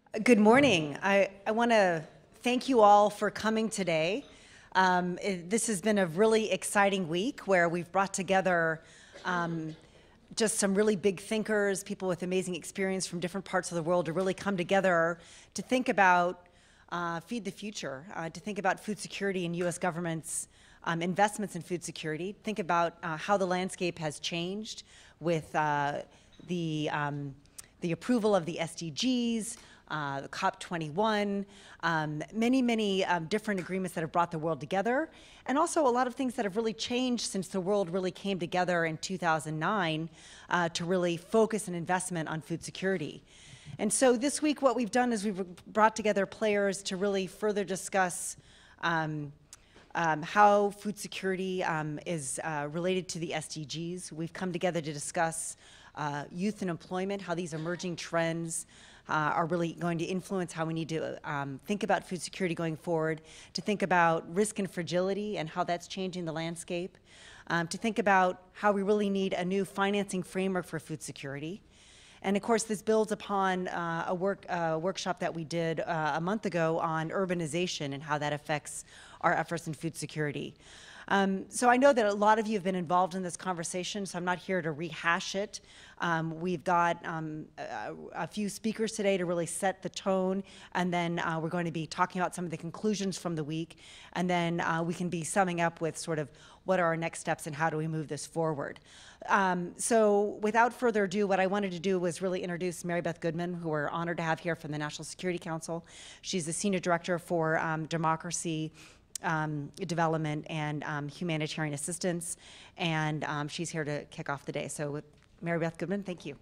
Good morning. I want to thank you all for coming today. This has been a really exciting week where we've brought together just some really big thinkers, people with amazing experience from different parts of the world to really come together to think about Feed the Future, to think about food security and U.S. government's investments in food security, think about how the landscape has changed with the approval of the SDGs, the COP21, many different agreements that have brought the world together, and also a lot of things that have really changed since the world really came together in 2009 to really focus an investment on food security. And so this week what we've done is we've brought together players to really further discuss how food security is related to the SDGs. We've come together to discuss youth and employment, how these emerging trends are really going to influence how we need to think about food security going forward, to think about risk and fragility and how that's changing the landscape, to think about how we really need a new financing framework for food security. And of course, this builds upon a workshop that we did a month ago on urbanization and how that affects our efforts in food security. So I know that a lot of you have been involved in this conversation, so I'm not here to rehash it. We've got a few speakers today to really set the tone, and then we're going to be talking about some of the conclusions from the week, and then we can be summing up with sort of what are our next steps and how do we move this forward. So without further ado, what I wanted to do was really introduce Mary Beth Goodman, who we're honored to have here from the National Security Council. She's the Senior Director for Democracy, Development, and Humanitarian Assistance, and she's here to kick off the day. So with Mary Beth Goodman, thank you.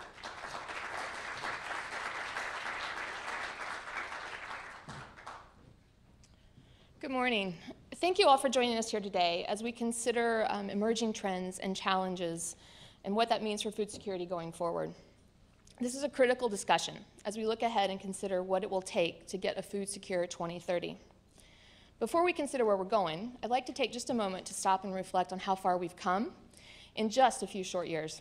Good morning. Thank you all for joining us here today as we consider emerging trends and challenges and what that means for food security going forward. This is a critical discussion as we look ahead and consider what it will take to get a food secure 2030. Before we consider where we're going, I'd like to take just a moment to stop and reflect on how far we've come in just a few short years.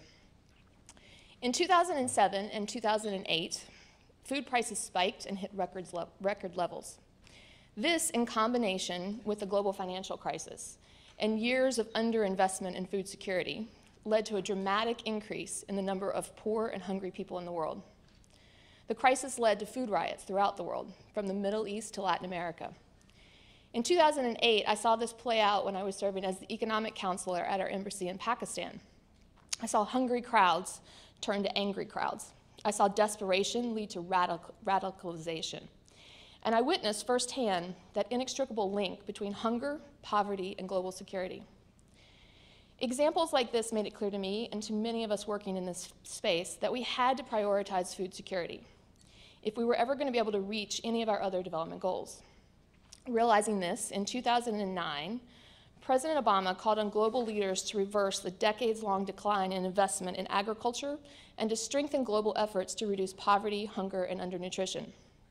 In 2007 and 2008, food prices spiked and hit record levels. This, in combination with the global financial crisis and years of underinvestment in food security, led to a dramatic increase in the number of poor and hungry people in the world. The crisis led to food riots throughout the world, from the Middle East to Latin America. In 2008, I saw this play out when I was serving as the economic counselor at our embassy in Pakistan. I saw hungry crowds turn to angry crowds. I saw desperation lead to radicalization. And I witnessed firsthand that inextricable link between hunger, poverty, and global security. Examples like this made it clear to me and to many of us working in this space that we had to prioritize food security if we were ever going to be able to reach any of our other development goals. Realizing this, in 2009, President Obama called on global leaders to reverse the decades-long decline in investment in agriculture and to strengthen global efforts to reduce poverty, hunger, and undernutrition.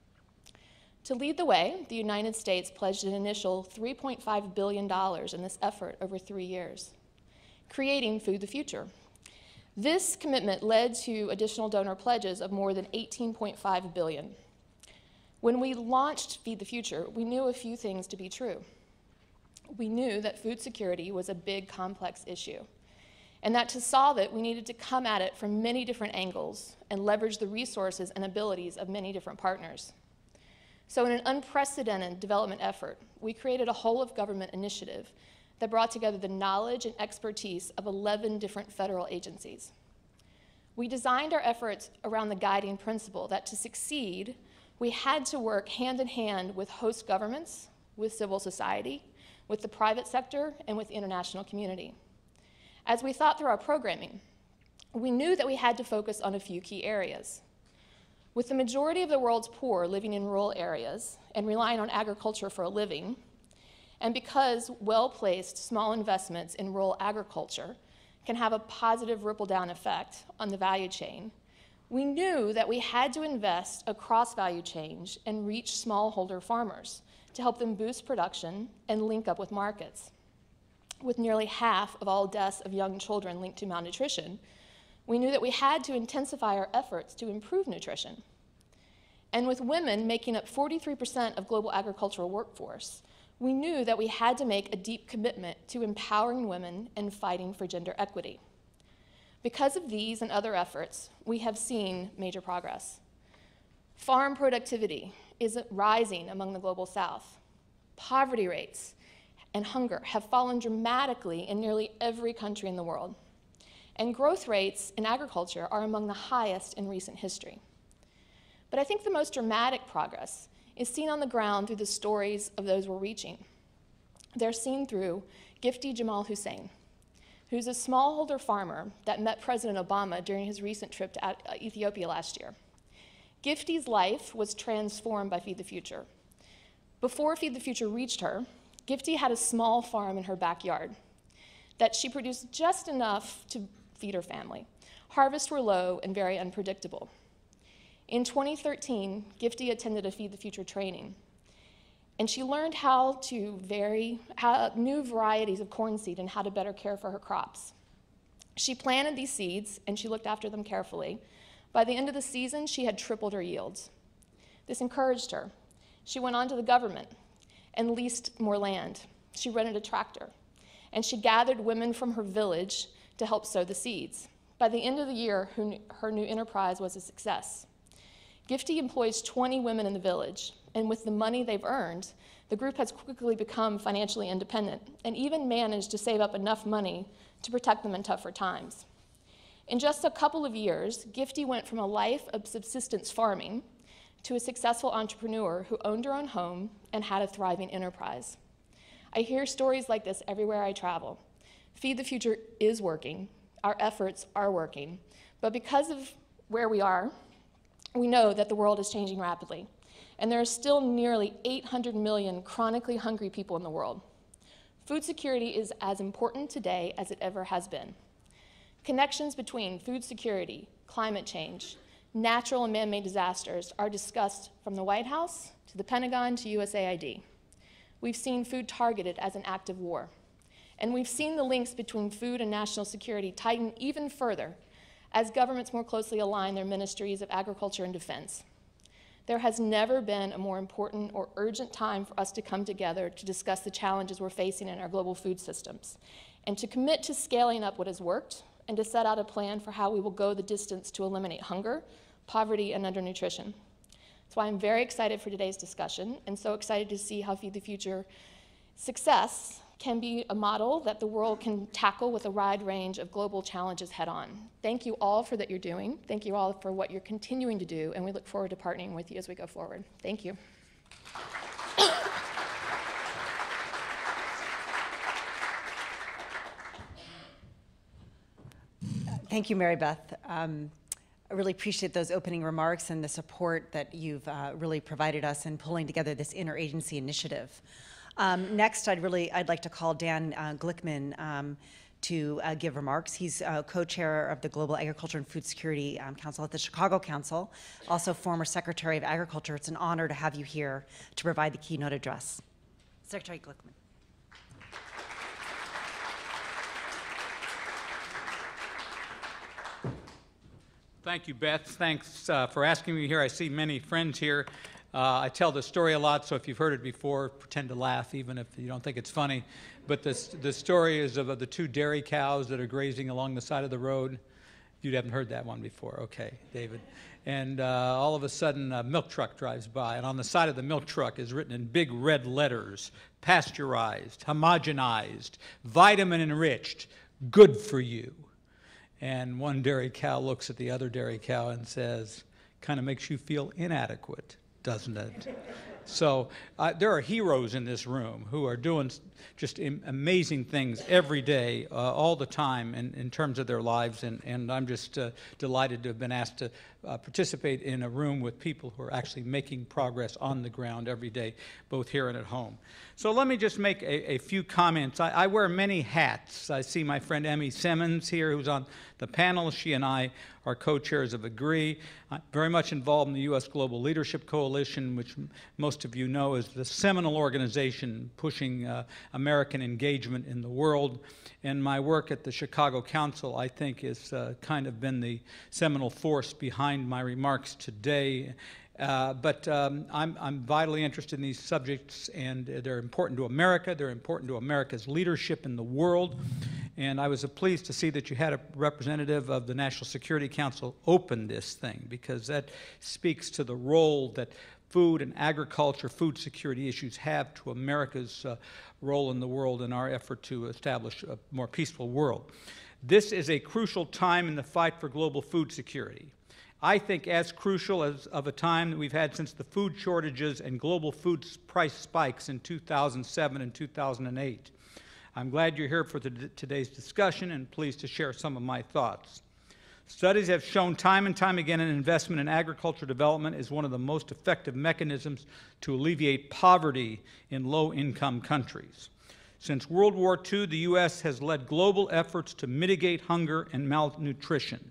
To lead the way, the United States pledged an initial $3.5 billion in this effort over 3 years, creating Feed the Future. This commitment led to additional donor pledges of more than $18.5 billion. When we launched Feed the Future, we knew a few things to be true. We knew that food security was a big, complex issue, and that to solve it, we needed to come at it from many different angles and leverage the resources and abilities of many different partners. So in an unprecedented development effort, we created a whole-of-government initiative that brought together the knowledge and expertise of 11 different federal agencies. We designed our efforts around the guiding principle that to succeed, we had to work hand in hand with host governments, with civil society, with the private sector, and with the international community. As we thought through our programming, we knew that we had to focus on a few key areas. With the majority of the world's poor living in rural areas and relying on agriculture for a living, and because well-placed small investments in rural agriculture can have a positive ripple-down effect on the value chain, we knew that we had to invest across value chains and reach smallholder farmers to help them boost production and link up with markets. With nearly half of all deaths of young children linked to malnutrition, we knew that we had to intensify our efforts to improve nutrition. And with women making up 43% of global agricultural workforce, we knew that we had to make a deep commitment to empowering women and fighting for gender equity. Because of these and other efforts, we have seen major progress. Farm productivity is rising among the global South. Poverty rates and hunger have fallen dramatically in nearly every country in the world. And growth rates in agriculture are among the highest in recent history. But I think the most dramatic progress is seen on the ground through the stories of those we're reaching. They're seen through Gifty Jamal Hussein, who's a smallholder farmer that met President Obama during his recent trip to Ethiopia last year. Gifty's life was transformed by Feed the Future. Before Feed the Future reached her, Gifty had a small farm in her backyard that she produced just enough to feed her family. Harvests were low and very unpredictable. In 2013, Gifty attended a Feed the Future training, and she learned how new varieties of corn seed and how to better care for her crops. She planted these seeds, and she looked after them carefully. By the end of the season, she had tripled her yields. This encouraged her. She went on to the government and leased more land. She rented a tractor, and she gathered women from her village to help sow the seeds. By the end of the year, her new enterprise was a success. Gifty employs 20 women in the village, and with the money they've earned, the group has quickly become financially independent and even managed to save up enough money to protect them in tougher times. In just a couple of years, Gifty went from a life of subsistence farming to a successful entrepreneur who owned her own home and had a thriving enterprise. I hear stories like this everywhere I travel. Feed the Future is working, our efforts are working, but because of where we are, we know that the world is changing rapidly, and there are still nearly 800 million chronically hungry people in the world. Food security is as important today as it ever has been. Connections between food security, climate change, natural and man-made disasters are discussed from the White House to the Pentagon to USAID. We've seen food targeted as an act of war, and we've seen the links between food and national security tighten even further as governments more closely align their ministries of agriculture and defense. There has never been a more important or urgent time for us to come together to discuss the challenges we're facing in our global food systems, and to commit to scaling up what has worked, and to set out a plan for how we will go the distance to eliminate hunger, poverty, and undernutrition. That's why I'm very excited for today's discussion, and so excited to see how Feed the Future success can be a model that the world can tackle with a wide range of global challenges head on. Thank you all for that you're doing. Thank you all for what you're continuing to do, and we look forward to partnering with you as we go forward. Thank you. Thank you, Mary Beth. I really appreciate those opening remarks and the support that you've really provided us in pulling together this interagency initiative. Next, I'd like to call Dan Glickman to give remarks. He's co-chair of the Global Agriculture and Food Security Council at the Chicago Council, also former Secretary of Agriculture. It's an honor to have you here to provide the keynote address. Secretary Glickman. Thank you, Beth. Thanks for asking me here. I see many friends here. I tell this story a lot, so if you've heard it before, pretend to laugh, even if you don't think it's funny. But the story is of the two dairy cows that are grazing along the side of the road. You haven't heard that one before. Okay, David. And all of a sudden, a milk truck drives by, and on the side of the milk truck is written in big red letters, pasteurized, homogenized, vitamin-enriched, good for you. And one dairy cow looks at the other dairy cow and says, kind of makes you feel inadequate, doesn't it? So there are heroes in this room who are doing just amazing things every day, all the time in terms of their lives, and I'm just delighted to have been asked to participate in a room with people who are actually making progress on the ground every day, both here and at home. So let me just make a few comments. I wear many hats. I see my friend Emmy Simmons here, who's on the panel. She and I are co-chairs of AGREE. I'm very much involved in the U.S. Global Leadership Coalition, which most of you know is the seminal organization pushing American engagement in the world. And my work at the Chicago Council, I think, has kind of been the seminal force behind my remarks today. I'm vitally interested in these subjects, and they're important to America. They're important to America's leadership in the world. And I was pleased to see that you had a representative of the National Security Council open this thing, because that speaks to the role that food and agriculture, food security issues have to America's role in the world in our effort to establish a more peaceful world. This is a crucial time in the fight for global food security. I think as crucial as of a time that we've had since the food shortages and global food price spikes in 2007 and 2008. I'm glad you're here for today's discussion and pleased to share some of my thoughts. Studies have shown time and time again an investment in agriculture development is one of the most effective mechanisms to alleviate poverty in low-income countries. Since World War II, the U.S. has led global efforts to mitigate hunger and malnutrition.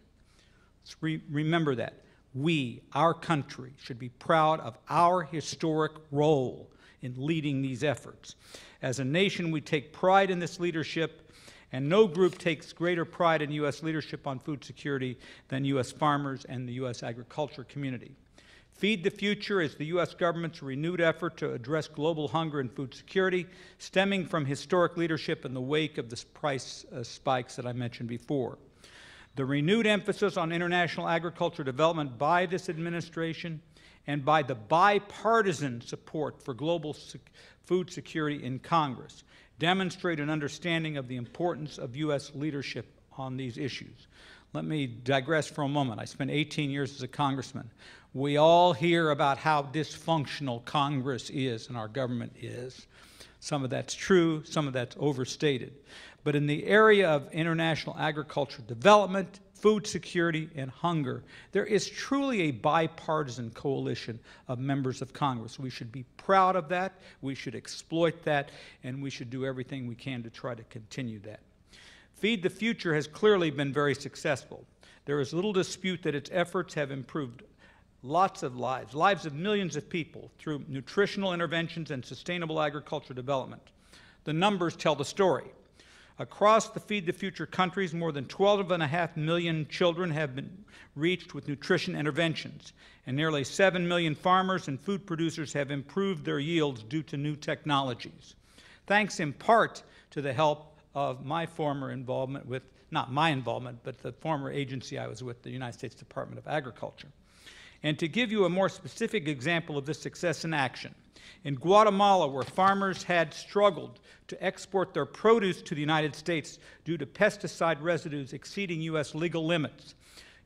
Remember that. We, our country, should be proud of our historic role in leading these efforts. As a nation, we take pride in this leadership, and no group takes greater pride in U.S. leadership on food security than U.S. farmers and the U.S. agriculture community. Feed the Future is the U.S. government's renewed effort to address global hunger and food security, stemming from historic leadership in the wake of the price spikes that I mentioned before. The renewed emphasis on international agriculture development by this administration and by the bipartisan support for global food security in Congress demonstrate an understanding of the importance of U.S. leadership on these issues. Let me digress for a moment. I spent 18 years as a congressman. We all hear about how dysfunctional Congress is and our government is. Some of that's true, some of that's overstated. But in the area of international agriculture development, food security, and hunger, there is truly a bipartisan coalition of members of Congress. We should be proud of that, we should exploit that, and we should do everything we can to try to continue that. Feed the Future has clearly been very successful. There is little dispute that its efforts have improved lots of lives of millions of people through nutritional interventions and sustainable agriculture development. The numbers tell the story. Across the Feed the Future countries, more than 12.5 million children have been reached with nutrition interventions, and nearly 7 million farmers and food producers have improved their yields due to new technologies. Thanks in part to the help of my former involvement with, not my involvement, but the former agency I was with, the United States Department of Agriculture. And to give you a more specific example of this success in action, in Guatemala, where farmers had struggled to export their produce to the United States due to pesticide residues exceeding U.S. legal limits,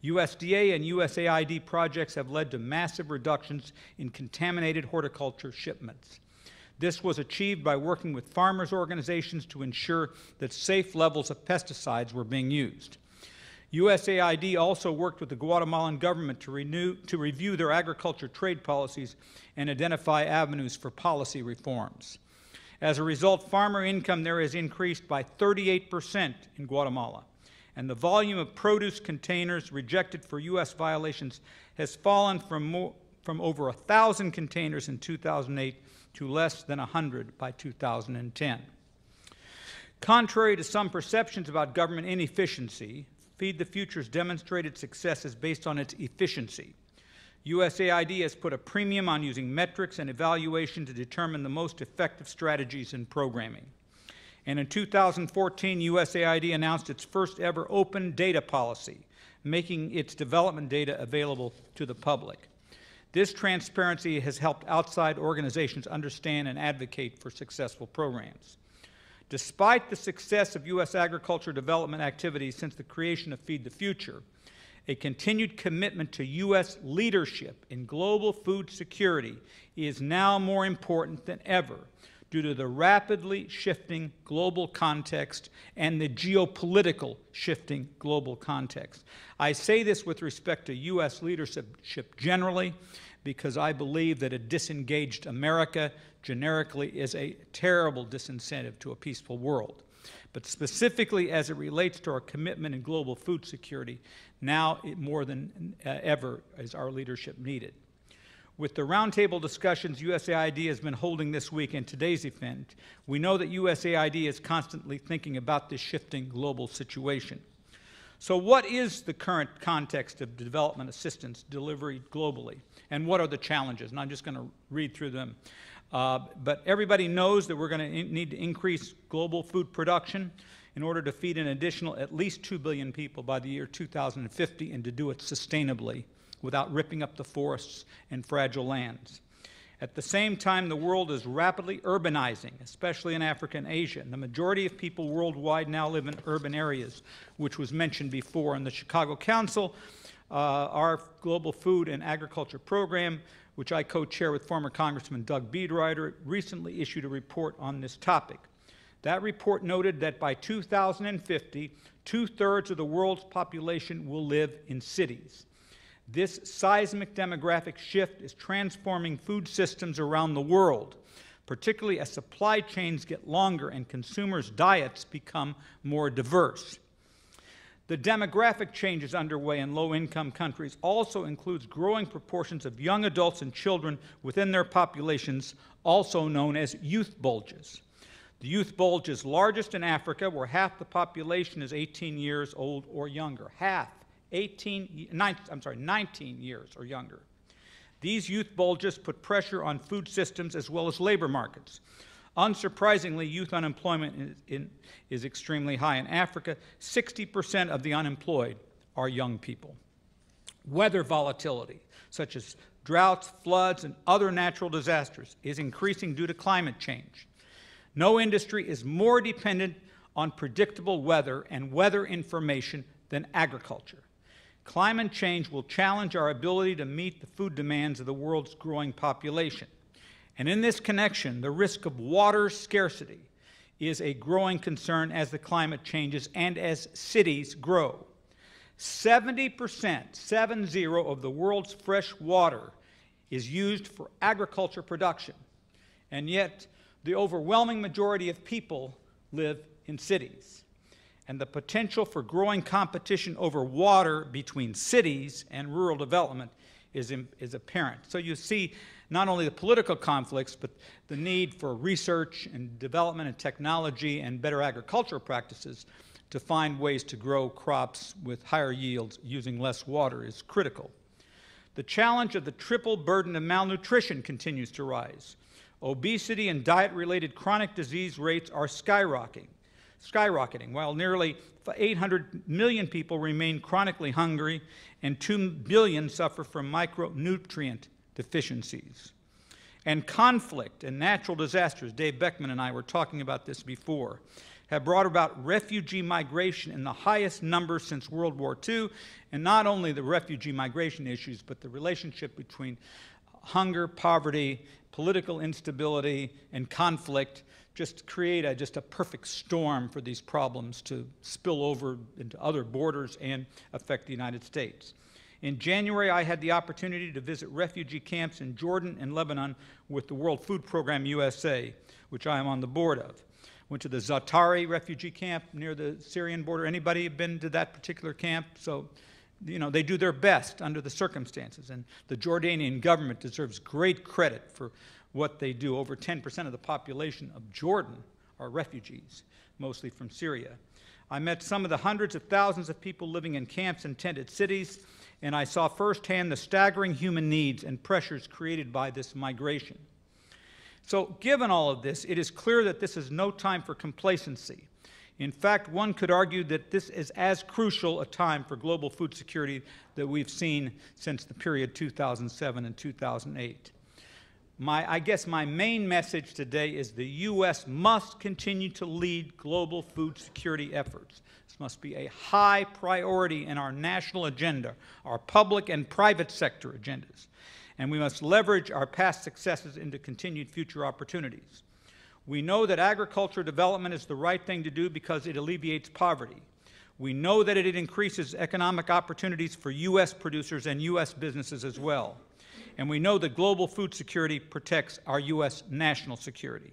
USDA and USAID projects have led to massive reductions in contaminated horticulture shipments. This was achieved by working with farmers' organizations to ensure that safe levels of pesticides were being used. USAID also worked with the Guatemalan government to review their agriculture trade policies and identify avenues for policy reforms. As a result, farmer income there has increased by 38% in Guatemala, and the volume of produce containers rejected for U.S. violations has fallen from over 1,000 containers in 2008 to less than 100 by 2010. Contrary to some perceptions about government inefficiency, Feed the Future's demonstrated success is based on its efficiency. USAID has put a premium on using metrics and evaluation to determine the most effective strategies in programming. And in 2014, USAID announced its first ever open data policy, making its development data available to the public. This transparency has helped outside organizations understand and advocate for successful programs. Despite the success of U.S. agriculture development activities since the creation of Feed the Future, a continued commitment to U.S. leadership in global food security is now more important than ever due to the rapidly shifting global context and the geopolitical shifting global context. I say this with respect to U.S. leadership generally because I believe that a disengaged America generically is a terrible disincentive to a peaceful world. But specifically as it relates to our commitment in global food security, now more than ever is our leadership needed. With the roundtable discussions USAID has been holding this week and today's event, we know that USAID is constantly thinking about this shifting global situation. So what is the current context of development assistance delivery globally? And what are the challenges? And I'm just going to read through them. But everybody knows that we're going to need to increase global food production in order to feed an additional at least 2 billion people by the year 2050, and to do it sustainably without ripping up the forests and fragile lands. At the same time, the world is rapidly urbanizing, especially in Africa and Asia. And the majority of people worldwide now live in urban areas, which was mentioned before in the Chicago Council. Our Global Food and Agriculture Program, which I co-chair with former Congressman Doug Biedreuter, recently issued a report on this topic. That report noted that by 2050, 2/3 of the world's population will live in cities. This seismic demographic shift is transforming food systems around the world, particularly as supply chains get longer and consumers' diets become more diverse. The demographic changes underway in low-income countries also includes growing proportions of young adults and children within their populations, also known as youth bulges. The youth bulge is largest in Africa, where half the population is 18 years old or younger. Half. 19 years or younger. These youth bulges put pressure on food systems as well as labor markets. Unsurprisingly, youth unemployment is extremely high. In Africa, 60% of the unemployed are young people. Weather volatility, such as droughts, floods, and other natural disasters, is increasing due to climate change. No industry is more dependent on predictable weather and weather information than agriculture. Climate change will challenge our ability to meet the food demands of the world's growing population. And in this connection, the risk of water scarcity is a growing concern as the climate changes and as cities grow. 70%, 70, of the world's fresh water is used for agriculture production. And yet, the overwhelming majority of people live in cities. And the potential for growing competition over water between cities and rural development is apparent. So you see not only the political conflicts, but the need for research and development and technology and better agricultural practices to find ways to grow crops with higher yields using less water is critical. The challenge of the triple burden of malnutrition continues to rise. Obesity and diet-related chronic disease rates are skyrocketing, while nearly 800 million people remain chronically hungry and 2 billion suffer from micronutrient deficiencies. And conflict and natural disasters, Dave Beckmann and I were talking about this before, have brought about refugee migration in the highest numbers since World War II, and not only the refugee migration issues, but the relationship between hunger, poverty, political instability, and conflict just create a perfect storm for these problems to spill over into other borders and affect the United States. In January, I had the opportunity to visit refugee camps in Jordan and Lebanon with the World Food Program USA, which I am on the board of. Went to the Zatari refugee camp near the Syrian border. Anybody been to that particular camp? So, you know, they do their best under the circumstances, and the Jordanian government deserves great credit for what they do. Over 10% of the population of Jordan are refugees, mostly from Syria. I met some of the hundreds of thousands of people living in camps in tented cities, and I saw firsthand the staggering human needs and pressures created by this migration. So, given all of this, it is clear that this is no time for complacency. In fact, one could argue that this is as crucial a time for global food security that we've seen since the period 2007 and 2008. I guess my main message today is the U.S. must continue to lead global food security efforts. This must be a high priority in our national agenda, our public and private sector agendas, and we must leverage our past successes into continued future opportunities. We know that agriculture development is the right thing to do because it alleviates poverty. We know that it increases economic opportunities for U.S. producers and U.S. businesses as well. And we know that global food security protects our U.S. national security.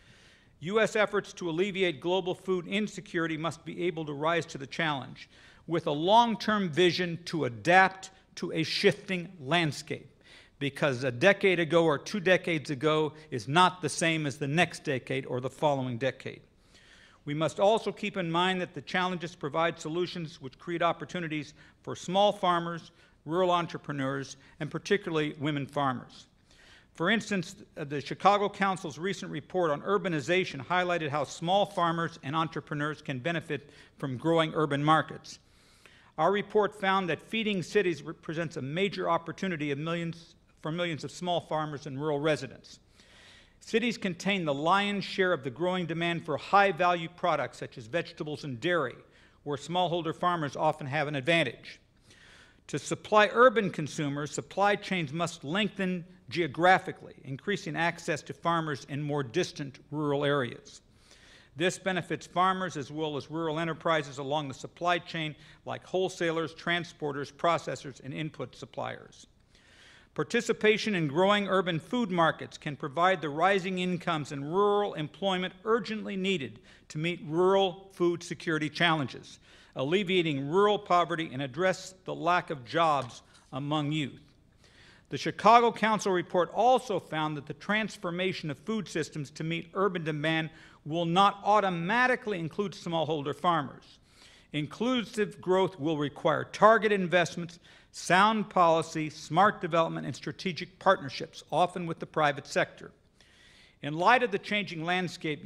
U.S. efforts to alleviate global food insecurity must be able to rise to the challenge with a long-term vision to adapt to a shifting landscape, because a decade ago or 2 decades ago is not the same as the next decade or the following decade. We must also keep in mind that the challenges provide solutions which create opportunities for small farmers, rural entrepreneurs, and particularly women farmers. For instance, the Chicago Council's recent report on urbanization highlighted how small farmers and entrepreneurs can benefit from growing urban markets. Our report found that feeding cities represents a major opportunity for millions of small farmers and rural residents. Cities contain the lion's share of the growing demand for high-value products such as vegetables and dairy, where smallholder farmers often have an advantage. To supply urban consumers, supply chains must lengthen geographically, increasing access to farmers in more distant rural areas. This benefits farmers as well as rural enterprises along the supply chain like wholesalers, transporters, processors, and input suppliers. Participation in growing urban food markets can provide the rising incomes and rural employment urgently needed to meet rural food security challenges, alleviating rural poverty and address the lack of jobs among youth. The Chicago Council report also found that the transformation of food systems to meet urban demand will not automatically include smallholder farmers. Inclusive growth will require targeted investments, sound policy, smart development, and strategic partnerships, often with the private sector. In light of the changing landscape,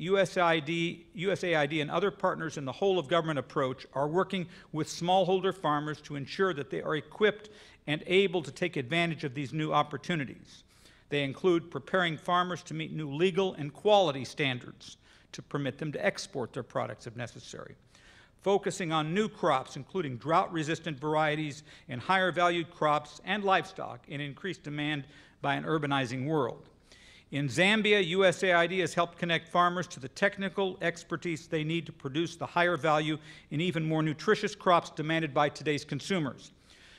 USAID and other partners in the whole-of-government approach are working with smallholder farmers to ensure that they are equipped and able to take advantage of these new opportunities. They include preparing farmers to meet new legal and quality standards to permit them to export their products if necessary, focusing on new crops, including drought-resistant varieties and higher-valued crops and livestock in increased demand by an urbanizing world. In Zambia, USAID has helped connect farmers to the technical expertise they need to produce the higher value and even more nutritious crops demanded by today's consumers.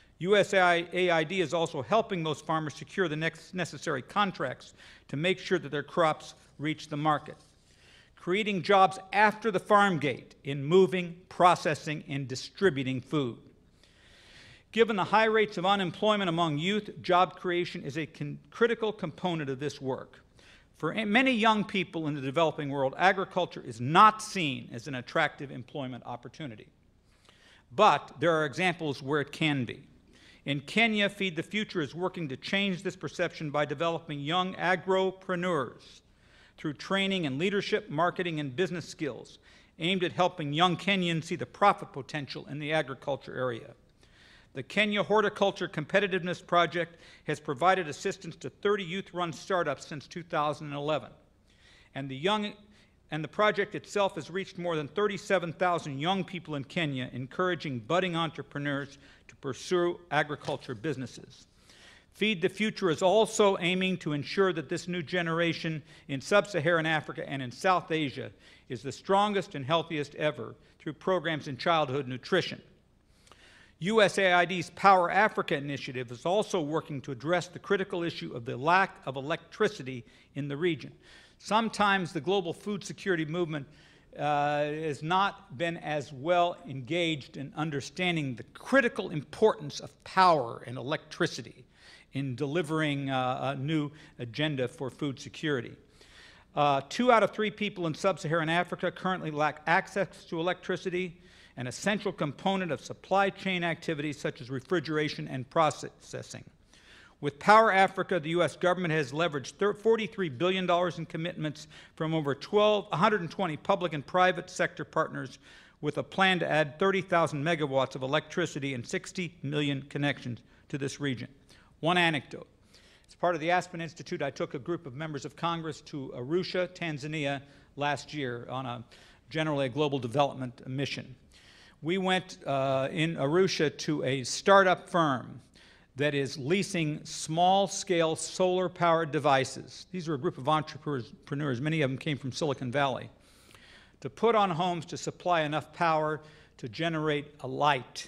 USAID is also helping those farmers secure the necessary contracts to make sure that their crops reach the market, creating jobs after the farm gate in moving, processing, and distributing food. Given the high rates of unemployment among youth, job creation is a critical component of this work. For many young people in the developing world, agriculture is not seen as an attractive employment opportunity. But there are examples where it can be. In Kenya, Feed the Future is working to change this perception by developing young agropreneurs through training in leadership, marketing, and business skills, aimed at helping young Kenyans see the profit potential in the agriculture area. The Kenya Horticulture Competitiveness Project has provided assistance to 30 youth-run startups since 2011. And the project itself has reached more than 37,000 young people in Kenya, encouraging budding entrepreneurs to pursue agriculture businesses. Feed the Future is also aiming to ensure that this new generation in sub-Saharan Africa and in South Asia is the strongest and healthiest ever through programs in childhood nutrition. USAID's Power Africa initiative is also working to address the critical issue of the lack of electricity in the region. Sometimes the global food security movement has not been as well engaged in understanding the critical importance of power and electricity in delivering a new agenda for food security. 2 out of 3 people in sub-Saharan Africa currently lack access to electricity, an essential component of supply chain activities such as refrigeration and processing. With Power Africa, the U.S. government has leveraged $43 billion in commitments from over 120 public and private sector partners, with a plan to add 30,000 megawatts of electricity and 60 million connections to this region. One anecdote. As part of the Aspen Institute, I took a group of members of Congress to Arusha, Tanzania, last year on generally a global development mission. We went in Arusha to a startup firm that is leasing small-scale solar-powered devices. These are a group of entrepreneurs, many of them came from Silicon Valley, to put on homes to supply enough power to generate a light.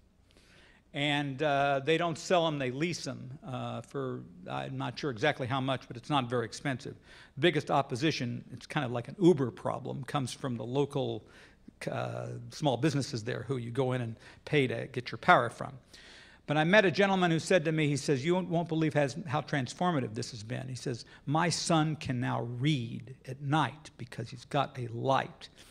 And they don't sell them, they lease them for, I'm not sure exactly how much, but it's not very expensive. The biggest opposition, it's kind of like an Uber problem, comes from the local small businesses there who you go in and pay to get your power from. But I met a gentleman who said to me, he says, you won't believe how transformative this has been. He says, my son can now read at night because he's got a light.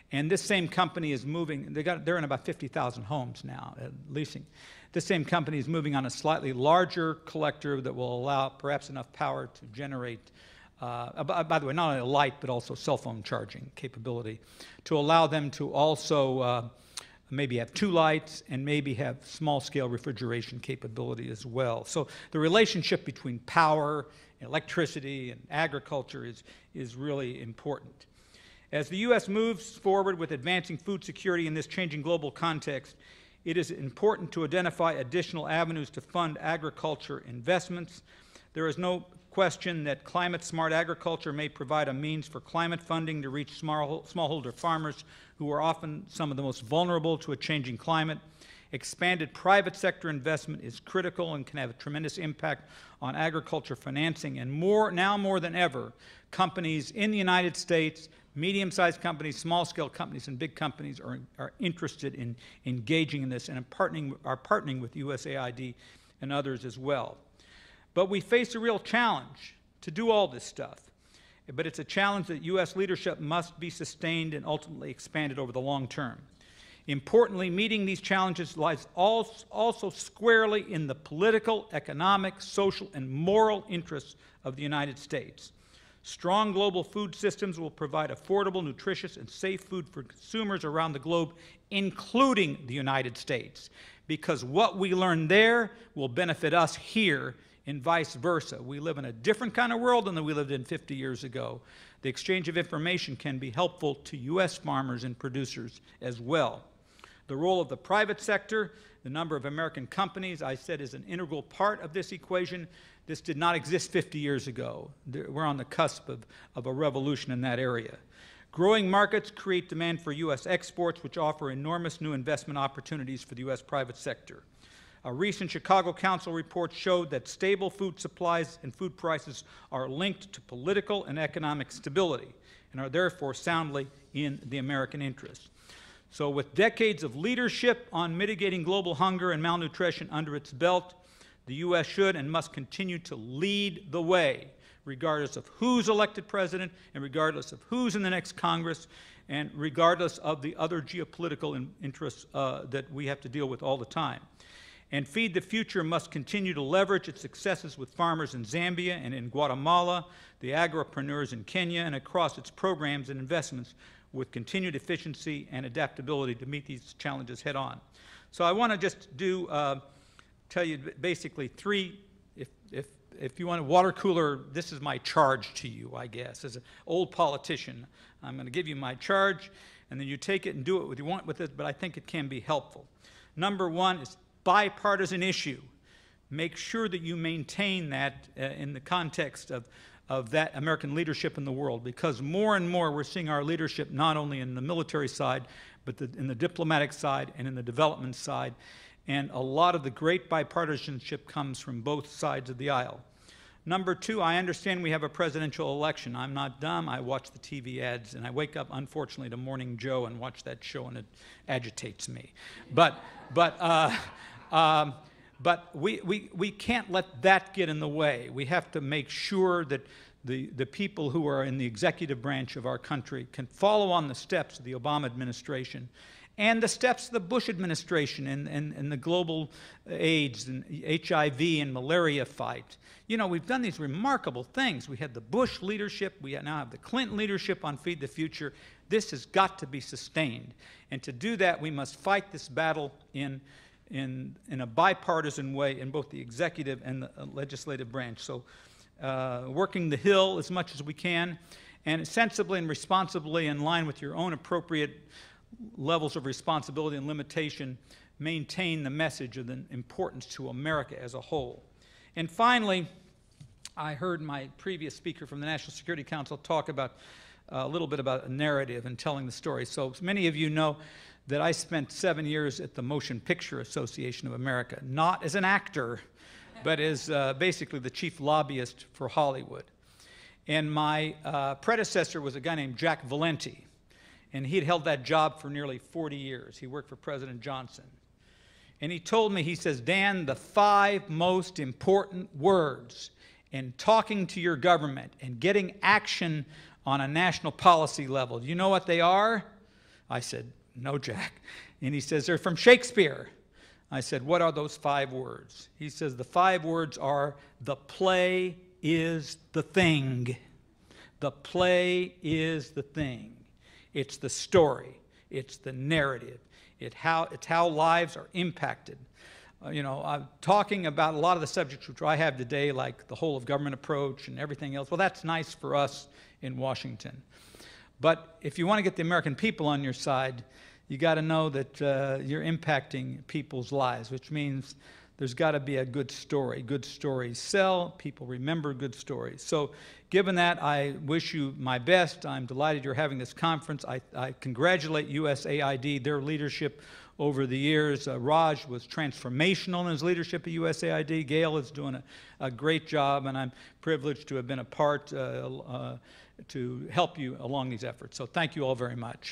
And this same company is moving, they're in about 50,000 homes now, leasing. This same company is moving on a slightly larger collector that will allow perhaps enough power to generate, by the way, not only a light, but also cell phone charging capability, to allow them to also maybe have 2 lights and maybe have small-scale refrigeration capability as well. So the relationship between power, electricity, and agriculture is really important. As the U.S. moves forward with advancing food security in this changing global context, it is important to identify additional avenues to fund agriculture investments. There is no question that climate-smart agriculture may provide a means for climate funding to reach smallholder farmers who are often some of the most vulnerable to a changing climate. Expanded private sector investment is critical and can have a tremendous impact on agriculture financing. And now more than ever, companies in the United States, medium-sized companies, small-scale companies, and big companies are interested in engaging in this and are partnering with USAID and others as well. But we face a real challenge to do all this stuff. But it's a challenge that U.S. leadership must be sustained and ultimately expanded over the long term. Importantly, meeting these challenges lies also squarely in the political, economic, social, and moral interests of the United States. Strong global food systems will provide affordable, nutritious, and safe food for consumers around the globe, including the United States, because what we learn there will benefit us here and vice versa. We live in a different kind of world than we lived in 50 years ago. The exchange of information can be helpful to U.S. farmers and producers as well. The role of the private sector, the number of American companies, I said, is an integral part of this equation. This did not exist 50 years ago. We're on the cusp of a revolution in that area. Growing markets create demand for U.S. exports, which offer enormous new investment opportunities for the U.S. private sector. A recent Chicago Council report showed that stable food supplies and food prices are linked to political and economic stability and are therefore soundly in the American interest. So with decades of leadership on mitigating global hunger and malnutrition under its belt, the U.S. should and must continue to lead the way, regardless of who's elected president and regardless of who's in the next Congress and regardless of the other geopolitical interests that we have to deal with all the time. And Feed the Future must continue to leverage its successes with farmers in Zambia and in Guatemala, the agropreneurs in Kenya, and across its programs and investments with continued efficiency and adaptability to meet these challenges head on. So I want to just tell you basically 3, if you want a water cooler, this is my charge to you, I guess. As an old politician, I'm going to give you my charge, and then you take it and do what you want with it, but I think it can be helpful. Number 1 is bipartisan issue. Make sure that you maintain that in the context of that American leadership in the world, because more and more we're seeing our leadership not only in the military side, but in the diplomatic side and in the development side. And a lot of the great bipartisanship comes from both sides of the aisle. Number 2, I understand we have a presidential election. I'm not dumb. I watch the TV ads, and I wake up, unfortunately, to Morning Joe and watch that show, and it agitates me. But we can't let that get in the way. We have to make sure that the people who are in the executive branch of our country can follow on the steps of the Obama administration and the steps of the Bush administration in the global AIDS and HIV and malaria fight. You know, we've done these remarkable things. We had the Bush leadership. We now have the Clinton leadership on Feed the Future. This has got to be sustained. And to do that, we must fight this battle in a bipartisan way in both the executive and the legislative branch. So working the Hill as much as we can, and sensibly and responsibly in line with your own appropriate levels of responsibility and limitation, maintain the message of the importance to America as a whole. And finally, I heard my previous speaker from the National Security Council talk about a little bit about a narrative and telling the story. So many of you know that I spent 7 years at the Motion Picture Association of America, not as an actor, but as basically the chief lobbyist for Hollywood. And my predecessor was a guy named Jack Valenti, and he'd held that job for nearly 40 years. He worked for President Johnson. And he told me, he says, Dan, the 5 most important words in talking to your government and getting action on a national policy level, you know what they are? I said, no, Jack. And he says, they're from Shakespeare. I said, what are those 5 words? He says, the 5 words are, the play is the thing. The play is the thing. It's the story. It's the narrative. It's how lives are impacted. I'm talking about a lot of the subjects which I have today, like the whole of government approach and everything else. Well, that's nice for us in Washington. But if you want to get the American people on your side, you got to know that you're impacting people's lives, which means there's got to be a good story. Good stories sell. People remember good stories. So given that, I wish you my best. I'm delighted you're having this conference. I congratulate USAID, their leadership over the years. Raj was transformational in his leadership at USAID. Gail is doing a great job, and I'm privileged to have been a part to help you along these efforts. So thank you all very much.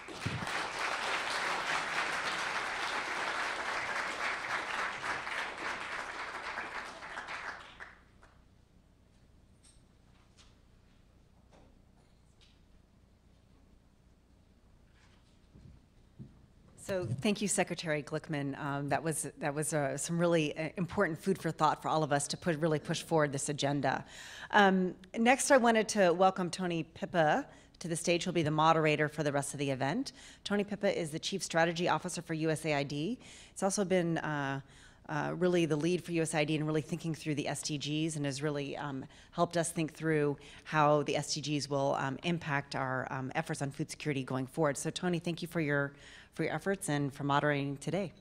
So thank you, Secretary Glickman. That was some really important food for thought for all of us to really push forward this agenda. Next, I wanted to welcome Tony Pippa to the stage. He'll be the moderator for the rest of the event. Tony Pippa is the Chief Strategy Officer for USAID. It's also been really the lead for USAID in really thinking through the SDGs, and has really helped us think through how the SDGs will impact our efforts on food security going forward. So Tony, thank you for your efforts and for moderating today.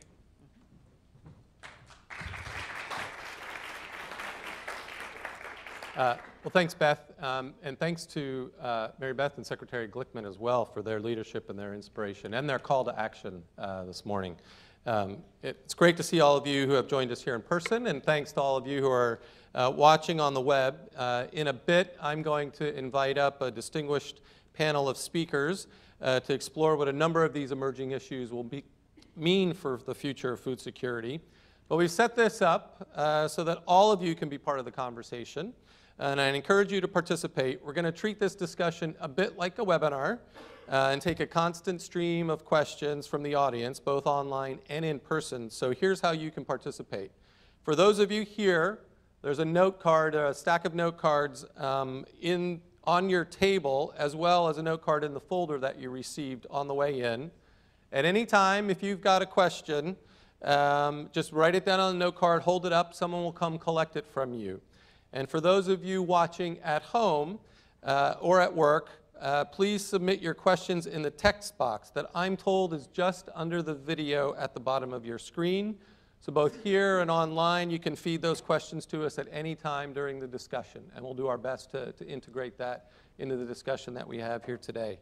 Well, thanks, Beth, and thanks to Mary Beth and Secretary Glickman as well for their leadership and their inspiration and their call to action this morning. It's great to see all of you who have joined us here in person, and thanks to all of you who are watching on the web. In a bit, I'm going to invite up a distinguished panel of speakers to explore what a number of these emerging issues will mean for the future of food security. But we've set this up so that all of you can be part of the conversation, and I encourage you to participate. We're going to treat this discussion a bit like a webinar and take a constant stream of questions from the audience, both online and in person. So here's how you can participate. For those of you here, there's a note card, a stack of note cards on your table, as well as a note card in the folder that you received on the way in. At any time, if you've got a question, just write it down on a note card, hold it up, someone will come collect it from you. And for those of you watching at home or at work, please submit your questions in the text box that I'm told is just under the video at the bottom of your screen. So both here and online, you can feed those questions to us at any time during the discussion, and we'll do our best to integrate that into the discussion that we have here today.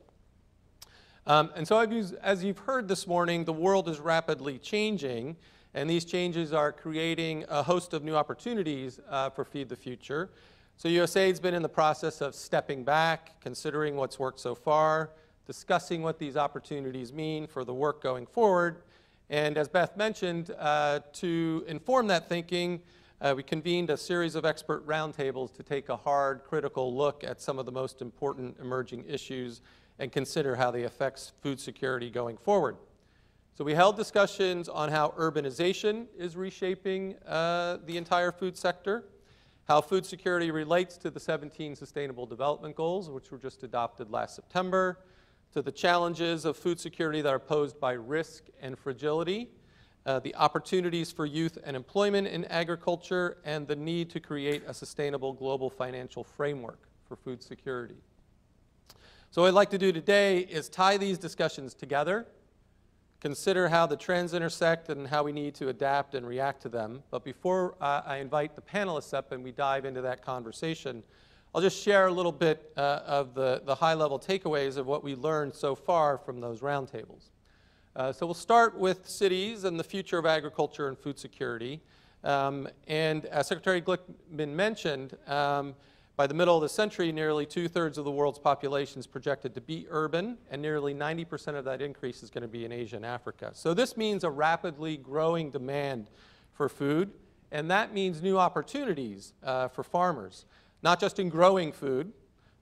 And so as you've heard this morning, the world is rapidly changing, and these changes are creating a host of new opportunities for Feed the Future. So USAID's been in the process of stepping back, considering what's worked so far, discussing what these opportunities mean for the work going forward. And as Beth mentioned, to inform that thinking, we convened a series of expert roundtables to take a hard, critical look at some of the most important emerging issues and consider how they affect food security going forward. So we held discussions on how urbanization is reshaping the entire food sector, how food security relates to the 17 Sustainable Development Goals, which were just adopted last September, to the challenges of food security that are posed by risk and fragility, the opportunities for youth and employment in agriculture, and the need to create a sustainable global financial framework for food security. So what I'd like to do today is tie these discussions together, consider how the trends intersect and how we need to adapt and react to them. But before I invite the panelists up and we dive into that conversation, I'll just share a little bit of the high-level takeaways of what we learned so far from those roundtables. So we'll start with cities and the future of agriculture and food security. And as Secretary Glickman mentioned, by the middle of the century, nearly 2/3 of the world's population is projected to be urban, and nearly 90% of that increase is going to be in Asia and Africa. So this means a rapidly growing demand for food, and that means new opportunities for farmers, not just in growing food,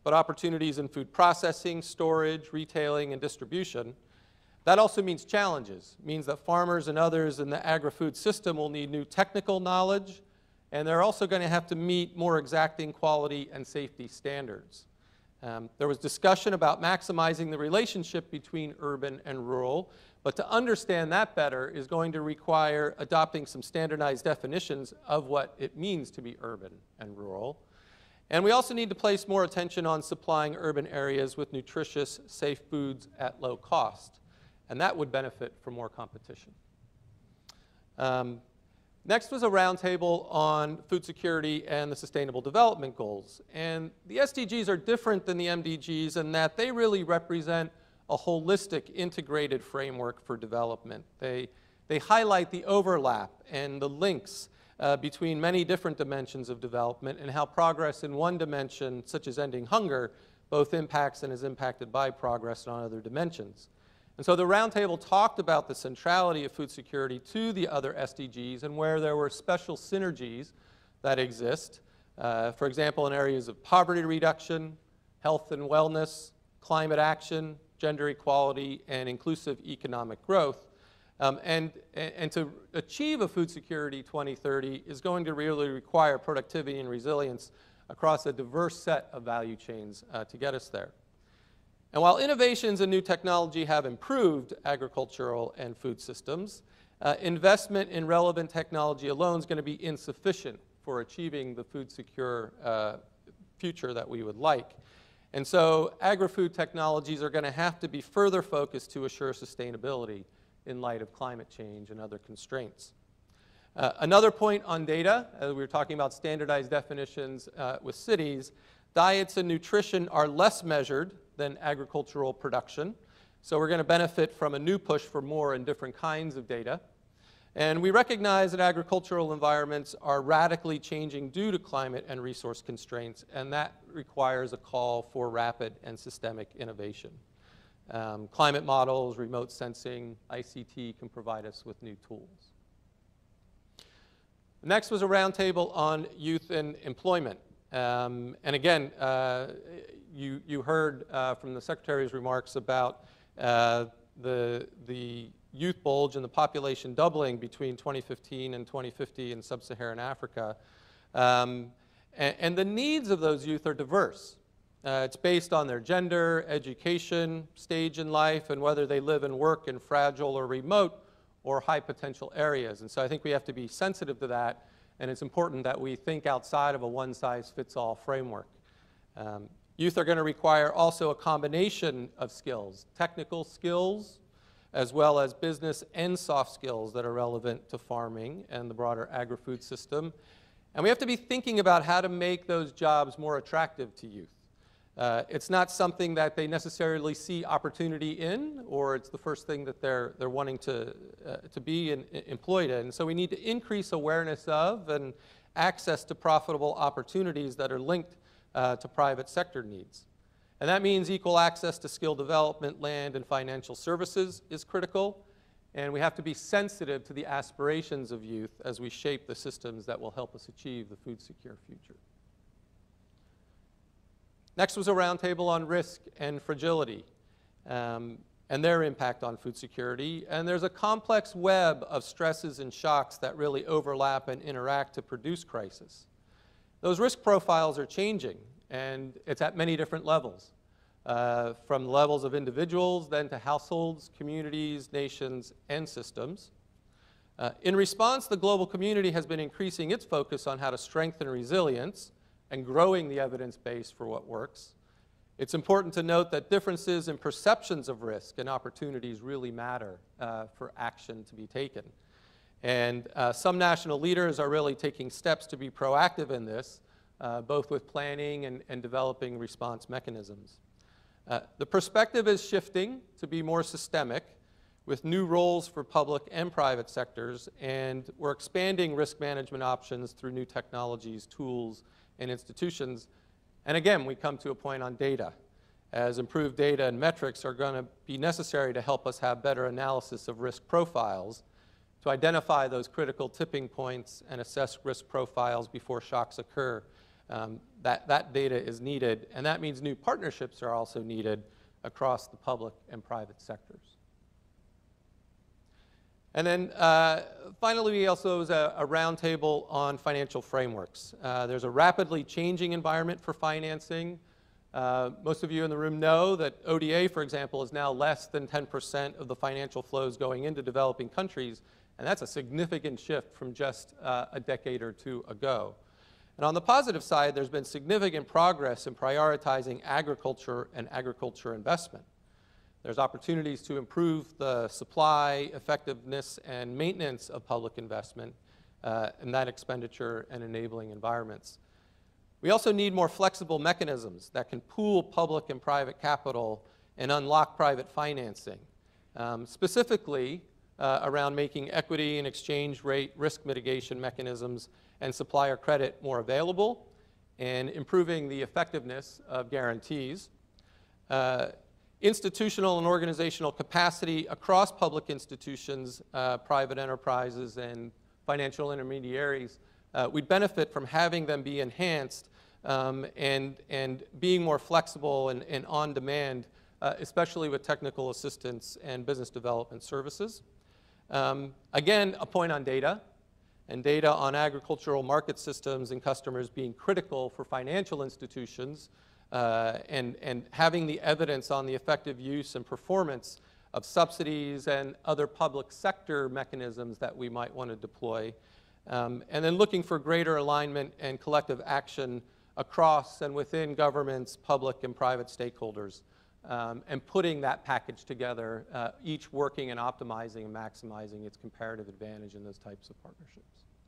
but opportunities in food processing, storage, retailing, and distribution. That also means challenges. It means that farmers and others in the agri-food system will need new technical knowledge, and they're also going to have to meet more exacting quality and safety standards. There was discussion about maximizing the relationship between urban and rural, but to understand that better is going to require adopting some standardized definitions of what it means to be urban and rural. And we also need to place more attention on supplying urban areas with nutritious, safe foods at low cost. And that would benefit from more competition. Next was a roundtable on food security and the Sustainable Development Goals. And the SDGs are different than the MDGs in that they really represent a holistic, integrated framework for development. They highlight the overlap and the links between many different dimensions of development and how progress in one dimension, such as ending hunger, both impacts and is impacted by progress on other dimensions. And so the roundtable talked about the centrality of food security to the other SDGs and where there were special synergies that exist, for example, in areas of poverty reduction, health and wellness, climate action, gender equality, and inclusive economic growth. And to achieve a food security 2030 is going to really require productivity and resilience across a diverse set of value chains to get us there. And while innovations in new technology have improved agricultural and food systems, investment in relevant technology alone is going to be insufficient for achieving the food secure future that we would like. And so agri-food technologies are going to have to be further focused to assure sustainability in light of climate change and other constraints. Another point on data, as we were talking about standardized definitions with cities, diets and nutrition are less measured than agricultural production. So we're going to benefit from a new push for more and different kinds of data. And we recognize that agricultural environments are radically changing due to climate and resource constraints, and that requires a call for rapid and systemic innovation. Climate models, remote sensing, ICT can provide us with new tools. Next was a roundtable on youth and employment. And again, you heard from the Secretary's remarks about the youth bulge and the population doubling between 2015 and 2050 in sub-Saharan Africa. And the needs of those youth are diverse. It's based on their gender, education, stage in life, and whether they live and work in fragile or remote or high potential areas. And so I think we have to be sensitive to that, and it's important that we think outside of a one-size-fits-all framework. Youth are going to require also a combination of skills, technical skills, as well as business and soft skills that are relevant to farming and the broader agri-food system. And we have to be thinking about how to make those jobs more attractive to youth. It's not something that they necessarily see opportunity in, or it's the first thing that they're wanting to be employed in. And so we need to increase awareness of and access to profitable opportunities that are linked to private sector needs. And that means equal access to skill development, land, and financial services is critical. And we have to be sensitive to the aspirations of youth as we shape the systems that will help us achieve the food secure future. Next was a roundtable on risk and fragility and their impact on food security. And there's a complex web of stresses and shocks that really overlap and interact to produce crisis. Those risk profiles are changing, and it's at many different levels, from levels of individuals, then to households, communities, nations, and systems. In response, the global community has been increasing its focus on how to strengthen resilience and growing the evidence base for what works. It's important to note that differences in perceptions of risk and opportunities really matter for action to be taken. And some national leaders are really taking steps to be proactive in this, both with planning and developing response mechanisms. The perspective is shifting to be more systemic, with new roles for public and private sectors, and we're expanding risk management options through new technologies, tools, and institutions. And again, we come to a point on data, as improved data and metrics are going to be necessary to help us have better analysis of risk profiles, to identify those critical tipping points and assess risk profiles before shocks occur, That data is needed, and that means new partnerships are also needed across the public and private sectors. And then finally, we also have a roundtable on financial frameworks. There's a rapidly changing environment for financing. Most of you in the room know that ODA, for example, is now less than 10% of the financial flows going into developing countries, and that's a significant shift from just a decade or two ago. And on the positive side, there's been significant progress in prioritizing agriculture and agriculture investment. There's opportunities to improve the supply, effectiveness, and maintenance of public investment in that expenditure and enabling environments. We also need more flexible mechanisms that can pool public and private capital and unlock private financing, specifically around making equity and exchange rate risk mitigation mechanisms and supplier credit more available, and improving the effectiveness of guarantees. Institutional and organizational capacity across public institutions, private enterprises, and financial intermediaries, we'd benefit from having them be enhanced and being more flexible and on demand, especially with technical assistance and business development services. Again, a point on data, and data on agricultural market systems and customers being critical for financial institutions, and having the evidence on the effective use and performance of subsidies and other public sector mechanisms that we might want to deploy. And then looking for greater alignment and collective action across and within governments, public and private stakeholders, and putting that package together, each working and optimizing and maximizing its comparative advantage in those types of partnerships.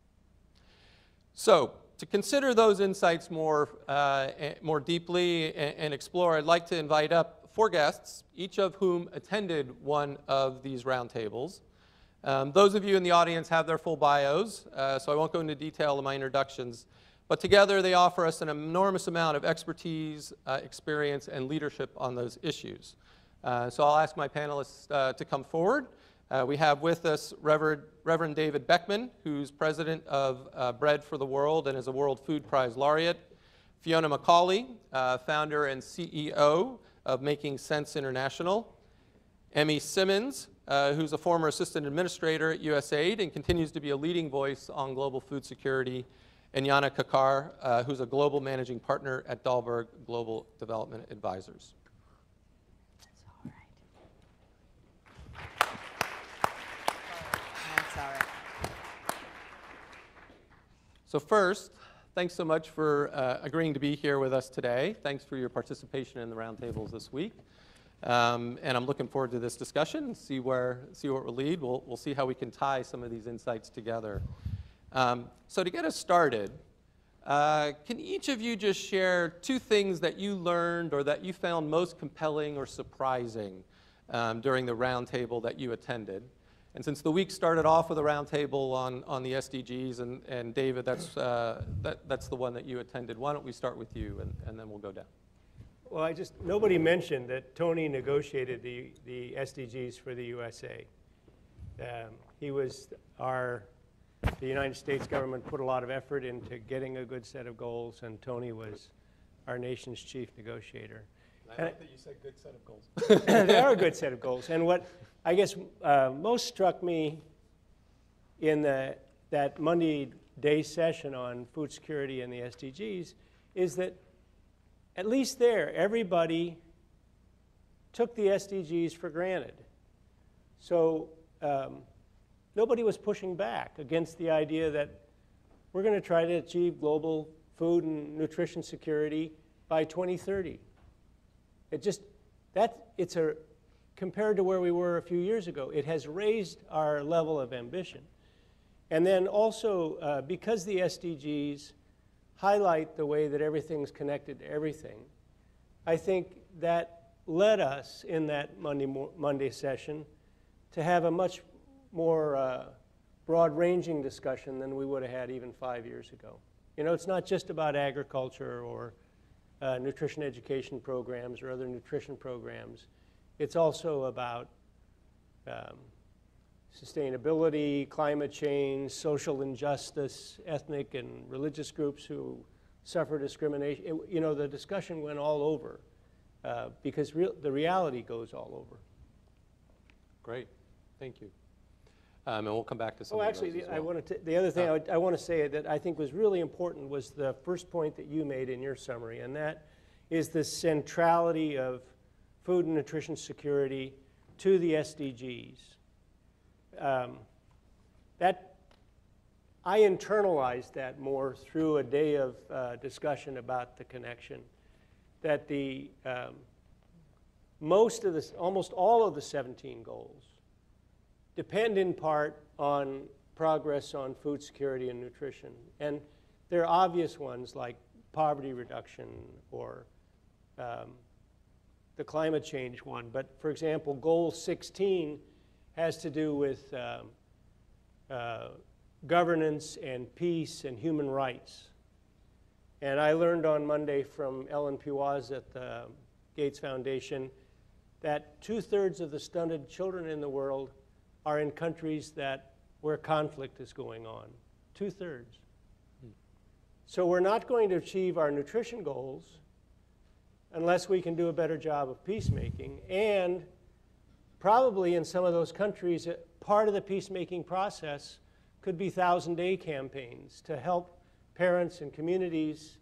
So, to consider those insights more deeply and explore, I'd like to invite up 4 guests, each of whom attended one of these roundtables. Those of you in the audience have their full bios, so I won't go into detail in my introductions. But together they offer us an enormous amount of expertise, experience, and leadership on those issues. So I'll ask my panelists to come forward. We have with us Reverend David Beckmann, who's president of Bread for the World and is a World Food Prize laureate. Fiona Macaulay, founder and CEO of Making Sense International. Emmy Simmons, who's a former assistant administrator at USAID and continues to be a leading voice on global food security. And Yana Kakar, who's a global managing partner at Dahlberg Global Development Advisors. That's all right. So first, thanks so much for agreeing to be here with us today. Thanks for your participation in the roundtables this week. And I'm looking forward to this discussion and see where it will lead. We'll see how we can tie some of these insights together. So to get us started, can each of you just share 2 things that you learned or that you found most compelling or surprising during the roundtable that you attended? And since the week started off with a roundtable on the SDGs, and David, that's the one that you attended. Why don't we start with you, and then we'll go down. Well, nobody mentioned that Tony negotiated the SDGs for the USA. The United States government put a lot of effort into getting a good set of goals, and Tony was our nation's chief negotiator. I like that you said good set of goals. They are a good set of goals. And what I guess most struck me in that Monday day session on food security and the SDGs is that at least there, everybody took the SDGs for granted. So nobody was pushing back against the idea that we're going to try to achieve global food and nutrition security by 2030. Compared to where we were a few years ago, it has raised our level of ambition. And then also, because the SDGs highlight the way that everything's connected to everything, I think that led us in that Monday session to have a much more broad-ranging discussion than we would have had even 5 years ago. You know, it's not just about agriculture or nutrition education programs or other nutrition programs. It's also about sustainability, climate change, social injustice, ethnic and religious groups who suffer discrimination. You know, the discussion went all over because the reality goes all over. Great, thank you. And we'll come back to some Oh, of actually, those as well. the other thing I want to say that I think was really important was the first point that you made in your summary, and that is the centrality of food and nutrition security to the SDGs. That I internalized that more through a day of discussion about the connection. That the almost all of the 17 goals depend in part on progress on food security and nutrition. And there are obvious ones like poverty reduction or the climate change one. But for example, goal 16 has to do with governance and peace and human rights. And I learned on Monday from Ellen Piwaz at the Gates Foundation that 2/3 of the stunted children in the world are in countries where conflict is going on. 2/3. So we're not going to achieve our nutrition goals unless we can do a better job of peacemaking. And probably in some of those countries, part of the peacemaking process could be 1,000-day campaigns to help parents and communities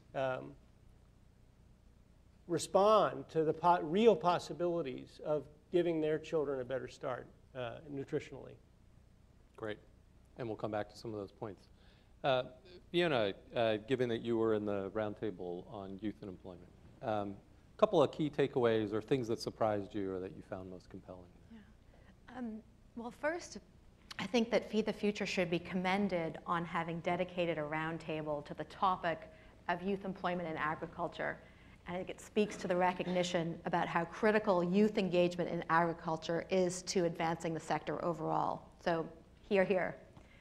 respond to the real possibilities of giving their children a better start nutritionally. Great. And we'll come back to some of those points. Fiona, given that you were in the roundtable on youth and employment, a couple of key takeaways or things that surprised you or that you found most compelling. Yeah. Well, first, I think that Feed the Future should be commended on having dedicated a roundtable to the topic of youth employment in agriculture. And I think it speaks to the recognition about how critical youth engagement in agriculture is to advancing the sector overall. So, hear, hear.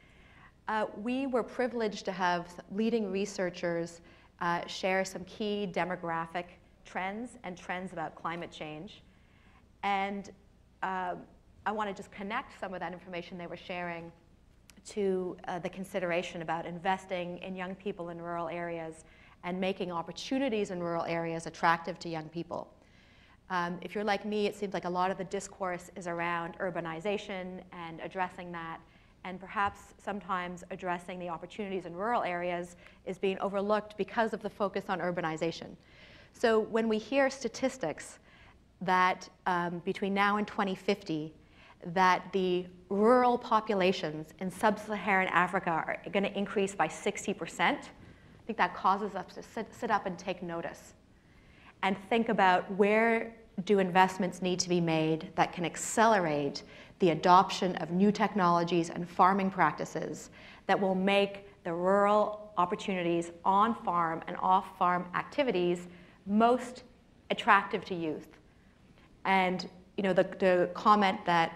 We were privileged to have leading researchers share some key demographic trends and trends about climate change. And I want to just connect some of that information they were sharing to the consideration about investing in young people in rural areas and making opportunities in rural areas attractive to young people. If you're like me, it seems like a lot of the discourse is around urbanization and addressing that, and perhaps sometimes addressing the opportunities in rural areas is being overlooked because of the focus on urbanization. So when we hear statistics that between now and 2050, that the rural populations in sub-Saharan Africa are going to increase by 60%, I think that causes us to sit up and take notice and think about where do investments need to be made that can accelerate the adoption of new technologies and farming practices that will make the rural opportunities on farm and off farm activities most attractive to youth. And you know, the comment that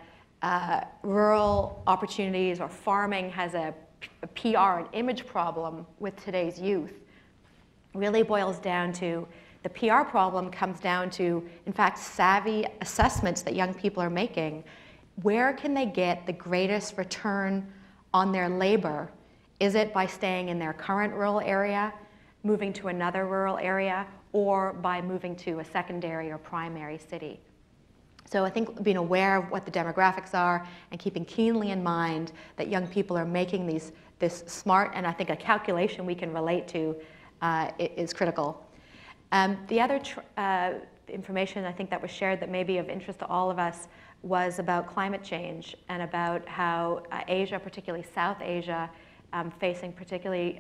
rural opportunities or farming has a PR and image problem with today's youth really boils down to the PR problem comes down to, in fact, savvy assessments that young people are making. Where can they get the greatest return on their labor? Is it by staying in their current rural area, moving to another rural area, or by moving to a secondary or primary city? So I think being aware of what the demographics are and keeping keenly in mind that young people are making this smart, and I think a calculation we can relate to is critical. The other information I think that was shared that may be of interest to all of us was about climate change and about how Asia, particularly South Asia, facing particularly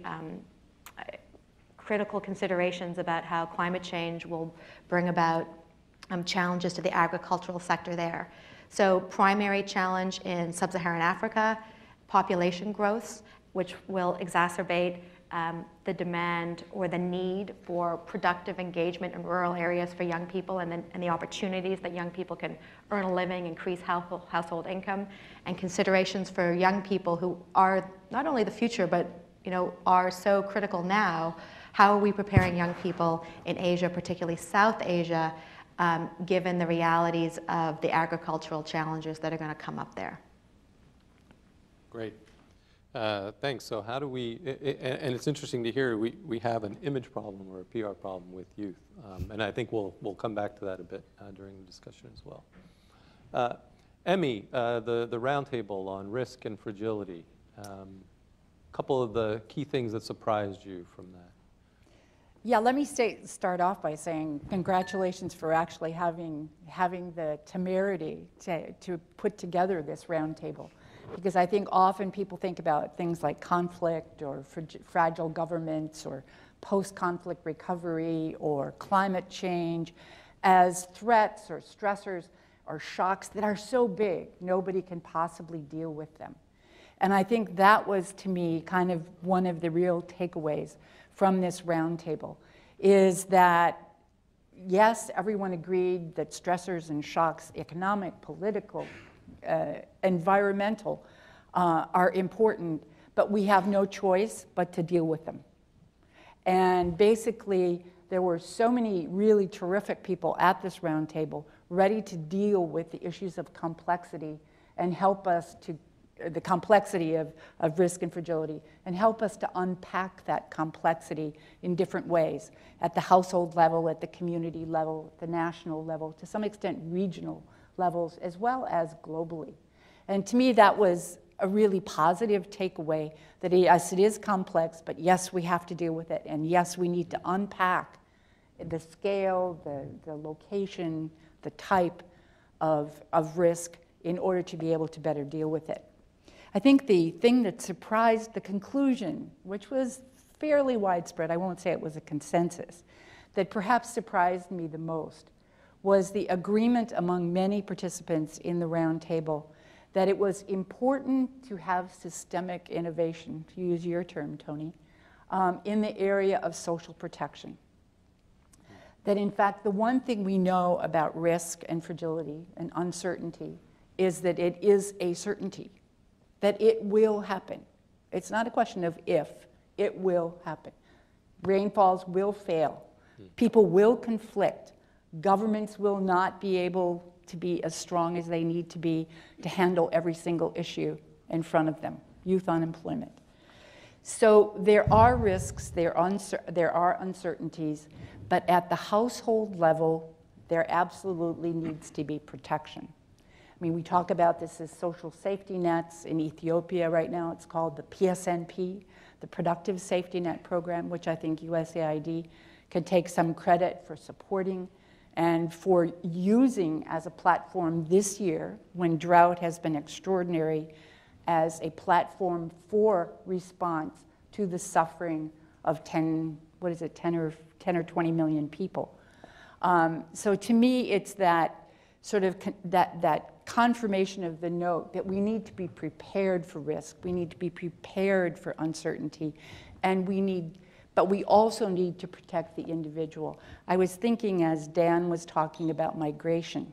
critical considerations about how climate change will bring about challenges to the agricultural sector there. So primary challenge in sub-Saharan Africa, population growth, which will exacerbate the demand or the need for productive engagement in rural areas for young people and the opportunities that young people can earn a living, increase household income, and considerations for young people who are not only the future but are so critical now. How are we preparing young people in Asia, particularly South Asia, given the realities of the agricultural challenges that are going to come up there? Great. Thanks. So how do we, and it's interesting to hear, we have an image problem or a PR problem with youth. And I think we'll come back to that a bit during the discussion as well. Emmy, the roundtable on risk and fragility. Couple of the key things that surprised you from that. Yeah, let me start off by saying congratulations for actually having the temerity to put together this roundtable. Because I think often people think about things like conflict or fragile governments or post-conflict recovery or climate change as threats or stressors or shocks that are so big, nobody can possibly deal with them. And I think that was, to me, kind of one of the real takeaways from this roundtable, is that, yes, everyone agreed that stressors and shocks, economic, political, environmental, are important, but we have no choice but to deal with them. And basically, there were so many really terrific people at this roundtable ready to deal with the issues of complexity and help us to the complexity of risk and fragility, and help us to unpack that complexity in different ways, at the household level, at the community level, at the national level, to some extent regional levels, as well as globally. And to me, that was a really positive takeaway, that yes, it is complex, but yes, we have to deal with it, and yes, we need to unpack the scale, the location, the type of risk in order to be able to better deal with it. I think the thing that surprised the conclusion, which was fairly widespread, I won't say it was a consensus, that perhaps surprised me the most was the agreement among many participants in the roundtable that it was important to have systemic innovation, to use your term, Tony, in the area of social protection. That in fact, the one thing we know about risk and fragility and uncertainty is that it is a certainty, that it will happen. It's not a question of if, it will happen. Rainfalls will fail. People will conflict. Governments will not be able to be as strong as they need to be to handle every single issue in front of them, youth unemployment. So there are risks, there are uncertainties, but at the household level, there absolutely needs to be protection. I mean, we talk about this as social safety nets. In Ethiopia right now, it's called the PSNP, the Productive Safety Net Program, which I think USAID could take some credit for supporting and for using as a platform this year, when drought has been extraordinary, as a platform for response to the suffering of 10 or 20 million people. So to me, it's that sort of that confirmation of the note that we need to be prepared for risk, we need to be prepared for uncertainty, but we also need to protect the individual. I was thinking, as Dan was talking about migration,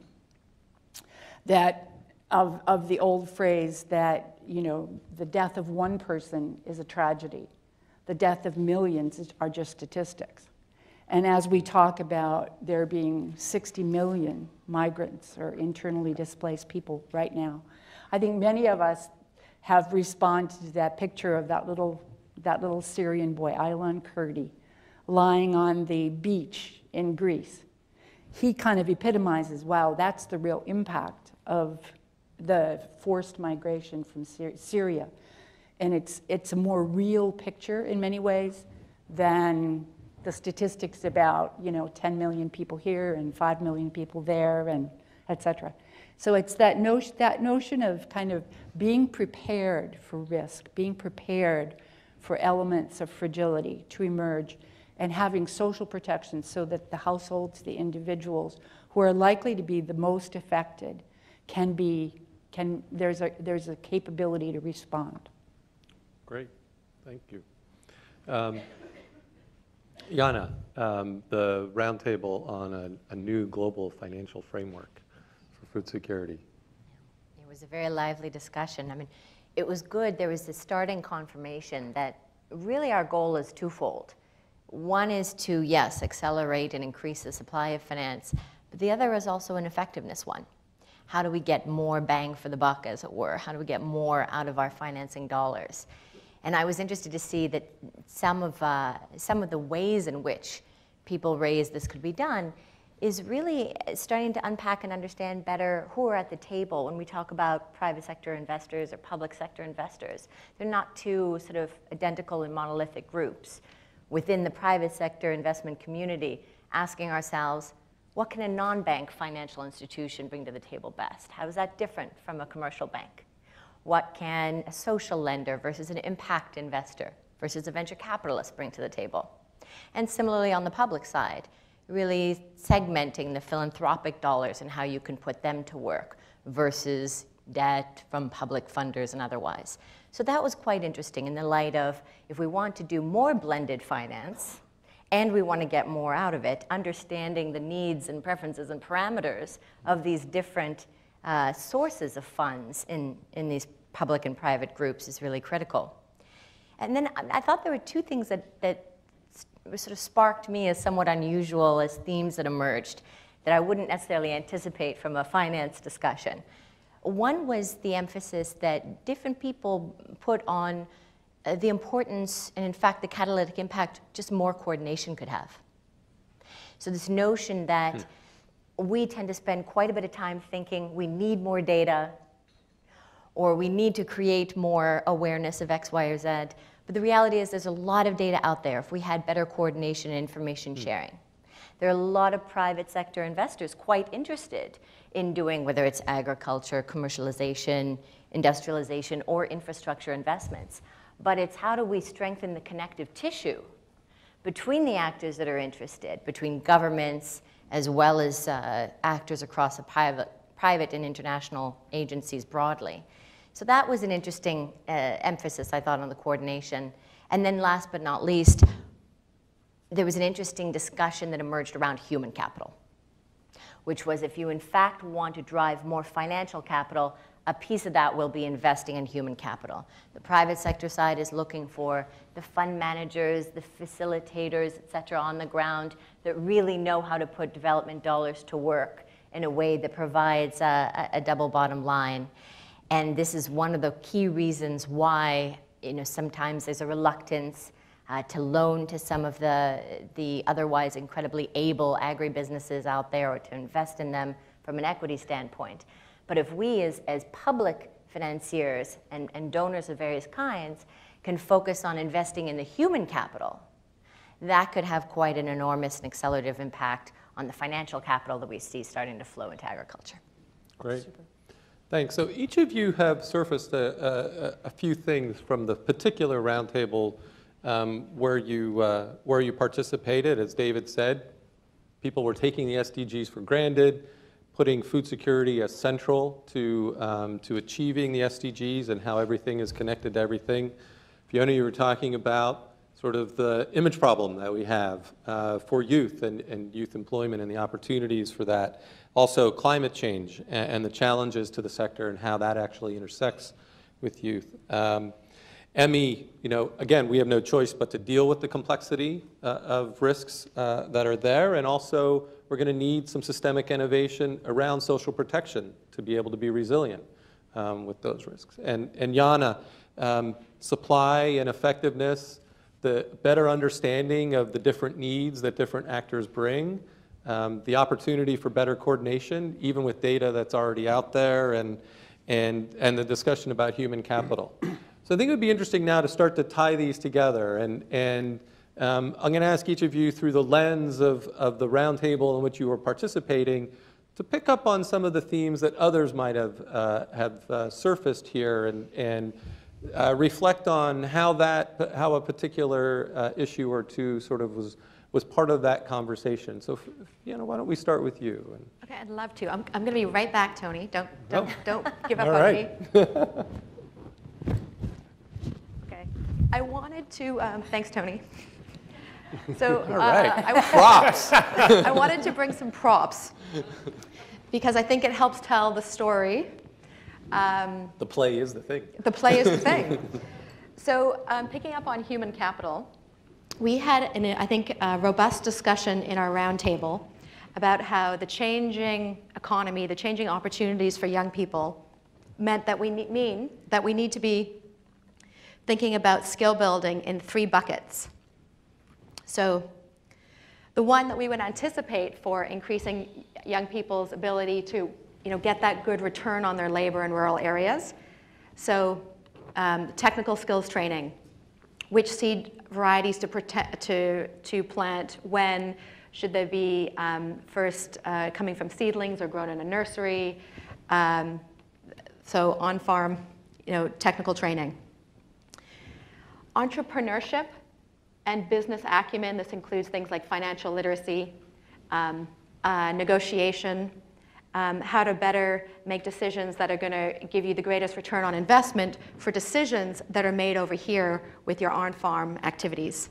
that of the old phrase that, you know, the death of one person is a tragedy. The death of millions are just statistics. And as we talk about there being 60 million migrants or internally displaced people right now, I think many of us have responded to that picture of that little Syrian boy, Aylan Kurdi, lying on the beach in Greece. He kind of epitomizes, wow, that's the real impact of the forced migration from Syria. And it's a more real picture in many ways than the statistics about, you know, 10 million people here and 5 million people there, and et cetera. So it's that notion of kind of being prepared for risk, being prepared for elements of fragility to emerge, and having social protection so that the households, the individuals who are likely to be the most affected there's a capability to respond. Great, thank you. Jana, the roundtable on a new global financial framework for food security. It was a very lively discussion. I mean, it was good. There was this starting confirmation that really our goal is twofold. One is to, yes, accelerate and increase the supply of finance, but the other is also an effectiveness one. How do we get more bang for the buck, as it were? How do we get more out of our financing dollars? And I was interested to see that some of the ways in which people raised this could be done is really starting to unpack and understand better who are at the table when we talk about private sector investors or public sector investors. They're not two sort of identical and monolithic groups. Within the private sector investment community, asking ourselves, what can a non-bank financial institution bring to the table best? How is that different from a commercial bank? What can a social lender versus an impact investor versus a venture capitalist bring to the table? And similarly on the public side, really segmenting the philanthropic dollars and how you can put them to work versus debt from public funders and otherwise. So that was quite interesting in the light of, if we want to do more blended finance and we want to get more out of it, understanding the needs and preferences and parameters of these different sources of funds in these public and private groups is really critical. And then I thought there were two things that sort of sparked me as somewhat unusual as themes that emerged that I wouldn't necessarily anticipate from a finance discussion. One was the emphasis that different people put on the importance and, in fact, the catalytic impact just more coordination could have. So this notion that we tend to spend quite a bit of time thinking we need more data or we need to create more awareness of X, Y, or Z. But the reality is there's a lot of data out there if we had better coordination and information sharing. There are a lot of private sector investors quite interested in doing, whether it's agriculture, commercialization, industrialization, or infrastructure investments. But it's how do we strengthen the connective tissue between the actors that are interested, between governments as well as actors across the private and international agencies broadly. So that was an interesting emphasis, I thought, on the coordination. And then last but not least, there was an interesting discussion that emerged around human capital, which was if you in fact want to drive more financial capital, a piece of that will be investing in human capital. The private sector side is looking for the fund managers, the facilitators, et cetera, on the ground that really know how to put development dollars to work in a way that provides a double bottom line. And this is one of the key reasons why sometimes there's a reluctance to loan to some of the otherwise incredibly able agribusinesses out there or to invest in them from an equity standpoint. But if we as public financiers and donors of various kinds can focus on investing in the human capital, that could have quite an enormous and accelerative impact on the financial capital that we see starting to flow into agriculture. Great. Super. Thanks. So each of you have surfaced a few things from the particular roundtable where you participated. As David said, people were taking the SDGs for granted, putting food security as central to achieving the SDGs and how everything is connected to everything. Fiona, you were talking about sort of the image problem that we have for youth and youth employment and the opportunities for that. Also, climate change and the challenges to the sector and how that actually intersects with youth. Emmy, again, we have no choice but to deal with the complexity of risks that are there, and also we're going to need some systemic innovation around social protection to be able to be resilient with those risks. And Yana, supply and effectiveness, the better understanding of the different needs that different actors bring, the opportunity for better coordination, even with data that's already out there, and the discussion about human capital. So I think it would be interesting now to start to tie these together, and I'm going to ask each of you through the lens of the roundtable in which you were participating to pick up on some of the themes that others might have surfaced here and reflect on how a particular issue or two sort of was part of that conversation. So, Fiona, why don't we start with you? Okay, I'd love to. I'm going to be right back, Tony. Don't give up All on right. me. Okay. I wanted to, thanks, Tony. So, all right. Props. I wanted to bring some props because I think it helps tell the story. The play is the thing. The play is the thing. So picking up on human capital, we had, I think, a robust discussion in our roundtable about how the changing economy, the changing opportunities for young people meant that we need to be thinking about skill building in 3 buckets. So the one that we would anticipate for increasing young people's ability to get that good return on their labor in rural areas. So technical skills training, which seed varieties to plant, when should they be first coming from seedlings or grown in a nursery, so on-farm technical training. Entrepreneurship and business acumen, this includes things like financial literacy, negotiation, how to better make decisions that are going to give you the greatest return on investment for decisions that are made over here with your on-farm activities.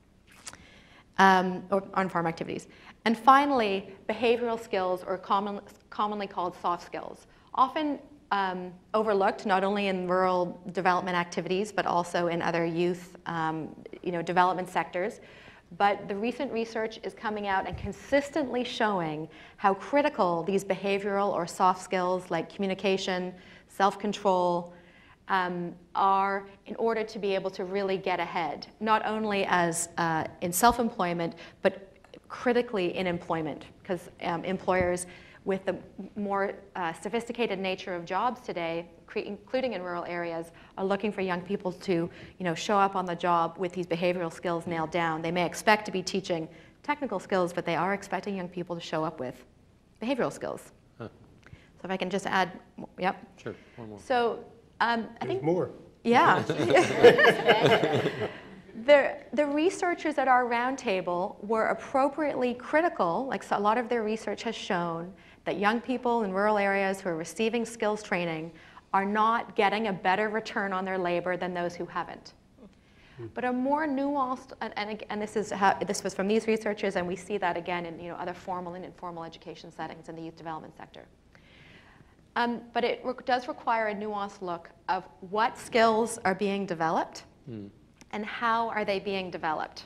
Or on-farm activities. And finally, behavioral skills, or commonly called soft skills. Often overlooked, not only in rural development activities, but also in other youth development sectors. But the recent research is coming out and consistently showing how critical these behavioral or soft skills like communication, self-control, are in order to be able to really get ahead, not only as in self-employment, but critically in employment, because employers with the more sophisticated nature of jobs today, including in rural areas, are looking for young people to show up on the job with these behavioral skills nailed down. They may expect to be teaching technical skills, but they are expecting young people to show up with behavioral skills. Huh. So if I can just add, yep. Sure, one more. So I think more. Yeah. The researchers at our roundtable were appropriately critical, like a lot of their research has shown, that young people in rural areas who are receiving skills training are not getting a better return on their labor than those who haven't. But a more nuanced, and this was from these researchers, and we see that again in other formal and informal education settings in the youth development sector. But it does require a nuanced look of what skills are being developed and how are they being developed.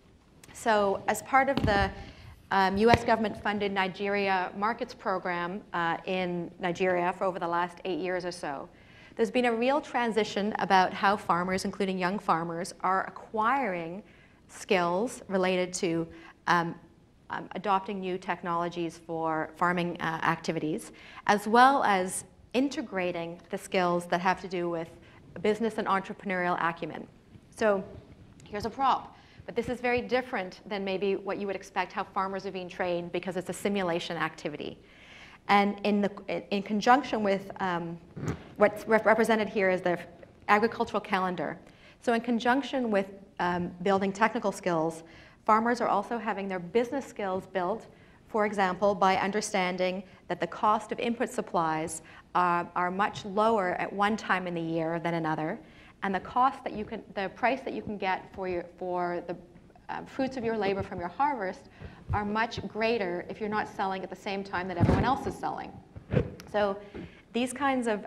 So as part of the US government-funded Nigeria Markets Program in Nigeria for over the last 8 years or so, there's been a real transition about how farmers, including young farmers, are acquiring skills related to adopting new technologies for farming activities, as well as integrating the skills that have to do with business and entrepreneurial acumen. So here's a prop, but this is very different than maybe what you would expect how farmers are being trained, because it's a simulation activity. And in conjunction with what's represented here is the agricultural calendar. So in conjunction with building technical skills, farmers are also having their business skills built, for example, by understanding that the cost of input supplies are much lower at one time in the year than another, and the price that you can get for the fruits of your labor from your harvest are much greater if you're not selling at the same time that everyone else is selling. So these kinds of,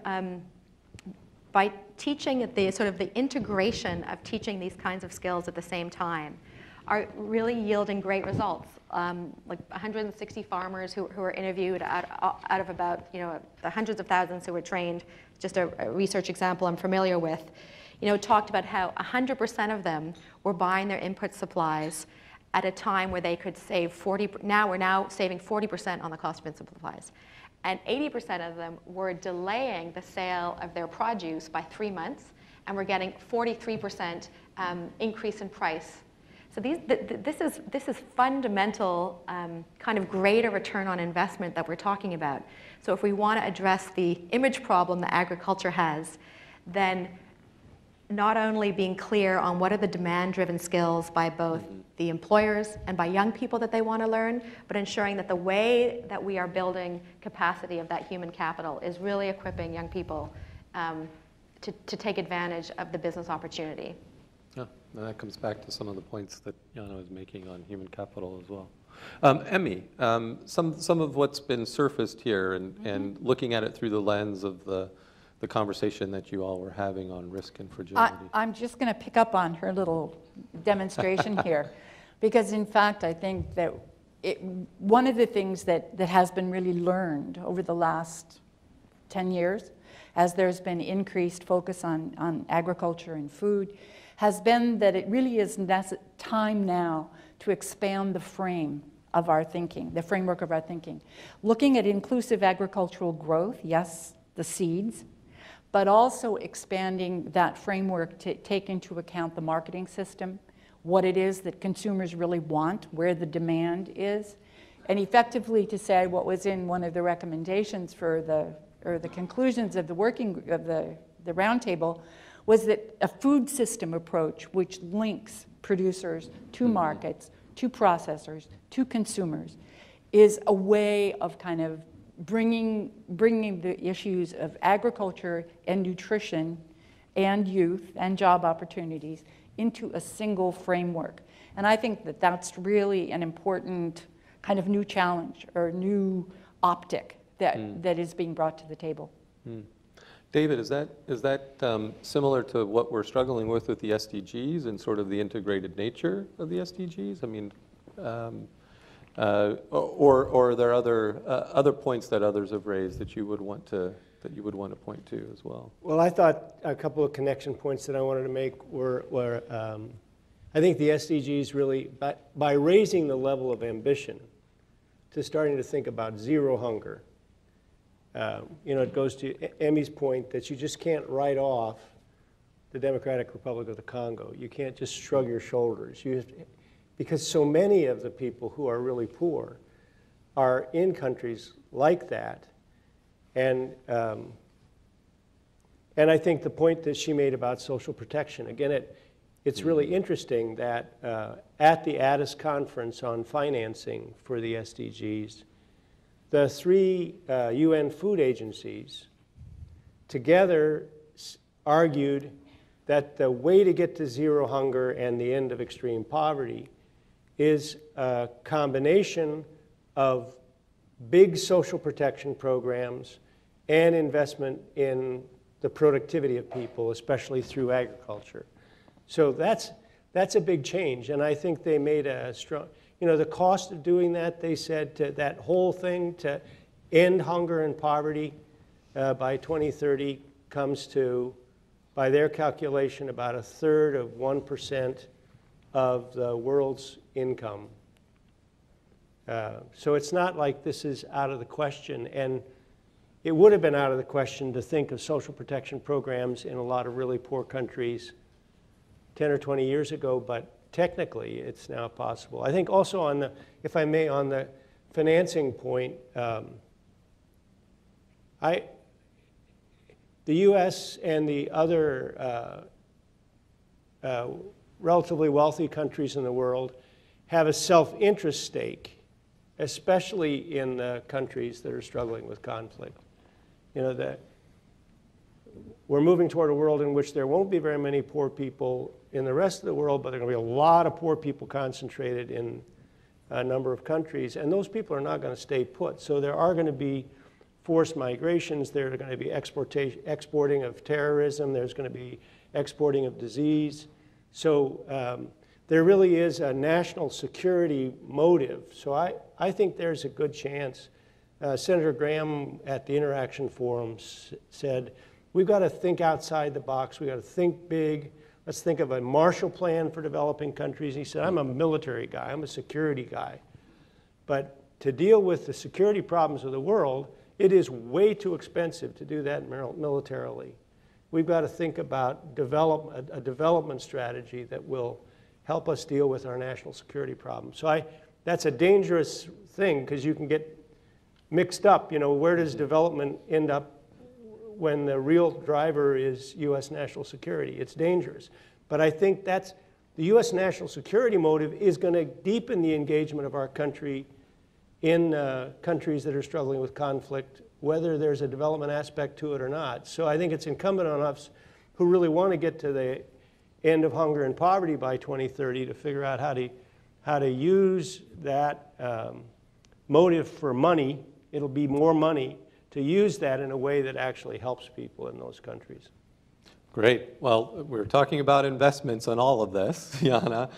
by teaching the integration of teaching these kinds of skills at the same time, are really yielding great results. Like 160 farmers who were interviewed out of about the hundreds of thousands who were trained, just a research example I'm familiar with, talked about how 100% of them were buying their input supplies at a time where they could save 40%, we're now saving 40% on the cost of input supplies. And 80% of them were delaying the sale of their produce by 3 months, and we're getting 43% increase in price. So this is fundamental kind of greater return on investment that we're talking about. So if we want to address the image problem that agriculture has, then not only being clear on what are the demand-driven skills by both the employers and by young people that they want to learn, but ensuring that the way that we are building capacity of that human capital is really equipping young people to take advantage of the business opportunity. Yeah, and that comes back to some of the points that Fiona was making on human capital as well. Emmy, some of what's been surfaced here and looking at it through the lens of the conversation that you all were having on risk and fragility. I'm just going to pick up on her little demonstration here, because in fact I think that one of the things that has been really learned over the last 10 years as there's been increased focus on agriculture and food, has been that it really is time now to expand the frame of our thinking, the framework of our thinking. Looking at inclusive agricultural growth, yes, the seeds, but also expanding that framework to take into account the marketing system, what it is that consumers really want, where the demand is, and effectively to say what was in one of the recommendations for the conclusions of the roundtable was that a food system approach which links producers to markets, to processors, to consumers, is a way of kind of bringing the issues of agriculture and nutrition and youth and job opportunities into a single framework. And I think that that's really an important kind of new challenge or new optic that is being brought to the table. David, is that similar to what we're struggling with the SDGs and sort of the integrated nature of the SDGs? I mean, or are there other points that others have raised that you would want to point to as well? Well, I thought a couple of connection points that I wanted to make were I think the SDGs really, by raising the level of ambition to starting to think about zero hunger, it goes to Emmy's point that you just can't write off the Democratic Republic of the Congo. You can't just shrug your shoulders. You have to, because so many of the people who are really poor are in countries like that. And I think the point that she made about social protection, again, it's really interesting that at the Addis conference on financing for the SDGs, the 3 UN food agencies together argued that the way to get to zero hunger and the end of extreme poverty is a combination of big social protection programs and investment in the productivity of people, especially through agriculture. So that's a big change, and I think they made a strong, the cost of doing that, they said, to that whole thing to end hunger and poverty by 2030 comes to, by their calculation, about 1/3 of 1% of the world's income. So it's not like this is out of the question, and it would have been out of the question to think of social protection programs in a lot of really poor countries 10 or 20 years ago, but technically it's now possible. I think also on the, if I may, on the financing point, the US and the other relatively wealthy countries in the world have a self-interest stake, especially in the countries that are struggling with conflict. That we're moving toward a world in which there won't be very many poor people in the rest of the world, but there are going to be a lot of poor people concentrated in a number of countries, and those people are not going to stay put. So there are going to be forced migrations, there are going to be exporting of terrorism, there's going to be exporting of disease. So there really is a national security motive. So I think there's a good chance. Senator Graham at the Interaction Forum said, we've got to think outside the box, we've got to think big. Let's think of a Marshall Plan for developing countries. He said, I'm a military guy, I'm a security guy. But to deal with the security problems of the world, it is way too expensive to do that militarily. We've got to think about a development strategy that will help us deal with our national security problems. So that's a dangerous thing because you can get mixed up. Where does development end up when the real driver is U.S. national security? It's dangerous. But I think that's the U.S. national security motive is going to deepen the engagement of our country in countries that are struggling with conflict, whether there's a development aspect to it or not. So I think it's incumbent on us who really want to get to the end of hunger and poverty by 2030 to figure out how to use that motive for money. It'll be more money to use that in a way that actually helps people in those countries. Great. Well, we're talking about investments on all of this, Fiona.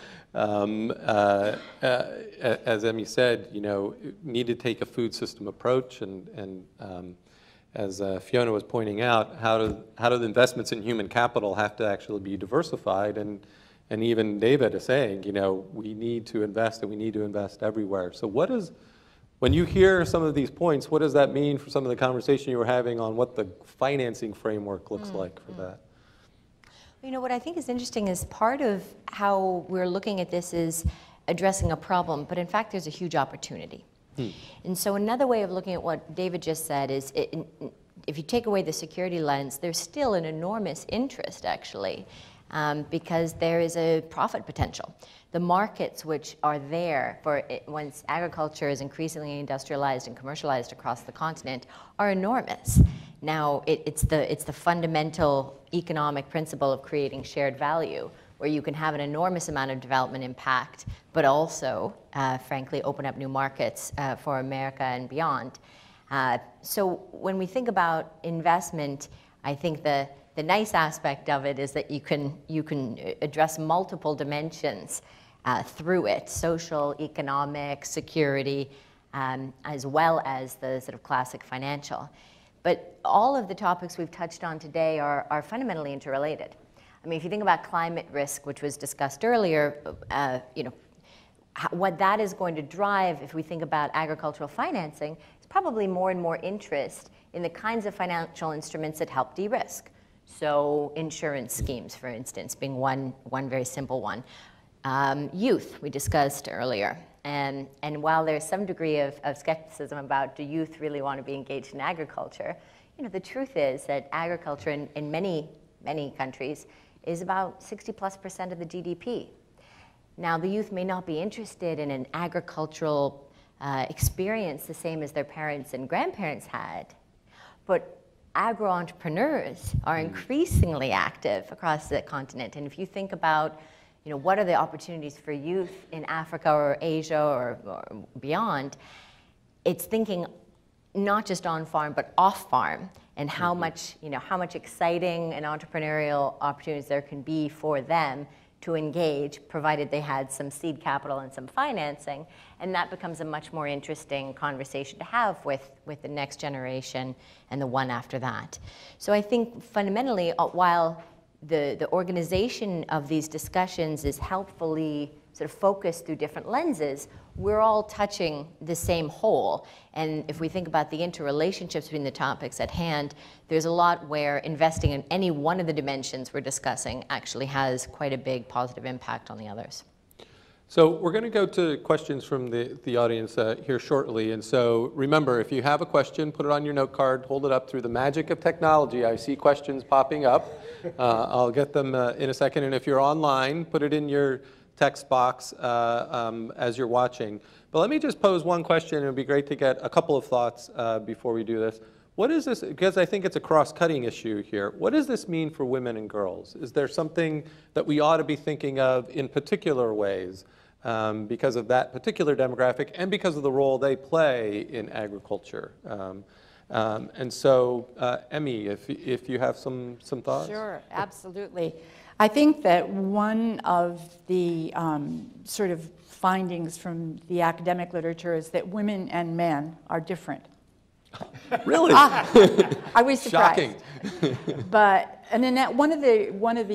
As Emmy said, need to take a food system approach, and as Fiona was pointing out, how do the investments in human capital have to actually be diversified? And even David is saying, you know, we need to invest, and we need to invest everywhere. So what is, when you hear some of these points, what does that mean for some of the conversation you were having on what the financing framework looks like for that? You know, what I think is interesting is part of how we're looking at this is addressing a problem, but in fact there's a huge opportunity. And so another way of looking at what David just said is, if you take away the security lens, there's still an enormous interest, actually, because there is a profit potential. The markets which are there for once agriculture is increasingly industrialized and commercialized across the continent are enormous. Now, it's the fundamental economic principle of creating shared value, where you can have an enormous amount of development impact, but also, frankly, open up new markets for America and beyond. So when we think about investment, I think the nice aspect of it is that you can address multiple dimensions through it: social, economic, security, as well as the sort of classic financial. But all of the topics we've touched on today are fundamentally interrelated. I mean, if you think about climate risk, which was discussed earlier, you know, what that is going to drive, if we think about agricultural financing, is probably more and more interest in the kinds of financial instruments that help de-risk. So insurance schemes, for instance, being one very simple one. Youth, we discussed earlier. And while there's some degree of skepticism about, do youth really want to be engaged in agriculture, you know, the truth is that agriculture in many countries is about 60+% of the GDP. Now, the youth may not be interested in an agricultural experience the same as their parents and grandparents had, but agro-entrepreneurs are increasingly active across the continent. And if you think about, you know, what are the opportunities for youth in Africa or Asia or beyond, it's thinking not just on farm, but off farm, and how much, you know, how much exciting and entrepreneurial opportunities there can be for them to engage, provided they had some seed capital and some financing, and that becomes a much more interesting conversation to have with the next generation and the one after that. So I think fundamentally, while the organization of these discussions is helpfully sort of focused through different lenses, we're all touching the same whole. And if we think about the interrelationships between the topics at hand, there's a lot where investing in any one of the dimensions we're discussing actually has quite a big positive impact on the others. So we're going to go to questions from the audience here shortly. And so remember, if you have a question, put it on your note card, hold it up. Through the magic of technology, I see questions popping up. I'll get them in a second. And if you're online, put it in your text box as you're watching. But let me just pose one question. It would be great to get a couple of thoughts before we do this. What is this, because I think it's a cross-cutting issue here, what does this mean for women and girls? Is there something that we ought to be thinking of in particular ways because of that particular demographic and because of the role they play in agriculture? And so, Emmy, if you have some thoughts? Sure, absolutely. I think that one of the sort of findings from the academic literature is that women and men are different. Really? I was surprised. Shocking. But and then one of the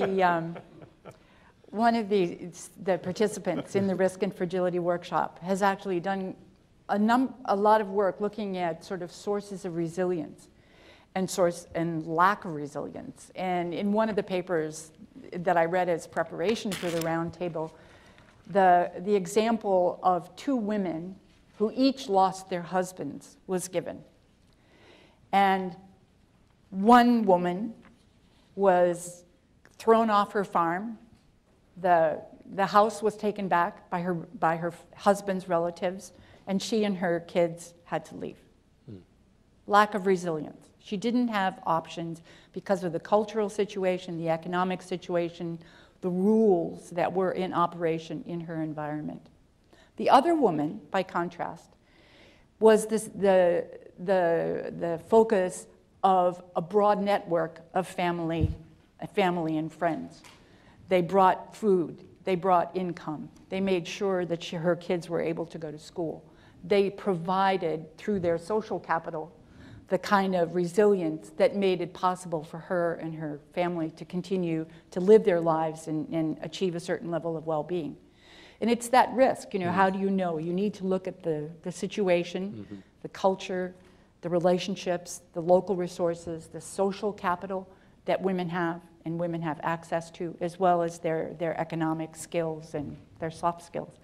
participants in the Risk and Fragility workshop has actually done a lot of work looking at sort of sources of resilience and lack of resilience. And in one of the papers that I read as preparation for the roundtable, the example of two women who each lost their husbands was given. And one woman was thrown off her farm. The house was taken back by her husband's relatives, and she and her kids had to leave. Lack of resilience. She didn't have options because of the cultural situation, the economic situation, the rules that were in operation in her environment. The other woman, by contrast, was the focus of a broad network of family and friends. They brought food, they brought income, they made sure that her kids were able to go to school. They provided, through their social capital, the kind of resilience that made it possible for her and her family to continue to live their lives and achieve a certain level of well-being. And it's that risk, you know, how do you know? You need to look at the situation, the culture, the relationships, the local resources, the social capital that women have and women have access to, as well as their economic skills and their soft skills.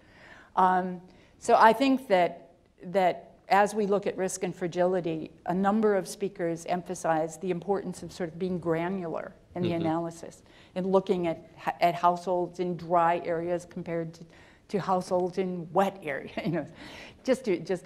So I think that as we look at risk and fragility, a number of speakers emphasize the importance of sort of being granular in the analysis and looking at households in dry areas compared to households in wet areas, you know, just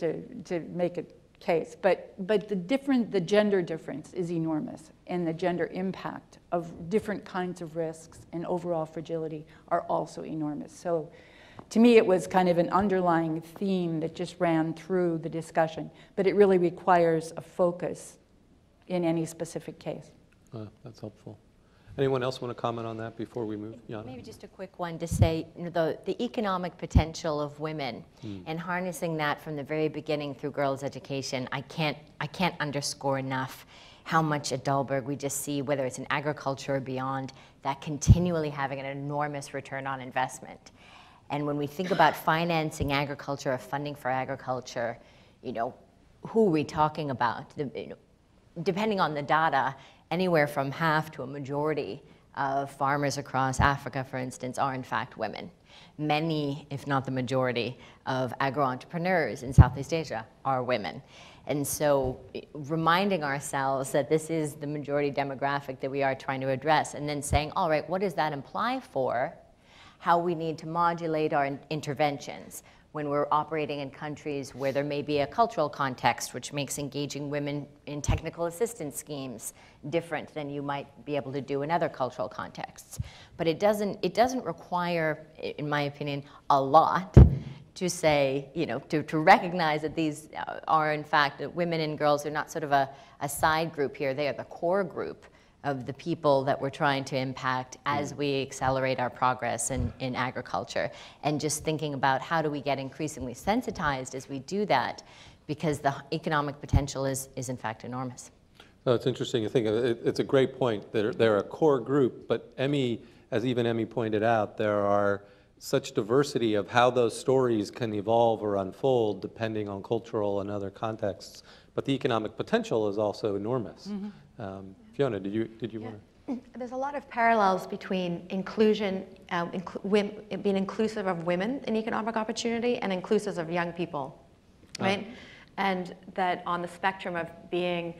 to make a case. But the gender difference is enormous, and the gender impact of different kinds of risks and overall fragility are also enormous. So to me, it was kind of an underlying theme that just ran through the discussion, but it really requires a focus in any specific case. That's helpful. Anyone else want to comment on that before we move? Fiona? Maybe just a quick one to say, you know, the economic potential of women and harnessing that from the very beginning through girls' education. I can't underscore enough how much at Dahlberg we just see, whether it's in agriculture or beyond, that continually having an enormous return on investment. And when we think about financing agriculture or funding for agriculture, you know, who are we talking about? You know, depending on the data, anywhere from half to a majority of farmers across Africa, for instance, are in fact women. Many, if not the majority, of agro-entrepreneurs in Southeast Asia are women. And so reminding ourselves that this is the majority demographic that we are trying to address, and then saying, all right, what does that imply for how we need to modulate our interventions when we're operating in countries where there may be a cultural context which makes engaging women in technical assistance schemes different than you might be able to do in other cultural contexts. But it doesn't require, in my opinion, a lot to say, you know, to recognize that these are in fact, that women and girls are not sort of a side group here, they are the core group of the people that we're trying to impact as we accelerate our progress in agriculture. And just thinking about how do we get increasingly sensitized as we do that, because the economic potential is in fact enormous. Oh, it's interesting to think of it. It's a great point. They're a core group, but Emmy, as even Emmy pointed out, there are such diversity of how those stories can evolve or unfold depending on cultural and other contexts. But the economic potential is also enormous. Fiona, did you want to? There's a lot of parallels between inclusion, being inclusive of women in economic opportunity and inclusive of young people, right? And that on the spectrum of being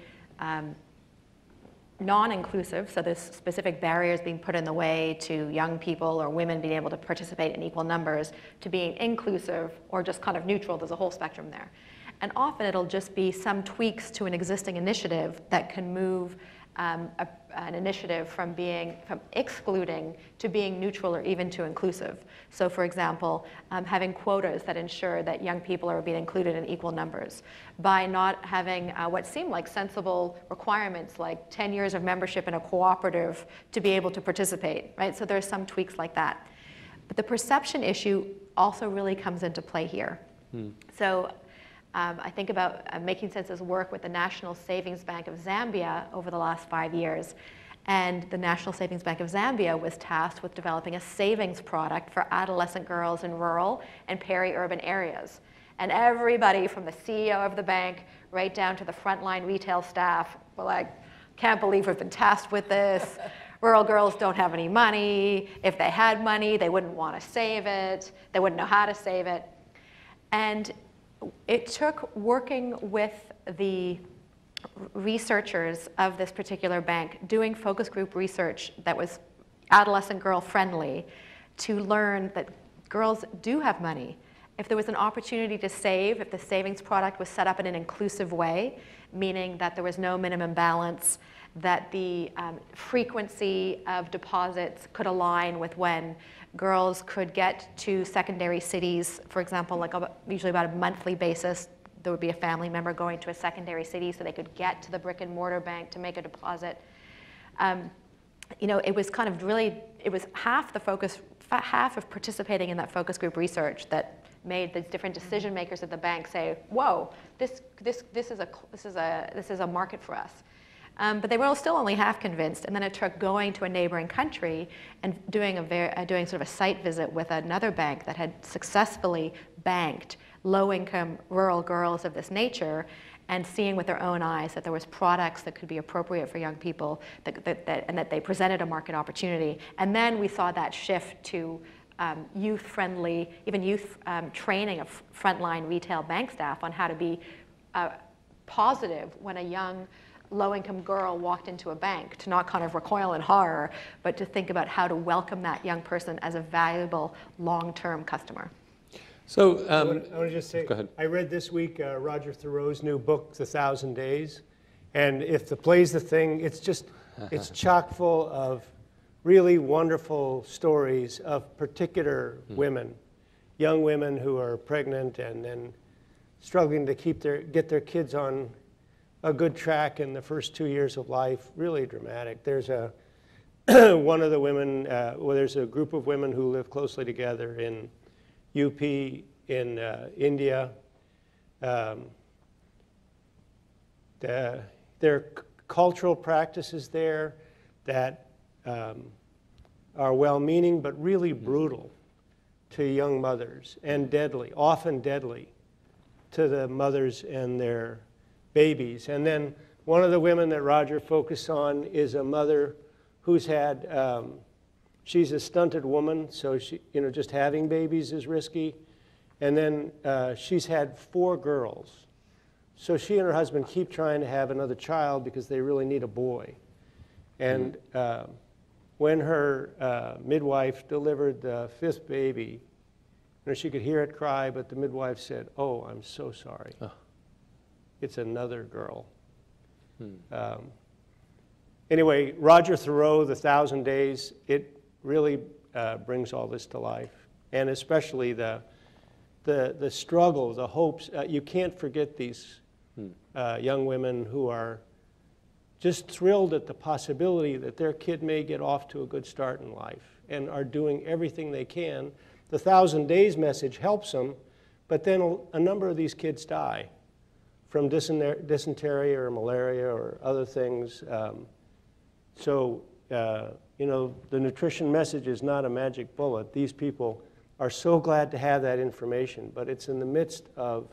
non-inclusive, so there's specific barriers being put in the way to young people or women being able to participate in equal numbers, to being inclusive or just kind of neutral, there's a whole spectrum there. And often it'll just be some tweaks to an existing initiative that can move an initiative from excluding to being neutral or even to inclusive. So for example, having quotas that ensure that young people are being included in equal numbers. By not having what seem like sensible requirements like 10 years of membership in a cooperative to be able to participate, right? So there's some tweaks like that. But the perception issue also really comes into play here. So I think about Making Sense's work with the National Savings Bank of Zambia over the last 5 years. And the National Savings Bank of Zambia was tasked with developing a savings product for adolescent girls in rural and peri-urban areas. And everybody from the CEO of the bank right down to the frontline retail staff were like, can't believe we've been tasked with this. Rural girls don't have any money. If they had money, they wouldn't want to save it. They wouldn't know how to save it. And it took working with the researchers of this particular bank, doing focus group research that was adolescent girl friendly, to learn that girls do have money. If there was an opportunity to save, if the savings product was set up in an inclusive way, meaning that there was no minimum balance, that the frequency of deposits could align with when girls could get to secondary cities, for example, like usually about a monthly basis, there would be a family member going to a secondary city so they could get to the brick and mortar bank to make a deposit. You know, it was kind of really, it was half the focus, half of participating in that focus group research that made these different decision makers at the bank say, "Whoa, this is a market for us." But they were still only half convinced, and then it took going to a neighboring country and doing sort of a site visit with another bank that had successfully banked low-income rural girls of this nature, and seeing with their own eyes that there was products that could be appropriate for young people, and that they presented a market opportunity. And then we saw that shift to youth-friendly, even youth training of frontline retail bank staff on how to be positive when a young low-income girl walked into a bank, to not kind of recoil in horror, but to think about how to welcome that young person as a valuable long-term customer. So I want to just say, go ahead. I read this week Roger Thoreau's new book, The 1,000 Days, and if the play's the thing, it's chock full of really wonderful stories of particular women, young women who are pregnant and then struggling to get their kids on a good track in the first 2 years of life. Really dramatic. There's one of the women, there's a group of women who live closely together in UP in India. There are cultural practices there that are well-meaning but really brutal to young mothers, and deadly, often deadly to the mothers and their babies. And then one of the women that Roger focused on is a mother who's had, she's a stunted woman, so she, just having babies is risky. And then she's had 4 girls. So she and her husband keep trying to have another child because they really need a boy. And when her midwife delivered the 5th baby, she could hear it cry, but the midwife said, "Oh, I'm so sorry. It's another girl." Anyway, Roger Thoreau, The 1,000 Days, it really brings all this to life, and especially the struggle, the hopes. You can't forget these young women who are just thrilled at the possibility that their kid may get off to a good start in life and are doing everything they can. The 1,000 Days message helps them, but then a number of these kids die from dysentery or malaria or other things. So, the nutrition message is not a magic bullet. These people are so glad to have that information, but it's in the midst of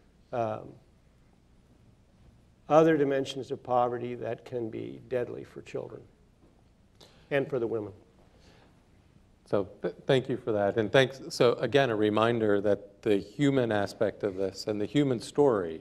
other dimensions of poverty that can be deadly for children and for the women. So thank you for that. And thanks. So again, a reminder that the human aspect of this and the human story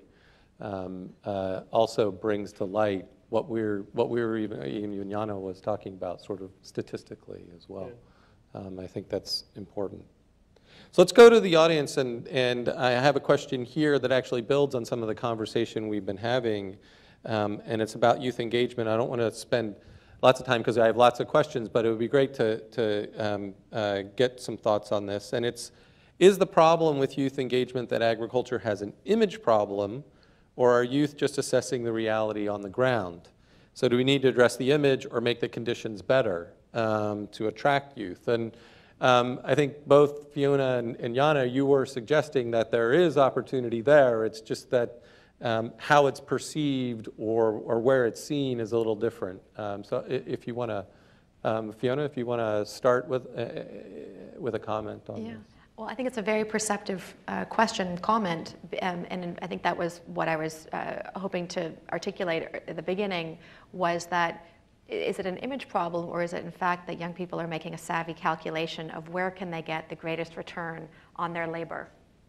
also brings to light what even Yana was talking about, sort of statistically as well. Yeah. I think that's important. So let's go to the audience, and I have a question here that actually builds on some of the conversation we've been having, and it's about youth engagement. I don't want to spend lots of time because I have lots of questions, but it would be great to get some thoughts on this. And is the problem with youth engagement that agriculture has an image problem, or are youth just assessing the reality on the ground? So do we need to address the image or make the conditions better to attract youth? And I think both Fiona and Yana, you were suggesting that there is opportunity there. It's just that how it's perceived or where it's seen is a little different. So if you want to, Fiona, if you want to start with a comment on this. Well, I think it's a very perceptive question and comment, and I think that was what I was hoping to articulate at the beginning, was that is it an image problem, or is it in fact that young people are making a savvy calculation of where can they get the greatest return on their labor?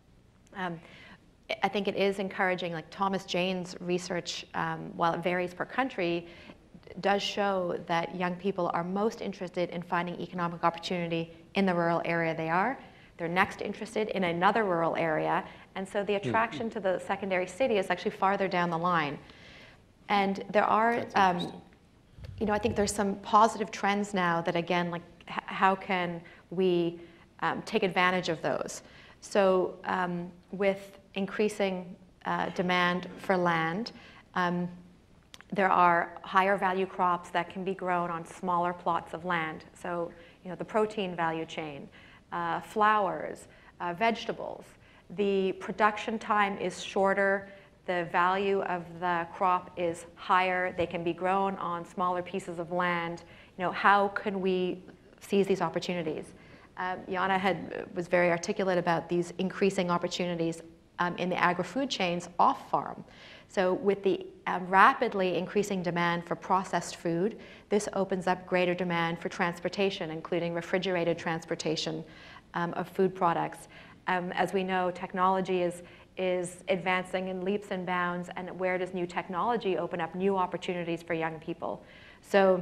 I think it is encouraging, like Thomas Jane's research, while it varies per country, does show that young people are most interested in finding economic opportunity in the rural area they are. They're next interested in another rural area, and so the attraction to the secondary city is actually farther down the line. And there are, I think there's some positive trends now that, again, like how can we take advantage of those? So with increasing demand for land, there are higher value crops that can be grown on smaller plots of land. So, the protein value chain, flowers, vegetables. The production time is shorter. The value of the crop is higher. They can be grown on smaller pieces of land. How can we seize these opportunities? Fiona was very articulate about these increasing opportunities in the agri-food chains off-farm. So with the rapidly increasing demand for processed food, this opens up greater demand for transportation, including refrigerated transportation of food products. As we know, technology is advancing in leaps and bounds, and where does new technology open up new opportunities for young people? So,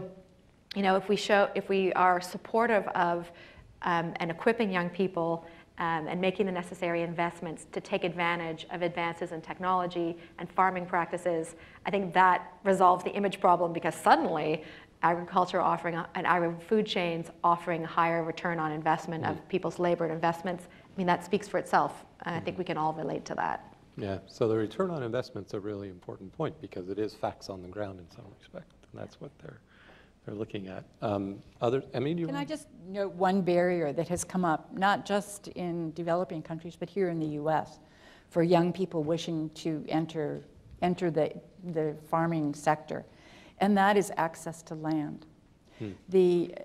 if we are supportive of and equipping young people and making the necessary investments to take advantage of advances in technology and farming practices, I think that resolves the image problem, because suddenly agriculture offering and agri-food chains offering higher return on investment of people's labor and investments, that speaks for itself. I think we can all relate to that. Yeah, so the return on investment's a really important point, because it is facts on the ground in some respect, and that's what they're looking at. Emmy, do you Can I want? just note one barrier that has come up, not just in developing countries, but here in the US, for young people wishing to enter the farming sector, and that is access to land. The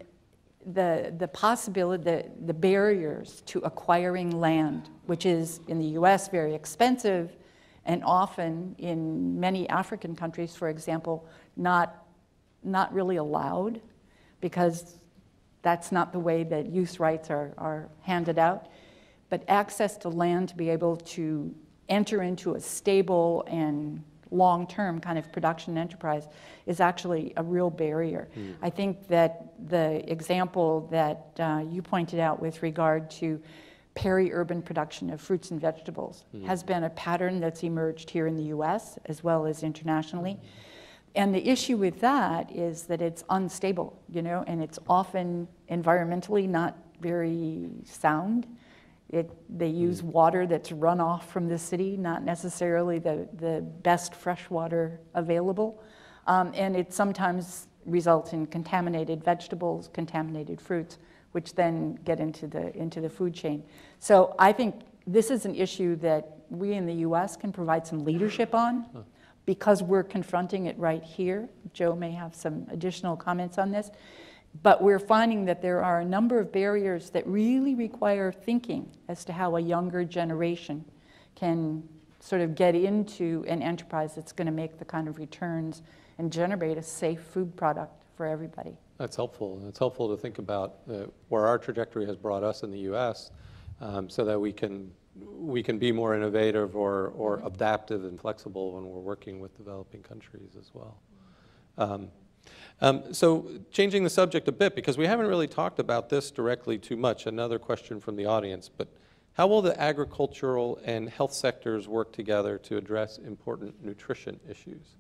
possibility, the barriers to acquiring land, which is in the US very expensive, and often in many African countries, for example, not really allowed, because that's not the way that use rights are handed out. But access to land to be able to enter into a stable and long-term kind of production enterprise is actually a real barrier. I think that the example that you pointed out with regard to peri-urban production of fruits and vegetables has been a pattern that's emerged here in the US as well as internationally. And the issue with that is that it's unstable, and it's often environmentally not very sound. They use water that's run off from the city, not necessarily the best fresh water available. And it sometimes results in contaminated vegetables, contaminated fruits, which then get into the food chain. So I think this is an issue that we in the US can provide some leadership on, because we're confronting it right here. Joe may have some additional comments on this. But we're finding that there are a number of barriers that really require thinking as to how a younger generation can sort of get into an enterprise that's going to make the kind of returns and generate a safe food product for everybody. That's helpful. It's helpful to think about where our trajectory has brought us in the U.S. So that we can be more innovative or adaptive and flexible when we're working with developing countries as well. So changing the subject a bit, because we haven't really talked about this directly too much, another question from the audience, but how will the agricultural and health sectors work together to address important nutrition issues?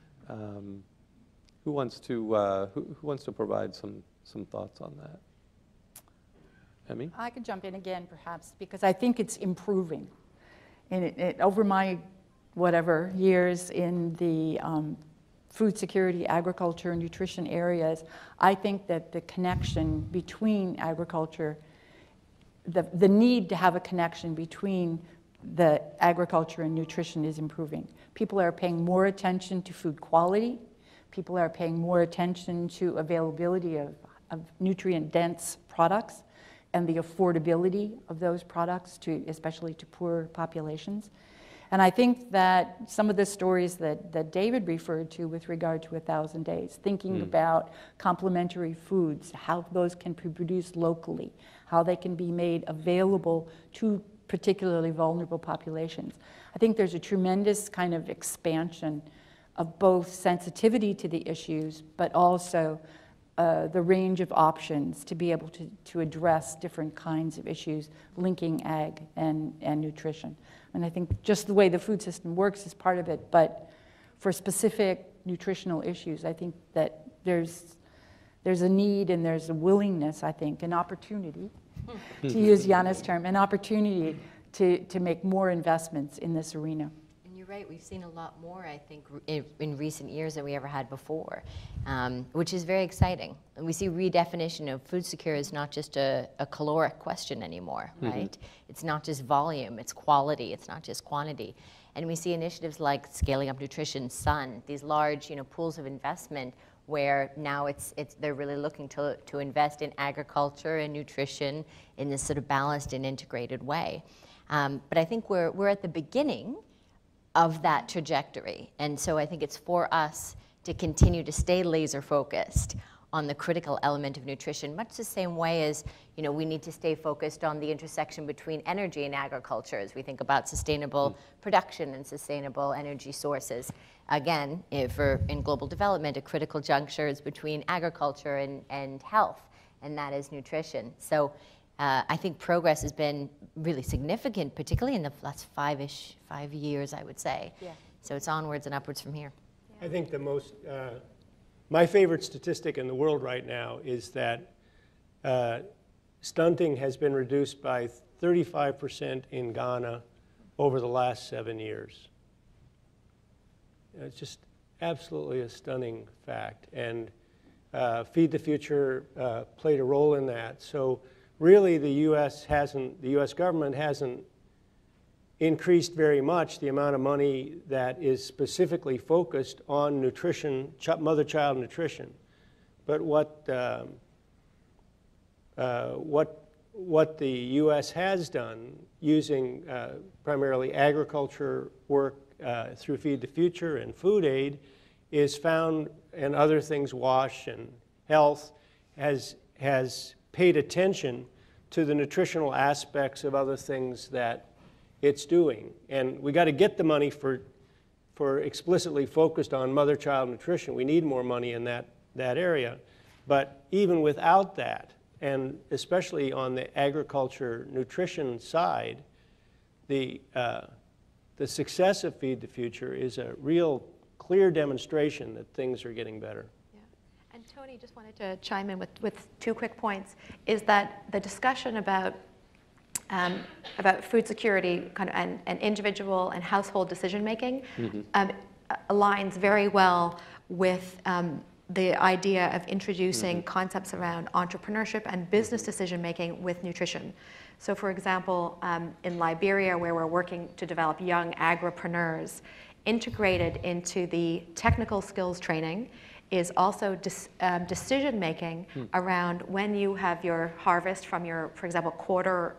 Who wants to provide some thoughts on that? Emmy? I could jump in again, perhaps, because I think it's improving. And over my years in the food security, agriculture, and nutrition areas, I think that the connection between agriculture, the need to have a connection between the agriculture and nutrition is improving. People are paying more attention to food quality. People are paying more attention to availability of nutrient-dense products and the affordability of those products, especially to poor populations. And I think that some of the stories that David referred to with regard to 1,000 Days, thinking about complementary foods, how those can be produced locally, how they can be made available to particularly vulnerable populations. I think there's a tremendous kind of expansion of both sensitivity to the issues, but also the range of options to be able to address different kinds of issues linking ag and nutrition. And I think just the way the food system works is part of it, but for specific nutritional issues, I think that there's a need and there's a willingness, I think, an opportunity, to use Jana's term, an opportunity to make more investments in this arena. And you right. We've seen a lot more, I think, in recent years than we ever had before, which is very exciting. And we see redefinition of food security is not just a caloric question anymore, right? It's not just volume, it's quality, it's not just quantity. And we see initiatives like Scaling Up Nutrition, SUN, these large, pools of investment where now they're really looking to invest in agriculture and nutrition in this sort of balanced and integrated way. But I think we're at the beginning of that trajectory. And so I think it's for us to continue to stay laser focused on the critical element of nutrition, much the same way as we need to stay focused on the intersection between energy and agriculture as we think about sustainable production and sustainable energy sources. Again, in global development, a critical juncture is between agriculture and health, and that is nutrition. So I think progress has been really significant, particularly in the last 5 years, I would say. Yeah. So it's onwards and upwards from here. I think my favorite statistic in the world right now is that stunting has been reduced by 35% in Ghana over the last 7 years. It's just absolutely a stunning fact. And Feed the Future played a role in that. So really the U.S. government hasn't increased very much the amount of money that is specifically focused on nutrition, mother-child nutrition. But what the U.S. has done, using primarily agriculture work through Feed the Future and food aid, is found, and other things, WASH and health, has paid attention to the nutritional aspects of other things that it's doing. And we got to get the money for explicitly focused on mother-child nutrition. We need more money in that area. But even without that, and especially on the agriculture nutrition side, the success of Feed the Future is a real clear demonstration that things are getting better. Yeah. And Tony, just wanted to chime in with 2 quick points, is that the discussion about food security and individual and household decision-making aligns very well with the idea of introducing concepts around entrepreneurship and business decision-making with nutrition. So for example, in Liberia, where we're working to develop young agripreneurs, integrated into the technical skills training is also decision-making around when you have your harvest from your, for example, quarter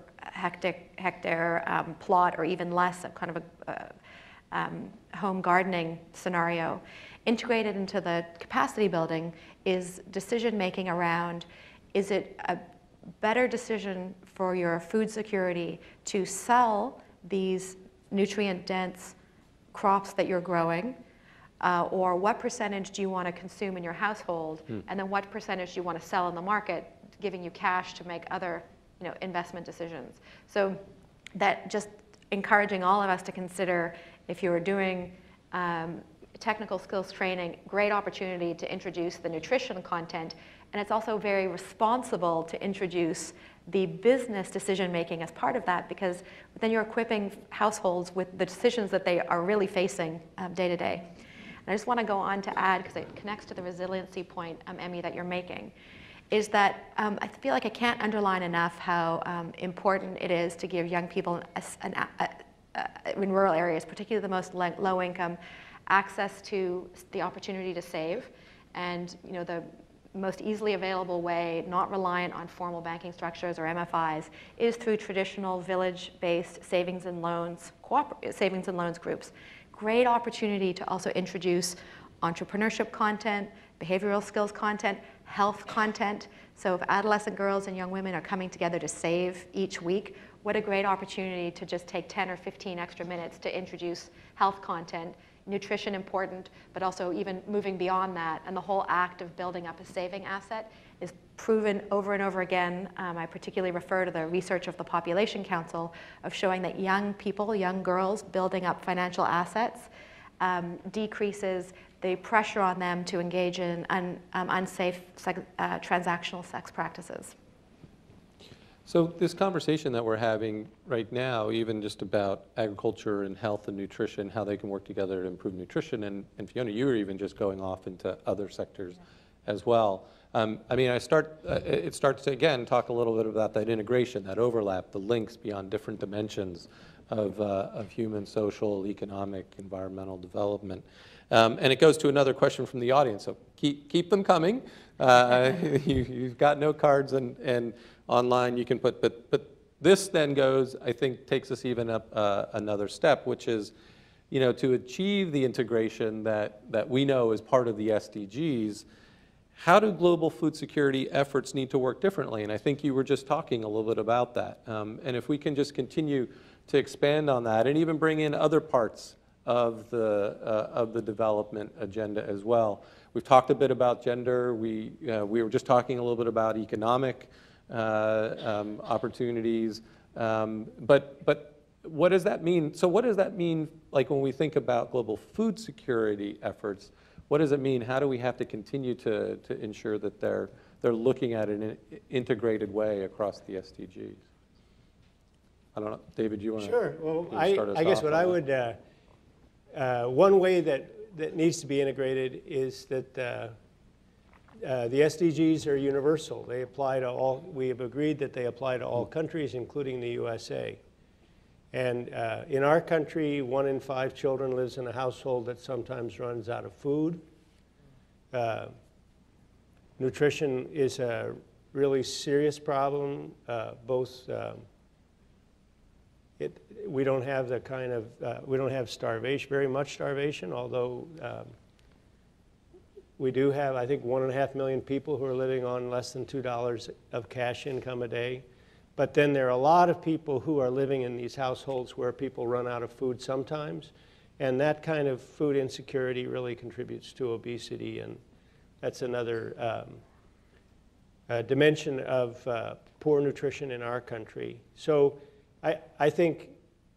hectare plot, or even less, of kind of a home gardening scenario. Integrated into the capacity building is decision-making around, is it a better decision for your food security to sell these nutrient-dense crops that you're growing, or what percentage do you want to consume in your household, and then what percentage do you want to sell in the market, giving you cash to make other investment decisions. So that just encouraging all of us to consider, if you are doing technical skills training, great opportunity to introduce the nutrition content, and it's also very responsible to introduce the business decision-making as part of that, because then you're equipping households with the decisions that they are really facing day to day. And I just want to go on to add, because it connects to the resiliency point, Emmy, that you're making, is that I feel like I can't underline enough how important it is to give young people in rural areas, particularly the most low income, access to the opportunity to save. And the most easily available way, not reliant on formal banking structures or MFIs, is through traditional village-based savings and loans groups. Great opportunity to also introduce entrepreneurship content, behavioral skills content, health content. So if adolescent girls and young women are coming together to save each week, what a great opportunity to just take 10 or 15 extra minutes to introduce health content. Nutrition important, but also even moving beyond that, and the whole act of building up a saving asset is proven over and over again. I particularly refer to the research of the Population Council of showing that young people, young girls, building up financial assets decreases the pressure on them to engage in unsafe transactional sex practices. So this conversation that we're having right now, even just about agriculture and health and nutrition, how they can work together to improve nutrition, and Fiona, you were even just going off into other sectors as well. I mean, it starts to, again, talk a little bit about that integration, that overlap, the links beyond different dimensions of human, social, economic, environmental development. And it goes to another question from the audience, so keep them coming. You've got note cards and online you can put, but this then goes, I think, takes us even up another step, which is, to achieve the integration that we know is part of the SDGs, how do global food security efforts need to work differently? And I think you were just talking a little bit about that. And if we can just continue to expand on that and even bring in other parts of the development agenda as well. We've talked a bit about gender. We were just talking a little bit about economic opportunities. But what does that mean? So what does that mean, like when we think about global food security efforts? What does it mean? How do we have to continue to ensure that they're looking at it in an integrated way across the SDGs? I don't know, David, do you want to? Sure. Well, I guess what I would, one way that needs to be integrated is that the SDGs are universal. They apply to all. We have agreed that they apply to all countries, including the USA. And in our country, 1 in 5 children lives in a household that sometimes runs out of food. Nutrition is a really serious problem. We don't have the kind of, we don't have starvation, very much starvation, although we do have, I think, 1.5 million people who are living on less than $2 of cash income a day. But then there are a lot of people who are living in these households where people run out of food sometimes. And that kind of food insecurity really contributes to obesity. And that's another dimension of poor nutrition in our country. So I think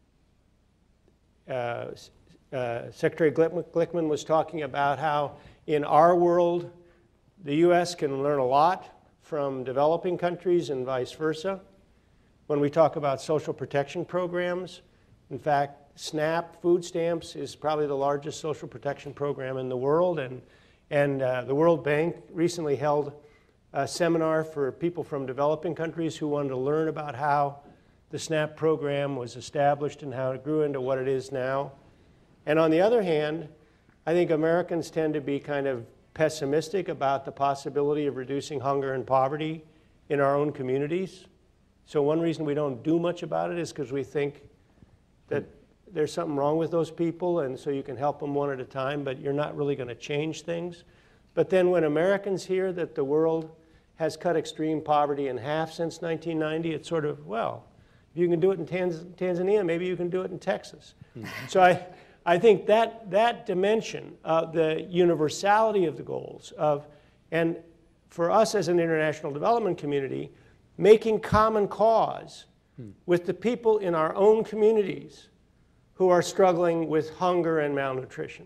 Secretary Beckmann was talking about how in our world, the US can learn a lot from developing countries and vice versa. When we talk about social protection programs, in fact, SNAP, food stamps, is probably the largest social protection program in the world. And the World Bank recently held a seminar for people from developing countries who wanted to learn about how the SNAP program was established and how it grew into what it is now. And on the other hand, I think Americans tend to be kind of pessimistic about the possibility of reducing hunger and poverty in our own communities. So one reason we don't do much about it is because we think that there's something wrong with those people, and so you can help them one at a time, but you're not really going to change things. But then when Americans hear that the world has cut extreme poverty in half since 1990, it's sort of, well, if you can do it in Tanzania, maybe you can do it in Texas. So I think that dimension of the universality of the goals and for us as an international development community, making common cause with the people in our own communities who are struggling with hunger and malnutrition.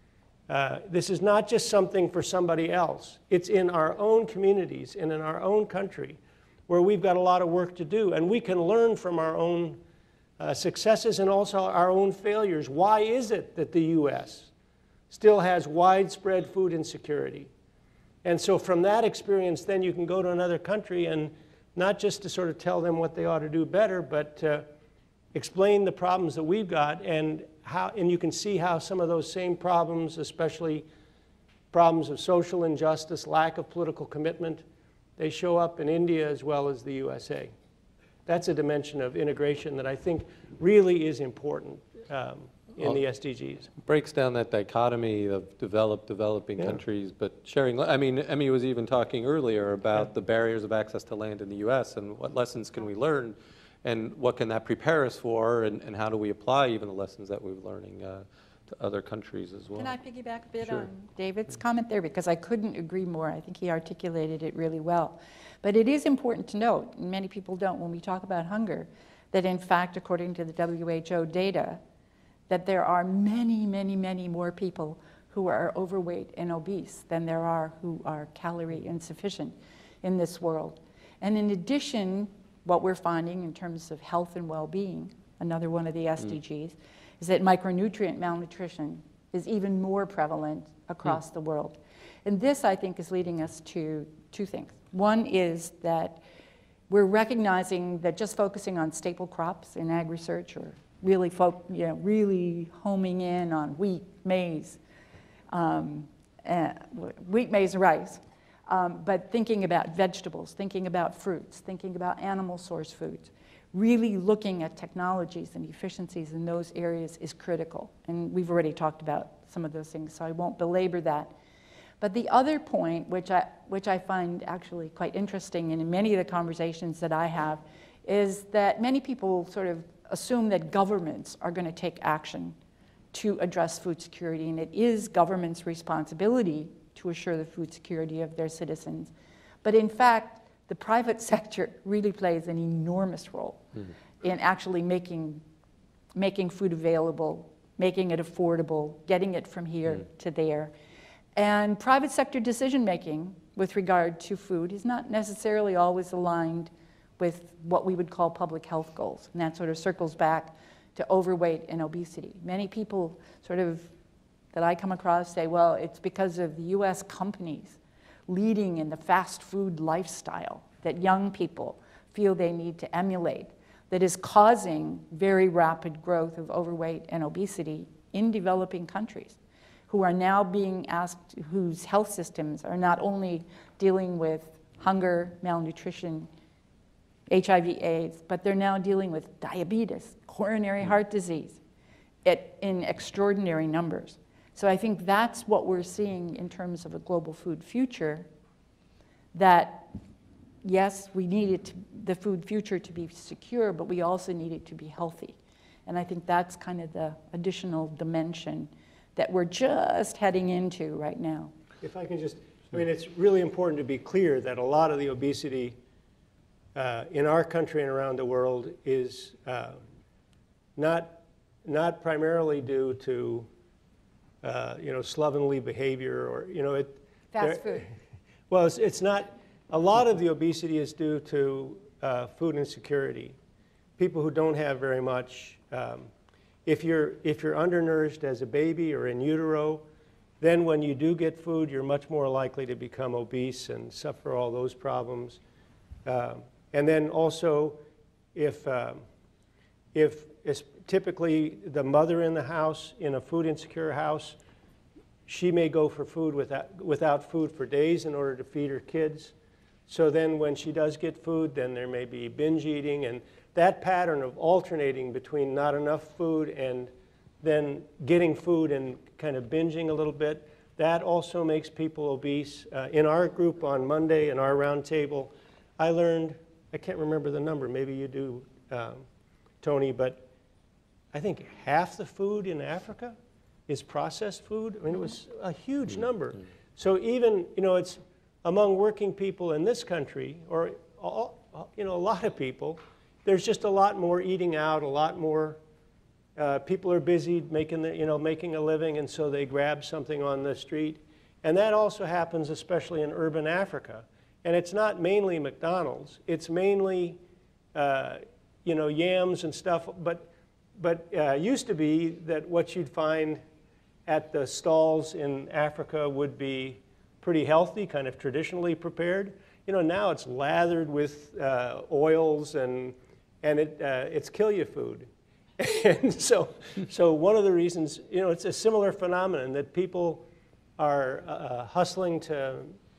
This is not just something for somebody else. It's in our own communities and in our own country where we've got a lot of work to do. And we can learn from our own successes and also our own failures. Why is it that the US still has widespread food insecurity? And so from that experience, then you can go to another country and not just to sort of tell them what they ought to do better, but to explain the problems that we've got and you can see how some of those same problems, especially problems of social injustice, lack of political commitment, they show up in India as well as the USA. That's a dimension of integration that I think really is important in the SDGs. Breaks down that dichotomy of developing countries, but sharing. I mean, Emmy was even talking earlier about the barriers of access to land in the U.S. and what lessons can we learn, and what can that prepare us for, and how do we apply even the lessons that we're learning to other countries as well. Can I piggyback a bit on David's comment there? Because I couldn't agree more. I think he articulated it really well. But it is important to note, and many people don't when we talk about hunger, that in fact, according to the WHO data, that there are many, many, many more people who are overweight and obese than there are who are calorie insufficient in this world. And in addition what we're finding in terms of health and well-being, another one of the SDGs, is that micronutrient malnutrition is even more prevalent across the world. And this, I think, is leading us to two things. One is that we're recognizing that just focusing on staple crops in ag research, or really, really homing in on wheat, maize, and rice, but thinking about vegetables, thinking about fruits, thinking about animal source foods, really looking at technologies and efficiencies in those areas is critical. And we've already talked about some of those things, so I won't belabor that. But the other point, which I find actually quite interesting, and in many of the conversations that I have, is that many people sort of assume that governments are going to take action to address food security, and it is government's responsibility to assure the food security of their citizens. But in fact, the private sector really plays an enormous role in actually making food available, making it affordable, getting it from here to there. And private sector decision-making with regard to food is not necessarily always aligned with what we would call public health goals. And that sort of circles back to overweight and obesity. Many people sort of that I come across say, well, it's because of the US companies leading in the fast food lifestyle that young people feel they need to emulate that is causing very rapid growth of overweight and obesity in developing countries, who are now being asked, whose health systems are not only dealing with hunger, malnutrition, HIV/AIDS, but they're now dealing with diabetes, coronary heart disease in extraordinary numbers. So I think that's what we're seeing in terms of a global food future, that yes, we need the food future to be secure, but we also need it to be healthy. And I think that's kind of the additional dimension that we're just heading into right now. If I can just, I mean, it's really important to be clear that a lot of the obesity in our country and around the world is not primarily due to slovenly behavior or fast food. Well, it's not. A lot of the obesity is due to food insecurity. People who don't have very much. If you're undernourished as a baby or in utero, then when you do get food, you're much more likely to become obese and suffer all those problems. And then also, if it's typically the mother in the house, in a food insecure house, she may go for food without food for days in order to feed her kids. So then when she does get food, then there may be binge eating, and that pattern of alternating between not enough food and then getting food and kind of binging a little bit, that also makes people obese. In our group on Monday, in our roundtable, I learned, I can't remember the number, maybe you do, Tony, but I think half the food in Africa is processed food. I mean, it was a huge number. So even, it's among working people in this country, or a lot of people, there's just a lot more eating out, a lot more people are busy making a living, and so they grab something on the street. And that also happens especially in urban Africa. And it's not mainly McDonald's. It's mainly yams and stuff. But used to be that what you'd find at the stalls in Africa would be pretty healthy, kind of traditionally prepared. Now it's lathered with oils and it's kill you food. And so one of the reasons, it's a similar phenomenon that people are hustling to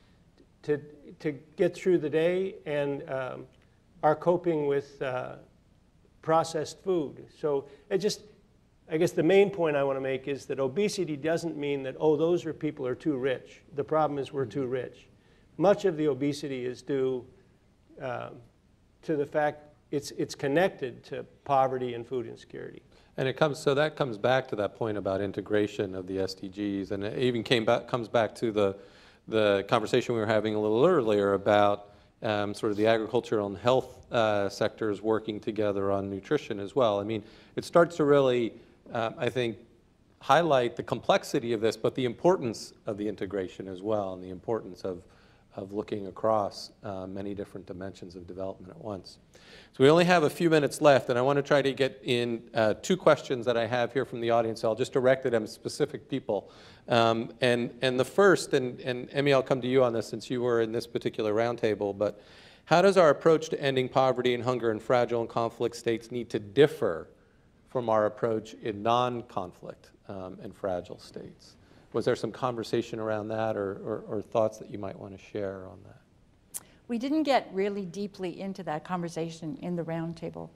get through the day and are coping with processed food. So I guess the main point I want to make is that obesity doesn't mean that, those people are too rich. The problem is we're too rich. Much of the obesity is due to the fact it's connected to poverty and food insecurity. And that comes back to that point about integration of the SDGs, and it even comes back to the conversation we were having a little earlier about sort of the agricultural and health sectors working together on nutrition as well. I mean, it starts to really, I think, highlight the complexity of this, but the importance of the integration as well, and the importance of of looking across many different dimensions of development at once. So we only have a few minutes left, and I want to try to get in two questions that I have here from the audience. I'll just direct it at specific people. And the first, and Emmy, I'll come to you on this since you were in this particular roundtable, but how does our approach to ending poverty and hunger in fragile and conflict states need to differ from our approach in non-conflict and fragile states? Was there some conversation around that or thoughts that you might want to share on that? We didn't get really deeply into that conversation in the roundtable,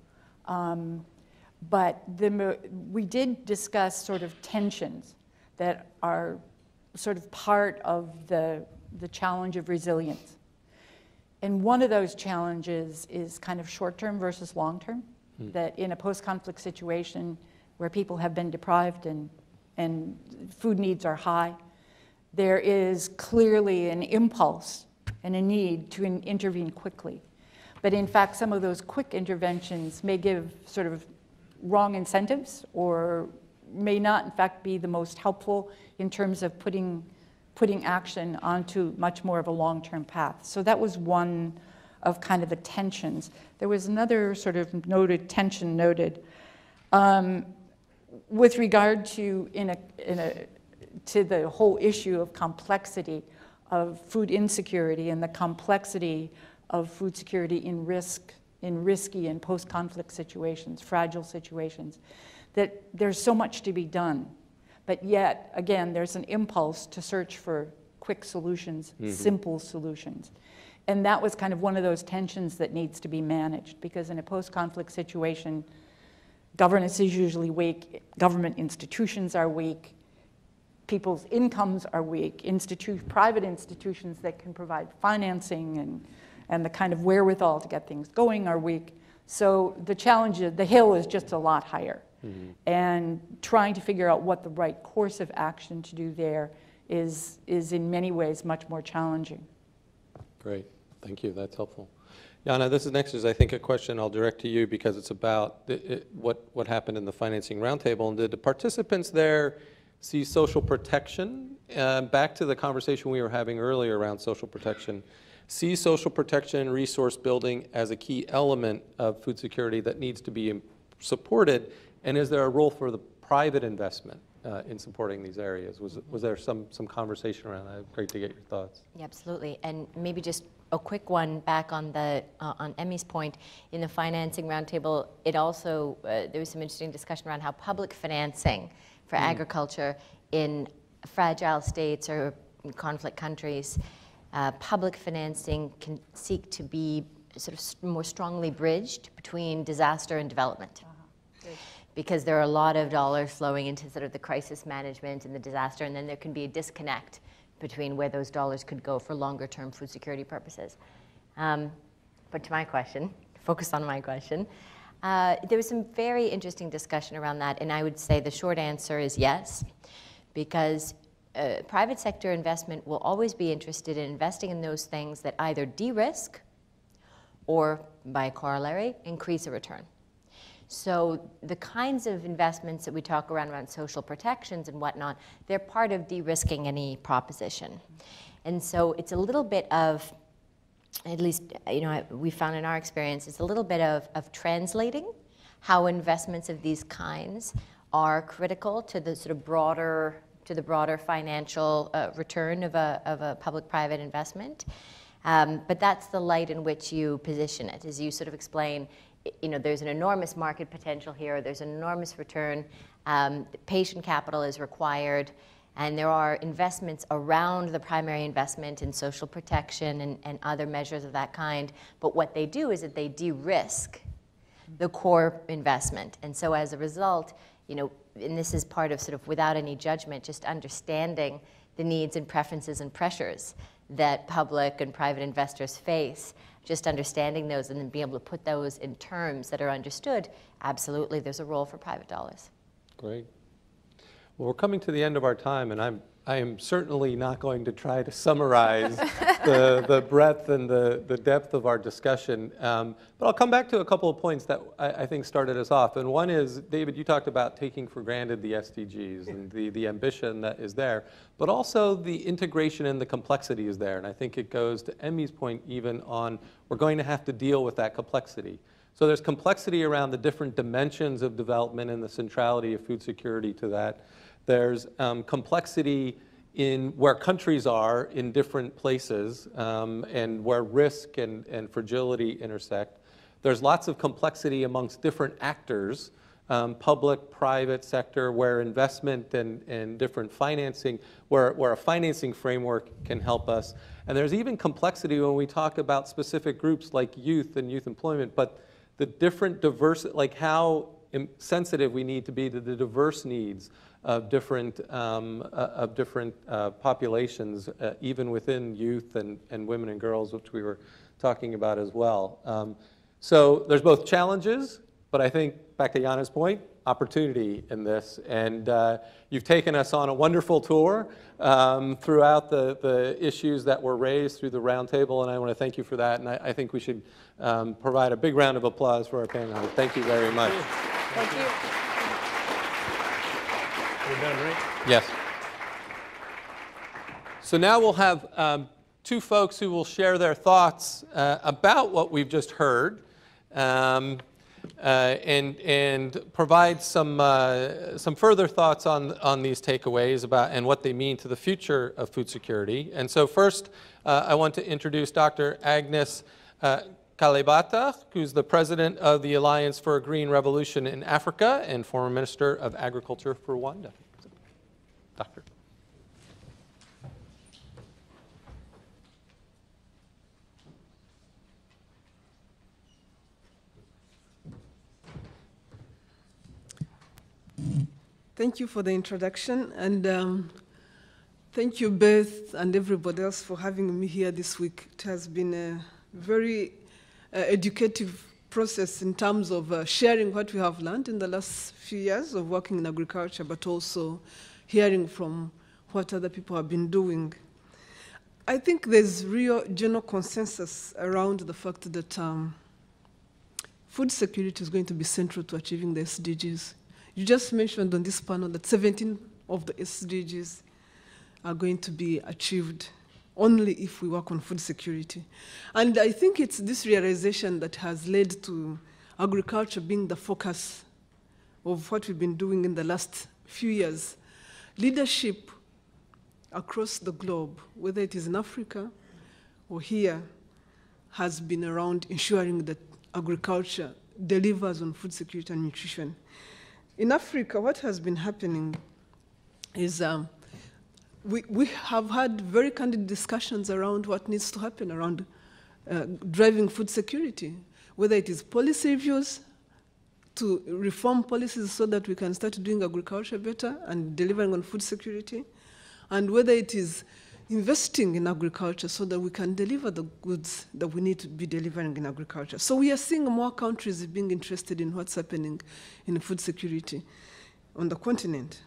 but we did discuss sort of tensions that are sort of part of the challenge of resilience. And one of those challenges is kind of short-term versus long-term, that in a post-conflict situation where people have been deprived and food needs are high, there is clearly an impulse and a need to intervene quickly. But in fact, some of those quick interventions may give sort of wrong incentives or may not, in fact, be the most helpful in terms of putting action onto much more of a long-term path. So that was one of kind of the tensions. There was another sort of tension noted with regard to to the whole issue of complexity of food insecurity and the complexity of food security in risky and post-conflict situations, fragile situations, that there's so much to be done. But yet, again, there's an impulse to search for quick solutions, simple solutions. And that was kind of one of those tensions that needs to be managed, because in a post-conflict situation, governance is usually weak, government institutions are weak, people's incomes are weak, private institutions that can provide financing and the kind of wherewithal to get things going are weak. So the challenge, the hill is just a lot higher. And trying to figure out what the right course of action to do there is in many ways much more challenging. Great, thank you, that's helpful. Yana, this is next is I think a question I'll direct to you because it's about what happened in the financing roundtable. And did the participants there see social protection? Back to the conversation we were having earlier around social protection. See social protection and resource building as a key element of food security that needs to be supported, and is there a role for the private investment in supporting these areas? Was there some conversation around that? Great to get your thoughts. Yeah, absolutely, and maybe just a quick one back on on Emmy's point. In the financing roundtable, it also there was some interesting discussion around how public financing for agriculture in fragile states or in conflict countries, public financing can seek to be sort of more strongly bridged between disaster and development. Because there are a lot of dollars flowing into sort of the crisis management and the disaster, and then there can be a disconnect between where those dollars could go for longer-term food security purposes. But to my question, focus on my question, there was some very interesting discussion around that, and I would say the short answer is yes, because private sector investment will always be interested in investing in those things that either de-risk or, by corollary, increase a return. So the kinds of investments that we talk around social protections and whatnot, they're part of de-risking any proposition. And so it's a little bit of, at least we found in our experience, it's a little bit of translating how investments of these kinds are critical to the sort of broader financial return of a public-private investment. But that's the light in which you position it, as you sort of explain. There's an enormous market potential here, there's an enormous return, patient capital is required, and there are investments around the primary investment in social protection and other measures of that kind, but what they do is that they de-risk the core investment. And so as a result, and this is part of sort of without any judgment, just understanding the needs and preferences and pressures that public and private investors face, just understanding those and then being able to put those in terms that are understood, absolutely, there's a role for private dollars. Great. Well, we're coming to the end of our time, and I am certainly not going to try to summarize the breadth and the depth of our discussion. But I'll come back to a couple of points that I think started us off. And one is, David, you talked about taking for granted the SDGs and the ambition that is there, but also the integration and the complexity is there. And I think it goes to Emmy's point even on we're going to have to deal with that complexity. So there's complexity around the different dimensions of development and the centrality of food security to that. There's complexity in where countries are in different places and where risk and fragility intersect. There's lots of complexity amongst different actors, public, private sector, where investment and different financing, where a financing framework can help us. And there's even complexity when we talk about specific groups like youth and youth employment, but the different diverse, like how sensitive we need to be to the diverse needs of different populations, even within youth and women and girls, which we were talking about as well. So there's both challenges, but I think, back to Jana's point, opportunity in this. And you've taken us on a wonderful tour throughout the issues that were raised through the roundtable, and I want to thank you for that. And I think we should provide a big round of applause for our panelists. Thank you very much. Thank you. We're done, right? Yes. So now we'll have two folks who will share their thoughts about what we've just heard and provide some further thoughts on these takeaways about and what they mean to the future of food security. And so first, I want to introduce Dr. Agnes Kalibata, who's the president of the Alliance for a Green Revolution in Africa and former Minister of Agriculture for Rwanda. Doctor. Thank you for the introduction, and thank you, Beth, and everybody else for having me here this week. It has been a very educative process in terms of sharing what we have learned in the last few years of working in agriculture, but also hearing from what other people have been doing. I think there's real general consensus around the fact that food security is going to be central to achieving the SDGs. You just mentioned on this panel that 17 of the SDGs are going to be achieved only if we work on food security. And I think it's this realization that has led to agriculture being the focus of what we've been doing in the last few years. Leadership across the globe, whether it is in Africa or here, has been around ensuring that agriculture delivers on food security and nutrition. In Africa, what has been happening is we have had very candid discussions around what needs to happen around driving food security, whether it is policy reviews to reform policies so that we can start doing agriculture better and delivering on food security, and whether it is investing in agriculture so that we can deliver the goods that we need to be delivering in agriculture. So we are seeing more countries being interested in what's happening in food security on the continent.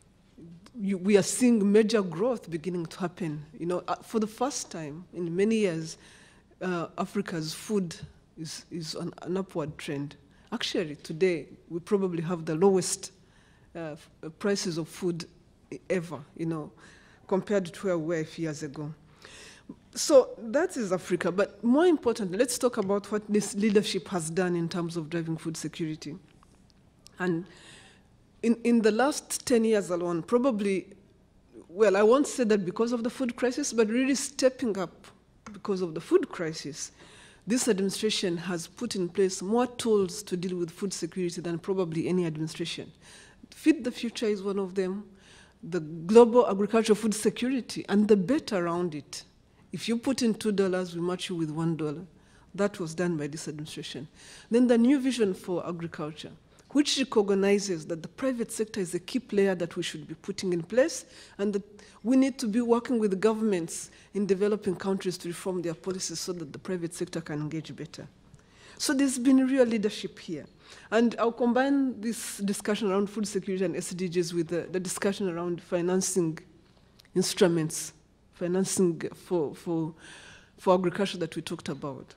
We are seeing major growth beginning to happen. You know, for the first time in many years, Africa's food is on an upward trend. Actually, today, we probably have the lowest prices of food ever, you know, compared to where we were a few years ago. So that is Africa, but more importantly, let's talk about what this leadership has done in terms of driving food security. And in the last 10 years alone, probably, well, I won't say that because of the food crisis, but really stepping up because of the food crisis, this administration has put in place more tools to deal with food security than probably any administration. Feed the Future is one of them, the global agricultural food security, and the bet around it. If you put in $2, we match you with $1. That was done by this administration. Then the new vision for agriculture, which recognizes that the private sector is a key player that we should be putting in place, and that we need to be working with governments in developing countries to reform their policies so that the private sector can engage better. So there's been real leadership here. And I'll combine this discussion around food security and SDGs with the discussion around financing instruments, financing for agriculture that we talked about.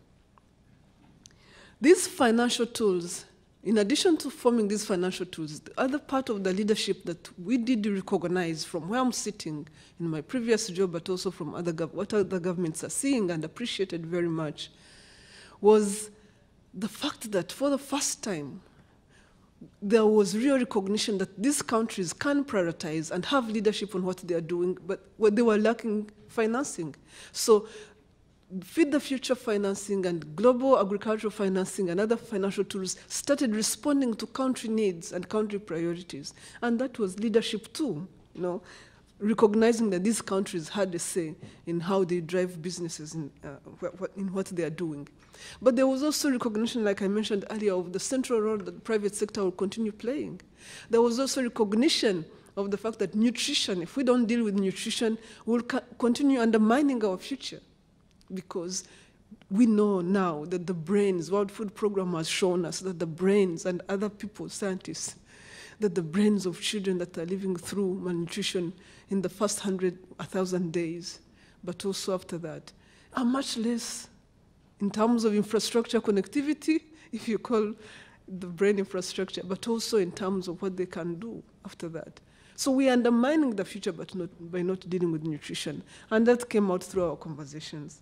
These financial tools, in addition to forming these financial tools, the other part of the leadership that we did recognize from where I'm sitting in my previous job, but also from what other governments are seeing and appreciated very much, was the fact that for the first time, there was real recognition that these countries can prioritize and have leadership on what they are doing, but what they were lacking financing. So Feed the Future financing and global agricultural financing and other financial tools started responding to country needs and country priorities. And that was leadership too, recognizing that these countries had a say in how they drive businesses in what they are doing. But there was also recognition, like I mentioned earlier, of the central role that the private sector will continue playing. There was also recognition of the fact that nutrition, if we don't deal with nutrition, we'll continue undermining our future. Because we know now that the brains, World Food Programme has shown us that the brains and other people, scientists, that the brains of children that are living through malnutrition in the first 1,000 days, but also after that, are much less in terms of infrastructure connectivity, if you call the brain infrastructure, but also in terms of what they can do after that. So we are undermining the future by not dealing with nutrition. And that came out through our conversations.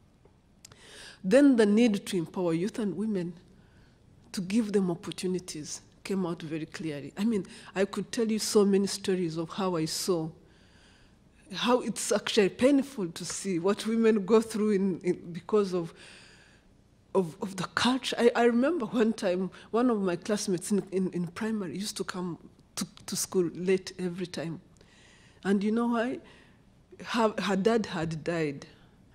Then the need to empower youth and women, to give them opportunities, came out very clearly. I mean, I could tell you so many stories of how I saw how it's actually painful to see what women go through because of the culture. I remember one time, one of my classmates in primary used to come to school late every time. And you know why? Her dad had died.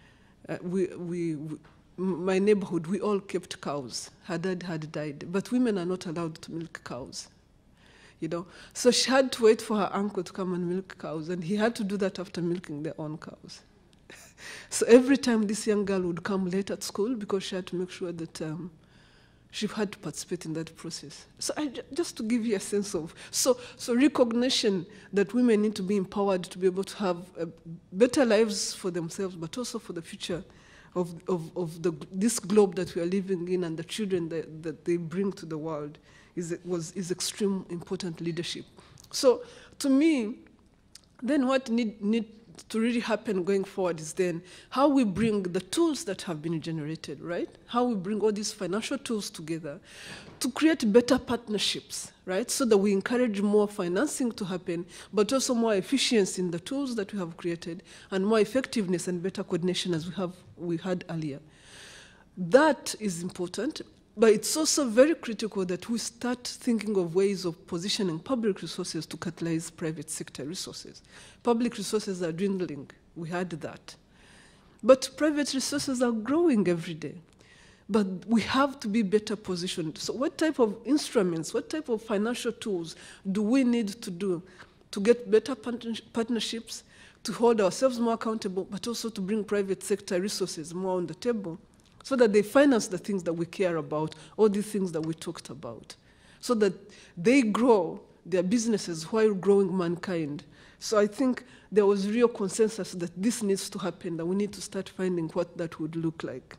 My neighborhood, we all kept cows. Her dad had died, but women are not allowed to milk cows, So she had to wait for her uncle to come and milk cows, and he had to do that after milking their own cows. So every time this young girl would come late at school, because she had to make sure that she had to participate in that process. So just to give you a sense of, so recognition that women need to be empowered to be able to have better lives for themselves, but also for the future of this globe that we are living in and the children that they bring to the world is extreme important leadership. So to me, then what need to really happen going forward is then how we bring the tools that have been generated, right? How we bring all these financial tools together to create better partnerships, right? So that we encourage more financing to happen, but also more efficiency in the tools that we have created and more effectiveness and better coordination as we had earlier. That is important, but it's also very critical that we start thinking of ways of positioning public resources to catalyze private sector resources. Public resources are dwindling, we had that. But private resources are growing every day. But we have to be better positioned. So what type of instruments, what type of financial tools do we need to do to get better partnerships, to hold ourselves more accountable, but also to bring private sector resources more on the table, so that they finance the things that we care about, all these things that we talked about, so that they grow their businesses while growing mankind. So I think there was real consensus that this needs to happen, that we need to start finding what that would look like.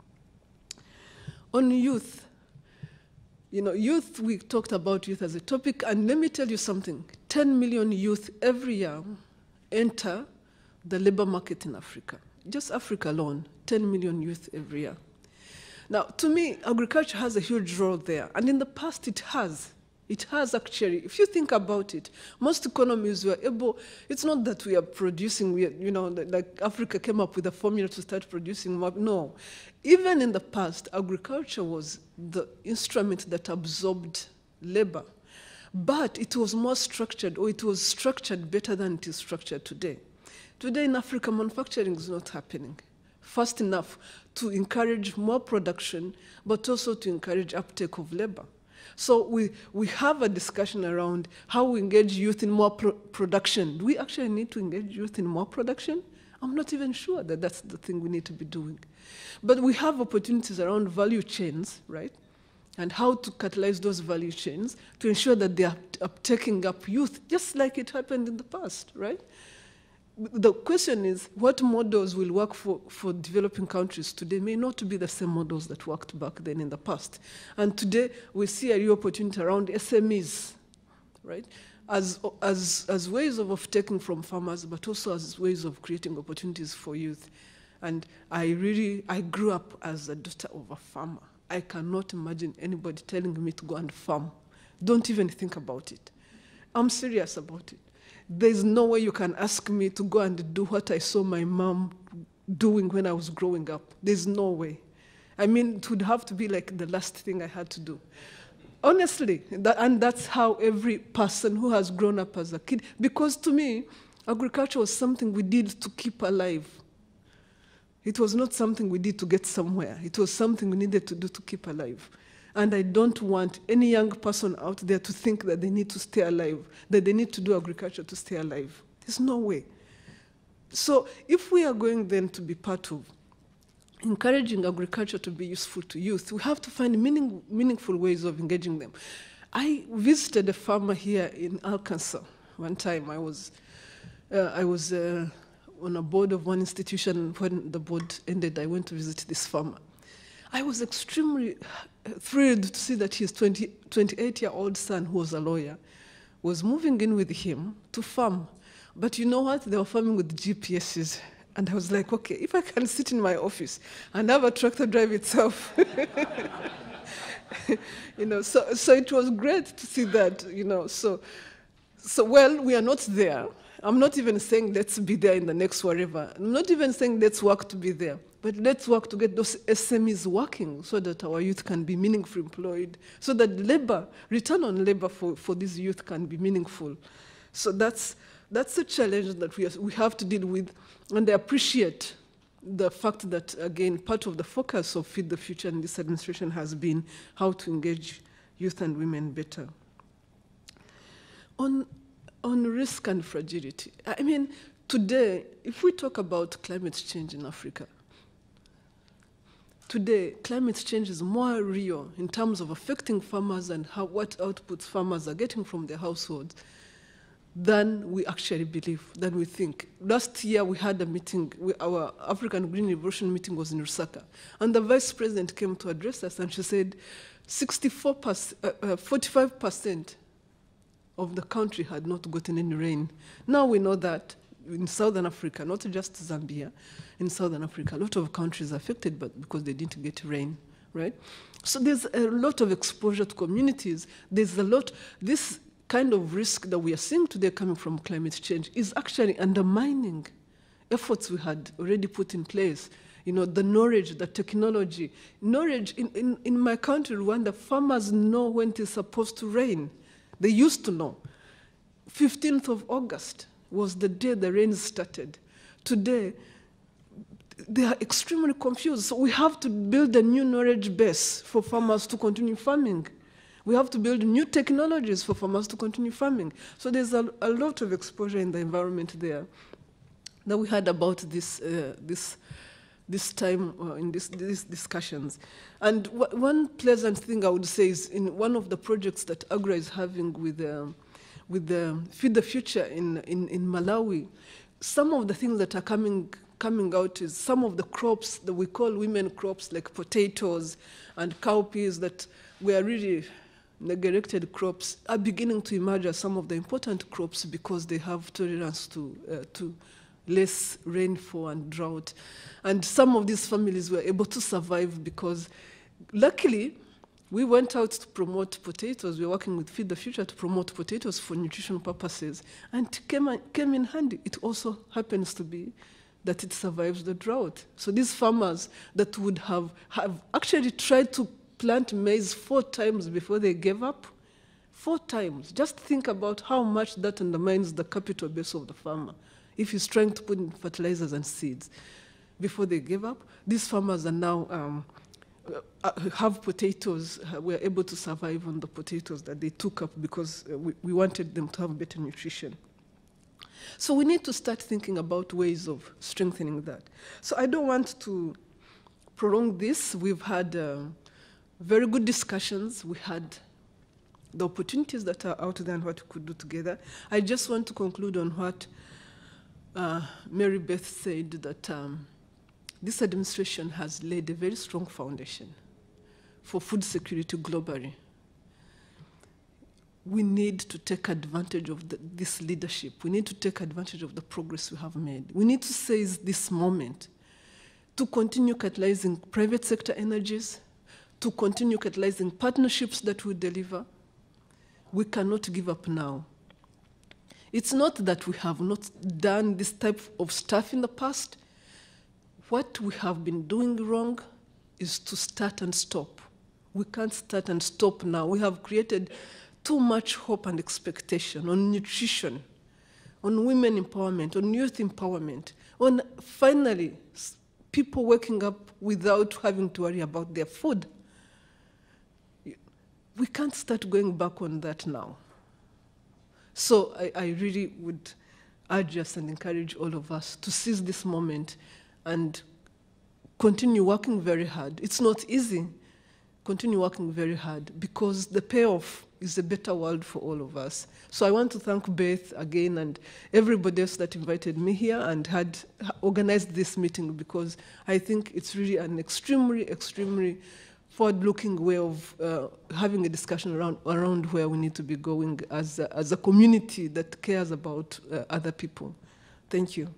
On youth, youth, we talked about youth as a topic, and let me tell you something. 10 million youth every year enter the labor market in Africa. Just Africa alone, 10 million youth every year. Now, to me, agriculture has a huge role there, and in the past it has. It has actually. If you think about it, most economies were able, it's not that we are producing, like Africa came up with a formula to start producing more. No. Even in the past, agriculture was the instrument that absorbed labor. But it was more structured, or it was structured better than it is structured today. Today in Africa, manufacturing is not happening fast enough to encourage more production, but also to encourage uptake of labor. So we have a discussion around how we engage youth in more production. Do we actually need to engage youth in more production? I'm not even sure that that's the thing we need to be doing. But we have opportunities around value chains, right? And how to catalyze those value chains to ensure that they are taking up youth, just like it happened in the past, right? the question is, what models will work for developing countries today may not be the same models that worked back then in the past. And today, we see a real opportunity around SMEs, right? As ways of taking from farmers, but also as ways of creating opportunities for youth. And I grew up as a daughter of a farmer. I cannot imagine anybody telling me to go and farm. Don't even think about it. I'm serious about it. There's no way you can ask me to go and do what I saw my mom doing when I was growing up. There's no way. I mean, it would have to be like the last thing I had to do. Honestly, and that's how every person who has grown up as a kid, because to me, agriculture was something we did to keep alive. It was not something we did to get somewhere. It was something we needed to do to keep alive. And I don't want any young person out there to think that they need to stay alive, that they need to do agriculture to stay alive. There's no way. So if we are going then to be part of encouraging agriculture to be useful to youth, we have to find meaningful ways of engaging them. I visited a farmer here in Arkansas one time. I was on a board of one institution. When the board ended, I went to visit this farmer. I was extremely thrilled to see that his 28-year-old son, who was a lawyer, was moving in with him to farm. But you know what? They were farming with GPSs. And I was like, okay, if I can sit in my office and have a tractor drive itself. So it was great to see that, So well, we are not there. I'm not even saying let's be there in the next whatever. I'm not even saying let's work to be there. But let's work to get those SMEs working so that our youth can be meaningfully employed, so that return on labor for these youth can be meaningful. So that's a challenge that we have to deal with. And I appreciate the fact that, again, part of the focus of Feed the Future in this administration has been how to engage youth and women better. On risk and fragility, I mean, today, if we talk about climate change in Africa, today, climate change is more real in terms of affecting farmers and what outputs farmers are getting from their households than we actually believe, than we think. Last year, we had a meeting, our African Green Revolution meeting was in Lusaka, and the Vice President came to address us, and she said 45% of the country had not gotten any rain. Now we know that in Southern Africa, not just Zambia, in Southern Africa, a lot of countries are affected because they didn't get rain, right? So there's a lot of exposure to communities. There's this kind of risk that we are seeing today coming from climate change is actually undermining efforts we had already put in place. The knowledge, the technology. Knowledge, in my country, Rwanda, farmers know when it is supposed to rain. They used to know. 15th of August was the day the rains started. Today, they are extremely confused. So we have to build a new knowledge base for farmers to continue farming. We have to build new technologies for farmers to continue farming. So there's a lot of exposure in the environment there that we had about this time in these discussions. And one pleasant thing I would say is in one of the projects that AGRA is having with the Feed the Future in Malawi, some of the things that are coming out is some of the crops that we call women crops, like potatoes and cowpeas, that were really neglected crops, are beginning to emerge as some of the important crops because they have tolerance to less rainfall and drought. And some of these families were able to survive because, luckily, we went out to promote potatoes. We were working with Feed the Future to promote potatoes for nutrition purposes, and it came in handy. It also happens to be that it survives the drought. So these farmers that would have actually tried to plant maize 4 times before they gave up, 4 times. Just think about how much that undermines the capital base of the farmer if he's trying to put in fertilizers and seeds before they gave up. These farmers are now have potatoes. We're able to survive on the potatoes that they took up because we wanted them to have better nutrition. So we need to start thinking about ways of strengthening that. So I don't want to prolong this. We've had very good discussions. We had the opportunities that are out there and what we could do together. I just want to conclude on what Mary Beth said that this administration has laid a very strong foundation for food security globally. We need to take advantage of this leadership. We need to take advantage of the progress we have made. We need to seize this moment to continue catalyzing private sector energies, to continue catalyzing partnerships that will deliver. We cannot give up now. It's not that we have not done this type of stuff in the past. What we have been doing wrong is to start and stop. We can't start and stop now. We have created too much hope and expectation on nutrition, on women empowerment, on youth empowerment, on finally people waking up without having to worry about their food. We can't start going back on that now. So I really would urge us and encourage all of us to seize this moment and continue working very hard. It's not easy. Continue working very hard because the payoff is a better world for all of us. So I want to thank Beth again and everybody else that invited me here and had organized this meeting, because I think it's really an extremely forward-looking way of having a discussion around where we need to be going as a community that cares about other people. Thank you.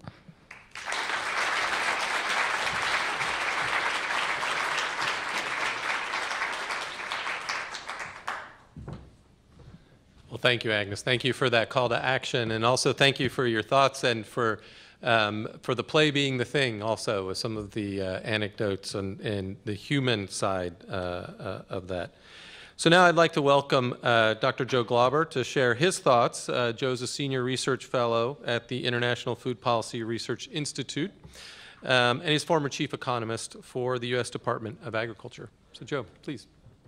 Well, thank you, Agnes. Thank you for that call to action, and also thank you for your thoughts and for the play being the thing also, with some of the anecdotes and the human side of that. So now I'd like to welcome Dr. Joe Glauber to share his thoughts. Joe's a senior research fellow at the International Food Policy Research Institute, and he's former chief economist for the U.S. Department of Agriculture. So Joe, please.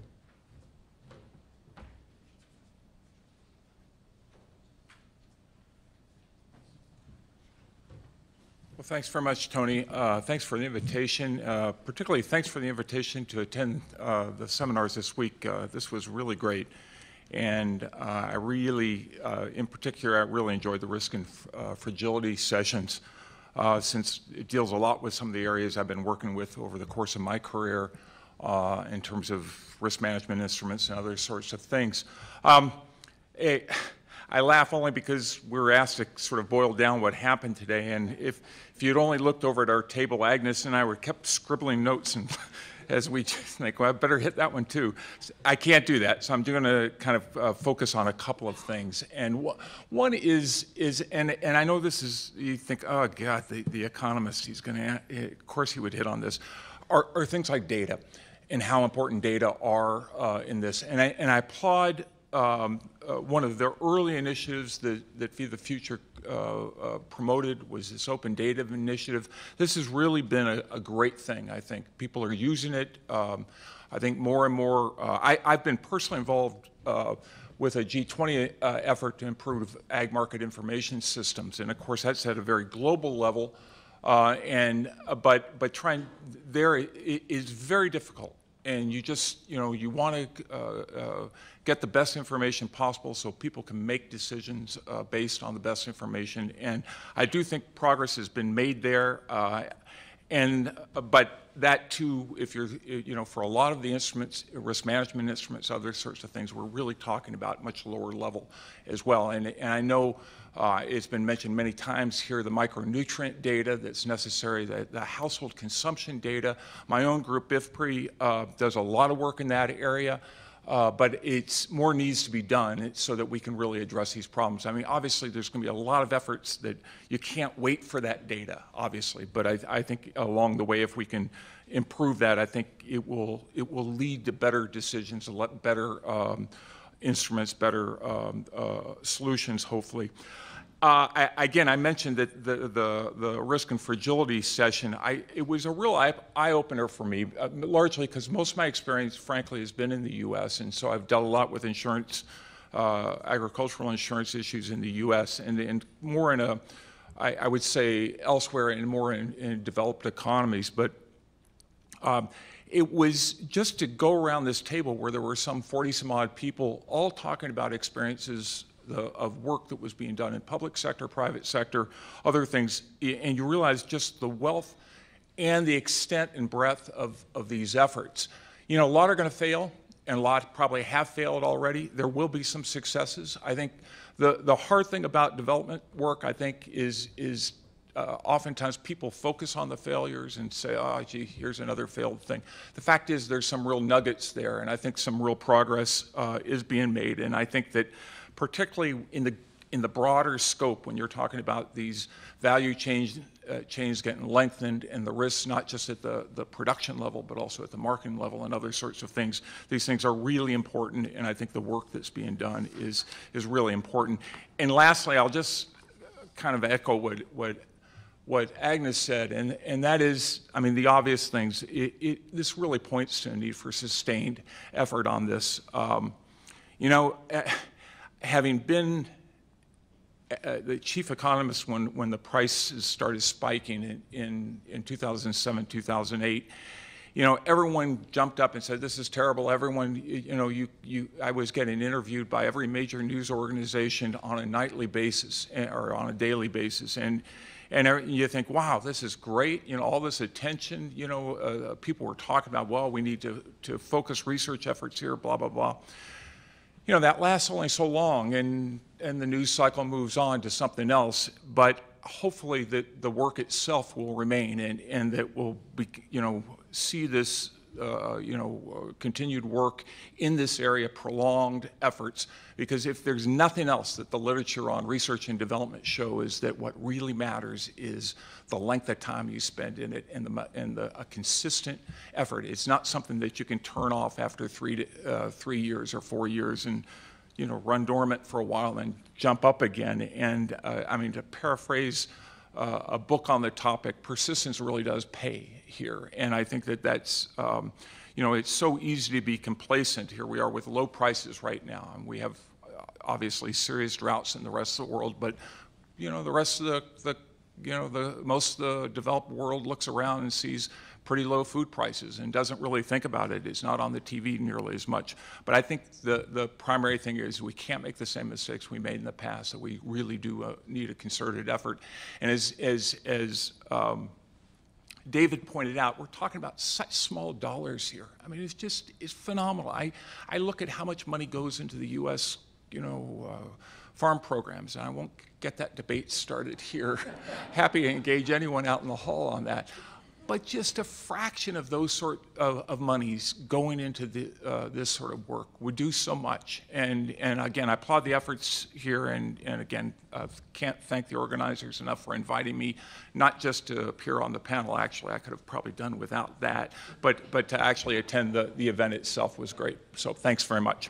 Well, thanks very much, Tony. Thanks for the invitation. Particularly, thanks for the invitation to attend the seminars this week. This was really great. And I really, in particular, I really enjoyed the risk and fragility sessions, since it deals a lot with some of the areas I've been working with over the course of my career in terms of risk management instruments and other sorts of things. I laugh only because we were asked to sort of boil down what happened today, and if you'd only looked over at our table, Agnes and I were kept scribbling notes, and as we think, well, I better hit that one too. I can't do that, so I'm going to kind of focus on a couple of things. And one is and I know this is, you think, oh God, the economist, he's going to, of course he would hit on this, are things like data and how important data are in this. And I applaud one of the early initiatives that Feed the Future promoted was this open data initiative. This has really been a great thing, I think. People are using it. I think more and more, I've been personally involved with a G20 effort to improve ag market information systems. And of course, that's at a very global level. But trying there is very difficult. And you just, you want to get the best information possible so people can make decisions based on the best information. And I do think progress has been made there. But that too, if you're, for a lot of the instruments, risk management instruments, other sorts of things, we're really talking about much lower level as well. And I know it's been mentioned many times here, the micronutrient data that's necessary, the household consumption data. My own group, IFPRI, does a lot of work in that area. But more needs to be done so that we can really address these problems. I mean, obviously, there's going to be a lot of efforts that you can't wait for that data, obviously. But I think along the way, if we can improve that, I think it will lead to better decisions, better instruments, better solutions, hopefully. Again, I mentioned that the risk and fragility session, it was a real eye-opener for me, largely because most of my experience, frankly, has been in the U.S., and so I've dealt a lot with insurance, agricultural insurance issues in the U.S., and more in I would say elsewhere and more in developed economies. But it was just to go around this table where there were some 40-some-odd people all talking about experiences of work that was being done in public sector, private sector, other things, and you realize just the wealth and the extent and breadth of these efforts. You know, a lot are going to fail, and a lot probably have failed already. There will be some successes. I think the hard thing about development work, I think, is oftentimes people focus on the failures and say, oh, gee, here's another failed thing. The fact is there's some real nuggets there, and I think some real progress is being made. And I think that particularly in the broader scope, when you're talking about these value chains getting lengthened and the risks not just at the production level, but also at the marketing level and other sorts of things, these things are really important, and I think the work that's being done is really important. And lastly, I'll just kind of echo what Agnes said, and that is, I mean, the obvious things. This really points to a need for sustained effort on this. You know, having been the chief economist when the prices started spiking in 2007, 2008, you know, everyone jumped up and said, this is terrible. Everyone, you know, I was getting interviewed by every major news organization on a nightly basis or on a daily basis. And you think, wow, this is great. You know, all this attention, you know, people were talking about, well, we need to focus research efforts here, blah, blah, blah. You know, that lasts only so long, and the news cycle moves on to something else. But hopefully the work itself will remain, and that we'll be, you know, see this, you know, continued work in this area, prolonged efforts, because if there's nothing else that the literature on research and development show is that what really matters is the length of time you spend in it and a consistent effort. It's not something that you can turn off after 3 years or 4 years and, you know, run dormant for a while and jump up again. And I mean, to paraphrase a book on the topic, persistence really does pay here. And I think that that's, you know, it's so easy to be complacent. Here we are with low prices right now, and we have obviously serious droughts in the rest of the world, but, you know, the rest of most of the developed world looks around and sees pretty low food prices and doesn't really think about it. It's not on the TV nearly as much. But I think the primary thing is we can't make the same mistakes we made in the past, that we really do need a concerted effort. And as David pointed out, we're talking about such small dollars here. I mean, it's phenomenal. I look at how much money goes into the U.S., you know, farm programs, and I won't get that debate started here. Happy to engage anyone out in the hall on that. But just a fraction of those sort of monies going into this sort of work would do so much. And again, I applaud the efforts here, and again, can't thank the organizers enough for inviting me, not just to appear on the panel. Actually, I could have probably done without that, but to actually attend the event itself was great. So thanks very much.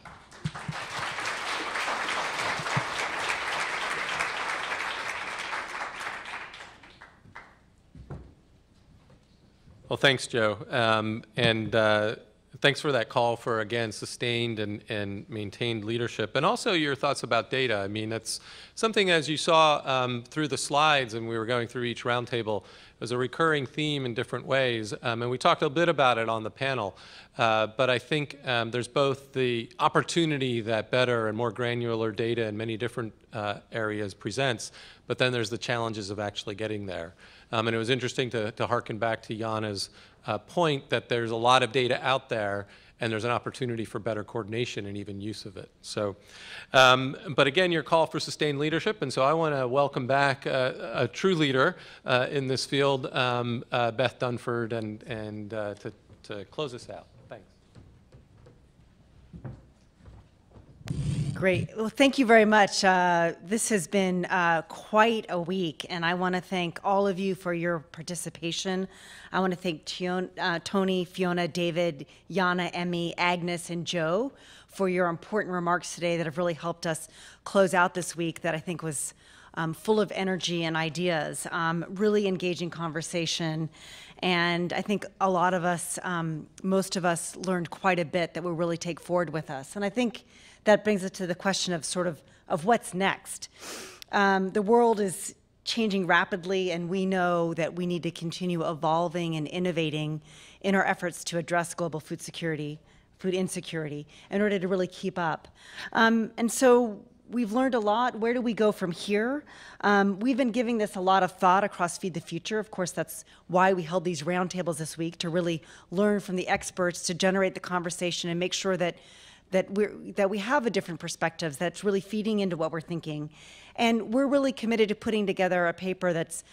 Well, thanks, Joe. Thanks for that call for, again, sustained and maintained leadership, and also your thoughts about data. I mean, that's something, as you saw through the slides, and we were going through each roundtable, was a recurring theme in different ways, and we talked a bit about it on the panel. But I think there's both the opportunity that better and more granular data in many different areas presents, but then there's the challenges of actually getting there. And it was interesting to harken back to Jana's point that there's a lot of data out there, and there's an opportunity for better coordination and even use of it. So, but again, your call for sustained leadership, and so I want to welcome back a true leader in this field, Beth Dunford, and to close us out. Thanks. Great. Well, thank you very much. This has been quite a week, and I want to thank all of you for your participation. I want to thank Tony, Fiona, David, Jana, Emmy, Agnes, and Joe for your important remarks today that have really helped us close out this week that I think was full of energy and ideas, really engaging conversation. And I think a lot of us, most of us, learned quite a bit that we'll really take forward with us. And I think that brings us to the question of of what's next. The world is changing rapidly, and we know that we need to continue evolving and innovating in our efforts to address global food insecurity, in order to really keep up. And so we've learned a lot. Where do we go from here? We've been giving this a lot of thought across Feed the Future. Of course, that's why we held these roundtables this week, to really learn from the experts, to generate the conversation and make sure that we have a different perspectives that's really feeding into what we're thinking. And we're really committed to putting together a paper that's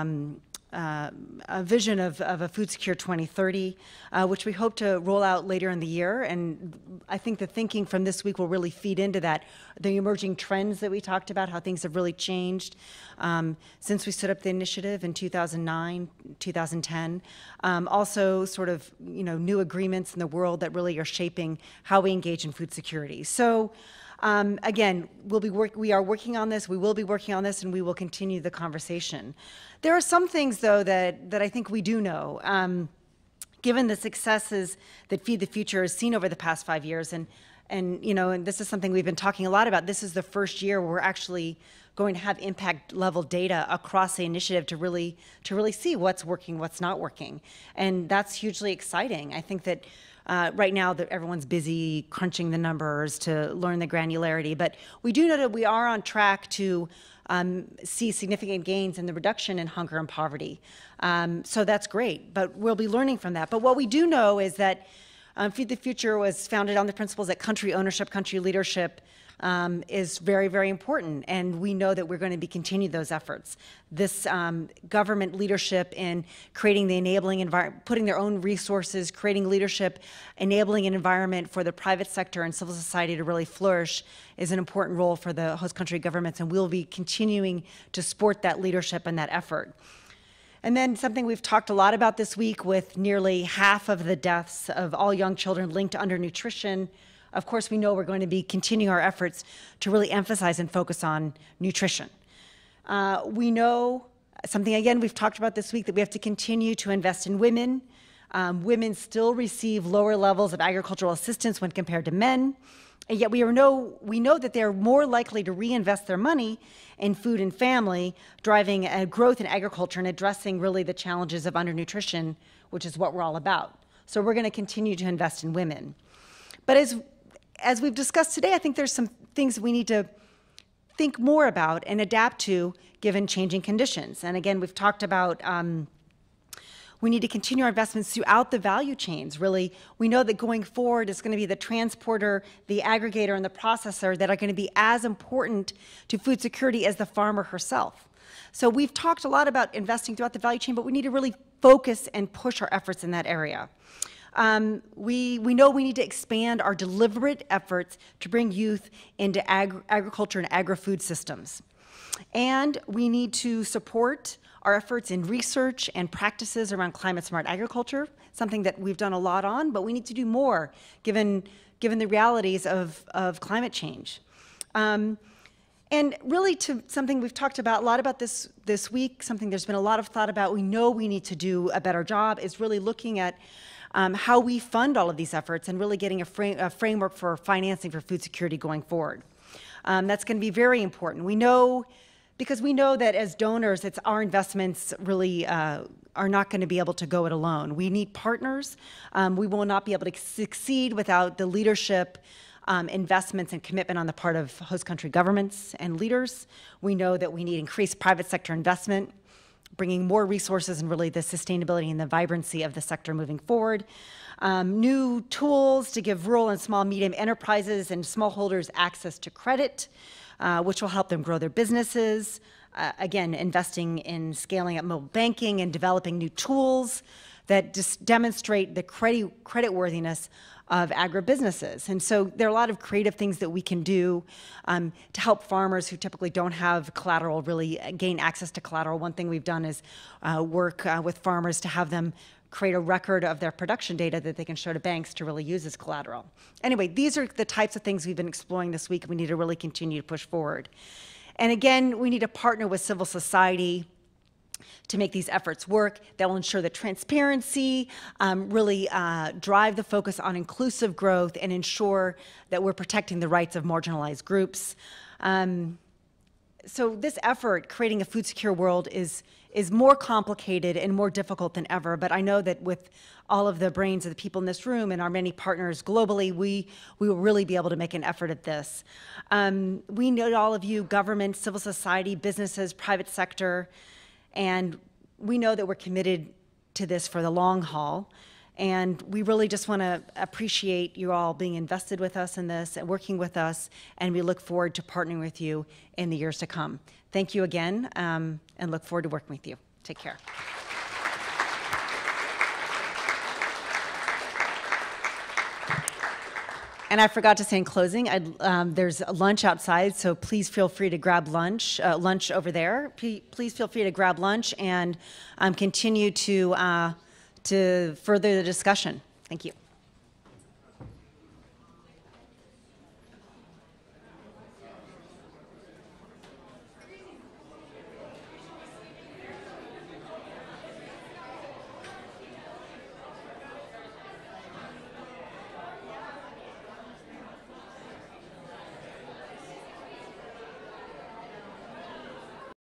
a vision of a food secure 2030, which we hope to roll out later in the year. And I think the thinking from this week will really feed into that. The emerging trends that we talked about, how things have really changed since we stood up the initiative in 2009, 2010. Also sort of, new agreements in the world that really are shaping how we engage in food security. So again, we are working on this, we will be working on this, and we will continue the conversation. There are some things, though, that I think we do know. Given the successes that Feed the Future has seen over the past 5 years, and this is something we've been talking a lot about, this is the first year where we're actually going to have impact level data across the initiative to really see what's working, what's not working. And that's hugely exciting. I think that right now that everyone's busy crunching the numbers to learn the granularity, but we do know that we are on track to see significant gains in the reduction in hunger and poverty. So that's great, but we'll be learning from that. But what we do know is that Feed the Future was founded on the principles that country ownership, country leadership is very, very important, and we know that we're going to be continuing those efforts. This government leadership in creating the enabling environment, putting their own resources, creating leadership, enabling an environment for the private sector and civil society to really flourish is an important role for the host country governments, and we'll be continuing to support that leadership and that effort. And then something we've talked a lot about this week, with nearly half of the deaths of all young children linked to undernutrition. Of course, we know we're going to be continuing our efforts to really emphasize and focus on nutrition. We know something, again, we've talked about this week, that we have to continue to invest in women. Women still receive lower levels of agricultural assistance when compared to men, and yet we know that they're more likely to reinvest their money in food and family, driving a growth in agriculture and addressing really the challenges of undernutrition, which is what we're all about. So we're going to continue to invest in women. But as we've discussed today, I think there's some things we need to think more about and adapt to given changing conditions. And again, we've talked about we need to continue our investments throughout the value chains. Really, we know that going forward, it's going to be the transporter, the aggregator, and the processor that are going to be as important to food security as the farmer herself. So we've talked a lot about investing throughout the value chain, but we need to really focus and push our efforts in that area. We know we need to expand our deliberate efforts to bring youth into agriculture and agri-food systems. And we need to support our efforts in research and practices around climate-smart agriculture, something that we've done a lot on, but we need to do more given the realities of climate change. And really, to something we've talked about a lot about this week, something there's been a lot of thought about, we know we need to do a better job, is really looking at how we fund all of these efforts and really getting a framework for financing for food security going forward. That's going to be very important. Because we know that as donors, our investments really are not going to be able to go it alone. We need partners. We will not be able to succeed without the leadership, investments, and commitment on the part of host country governments and leaders. We know that we need increased private sector investment, bringing more resources and really the sustainability and the vibrancy of the sector moving forward. New tools to give rural and small medium enterprises and smallholders access to credit, which will help them grow their businesses. Again, investing in scaling up mobile banking and developing new tools that just demonstrate the creditworthiness of agribusinesses. And so there are a lot of creative things that we can do to help farmers who typically don't have collateral really gain access to collateral. One thing we've done is work with farmers to have them create a record of their production data that they can show to banks to really use as collateral. Anyway, these are the types of things we've been exploring this week, and we need to really continue to push forward. And again, we need to partner with civil society to make these efforts work. That will ensure that transparency, really drive the focus on inclusive growth, and ensure that we're protecting the rights of marginalized groups. So this effort, creating a food secure world, is is more complicated and more difficult than ever. But I know that with all of the brains of the people in this room and our many partners globally, we will really be able to make an effort at this. We know all of you, government, civil society, businesses, private sector, and we know that we're committed to this for the long haul. And we really just want to appreciate you all being invested with us in this and working with us, and we look forward to partnering with you in the years to come. Thank you again, and look forward to working with you. Take care. And I forgot to say in closing, there's lunch outside, so please feel free to grab lunch over there. Please feel free to grab lunch and continue to further the discussion. Thank you.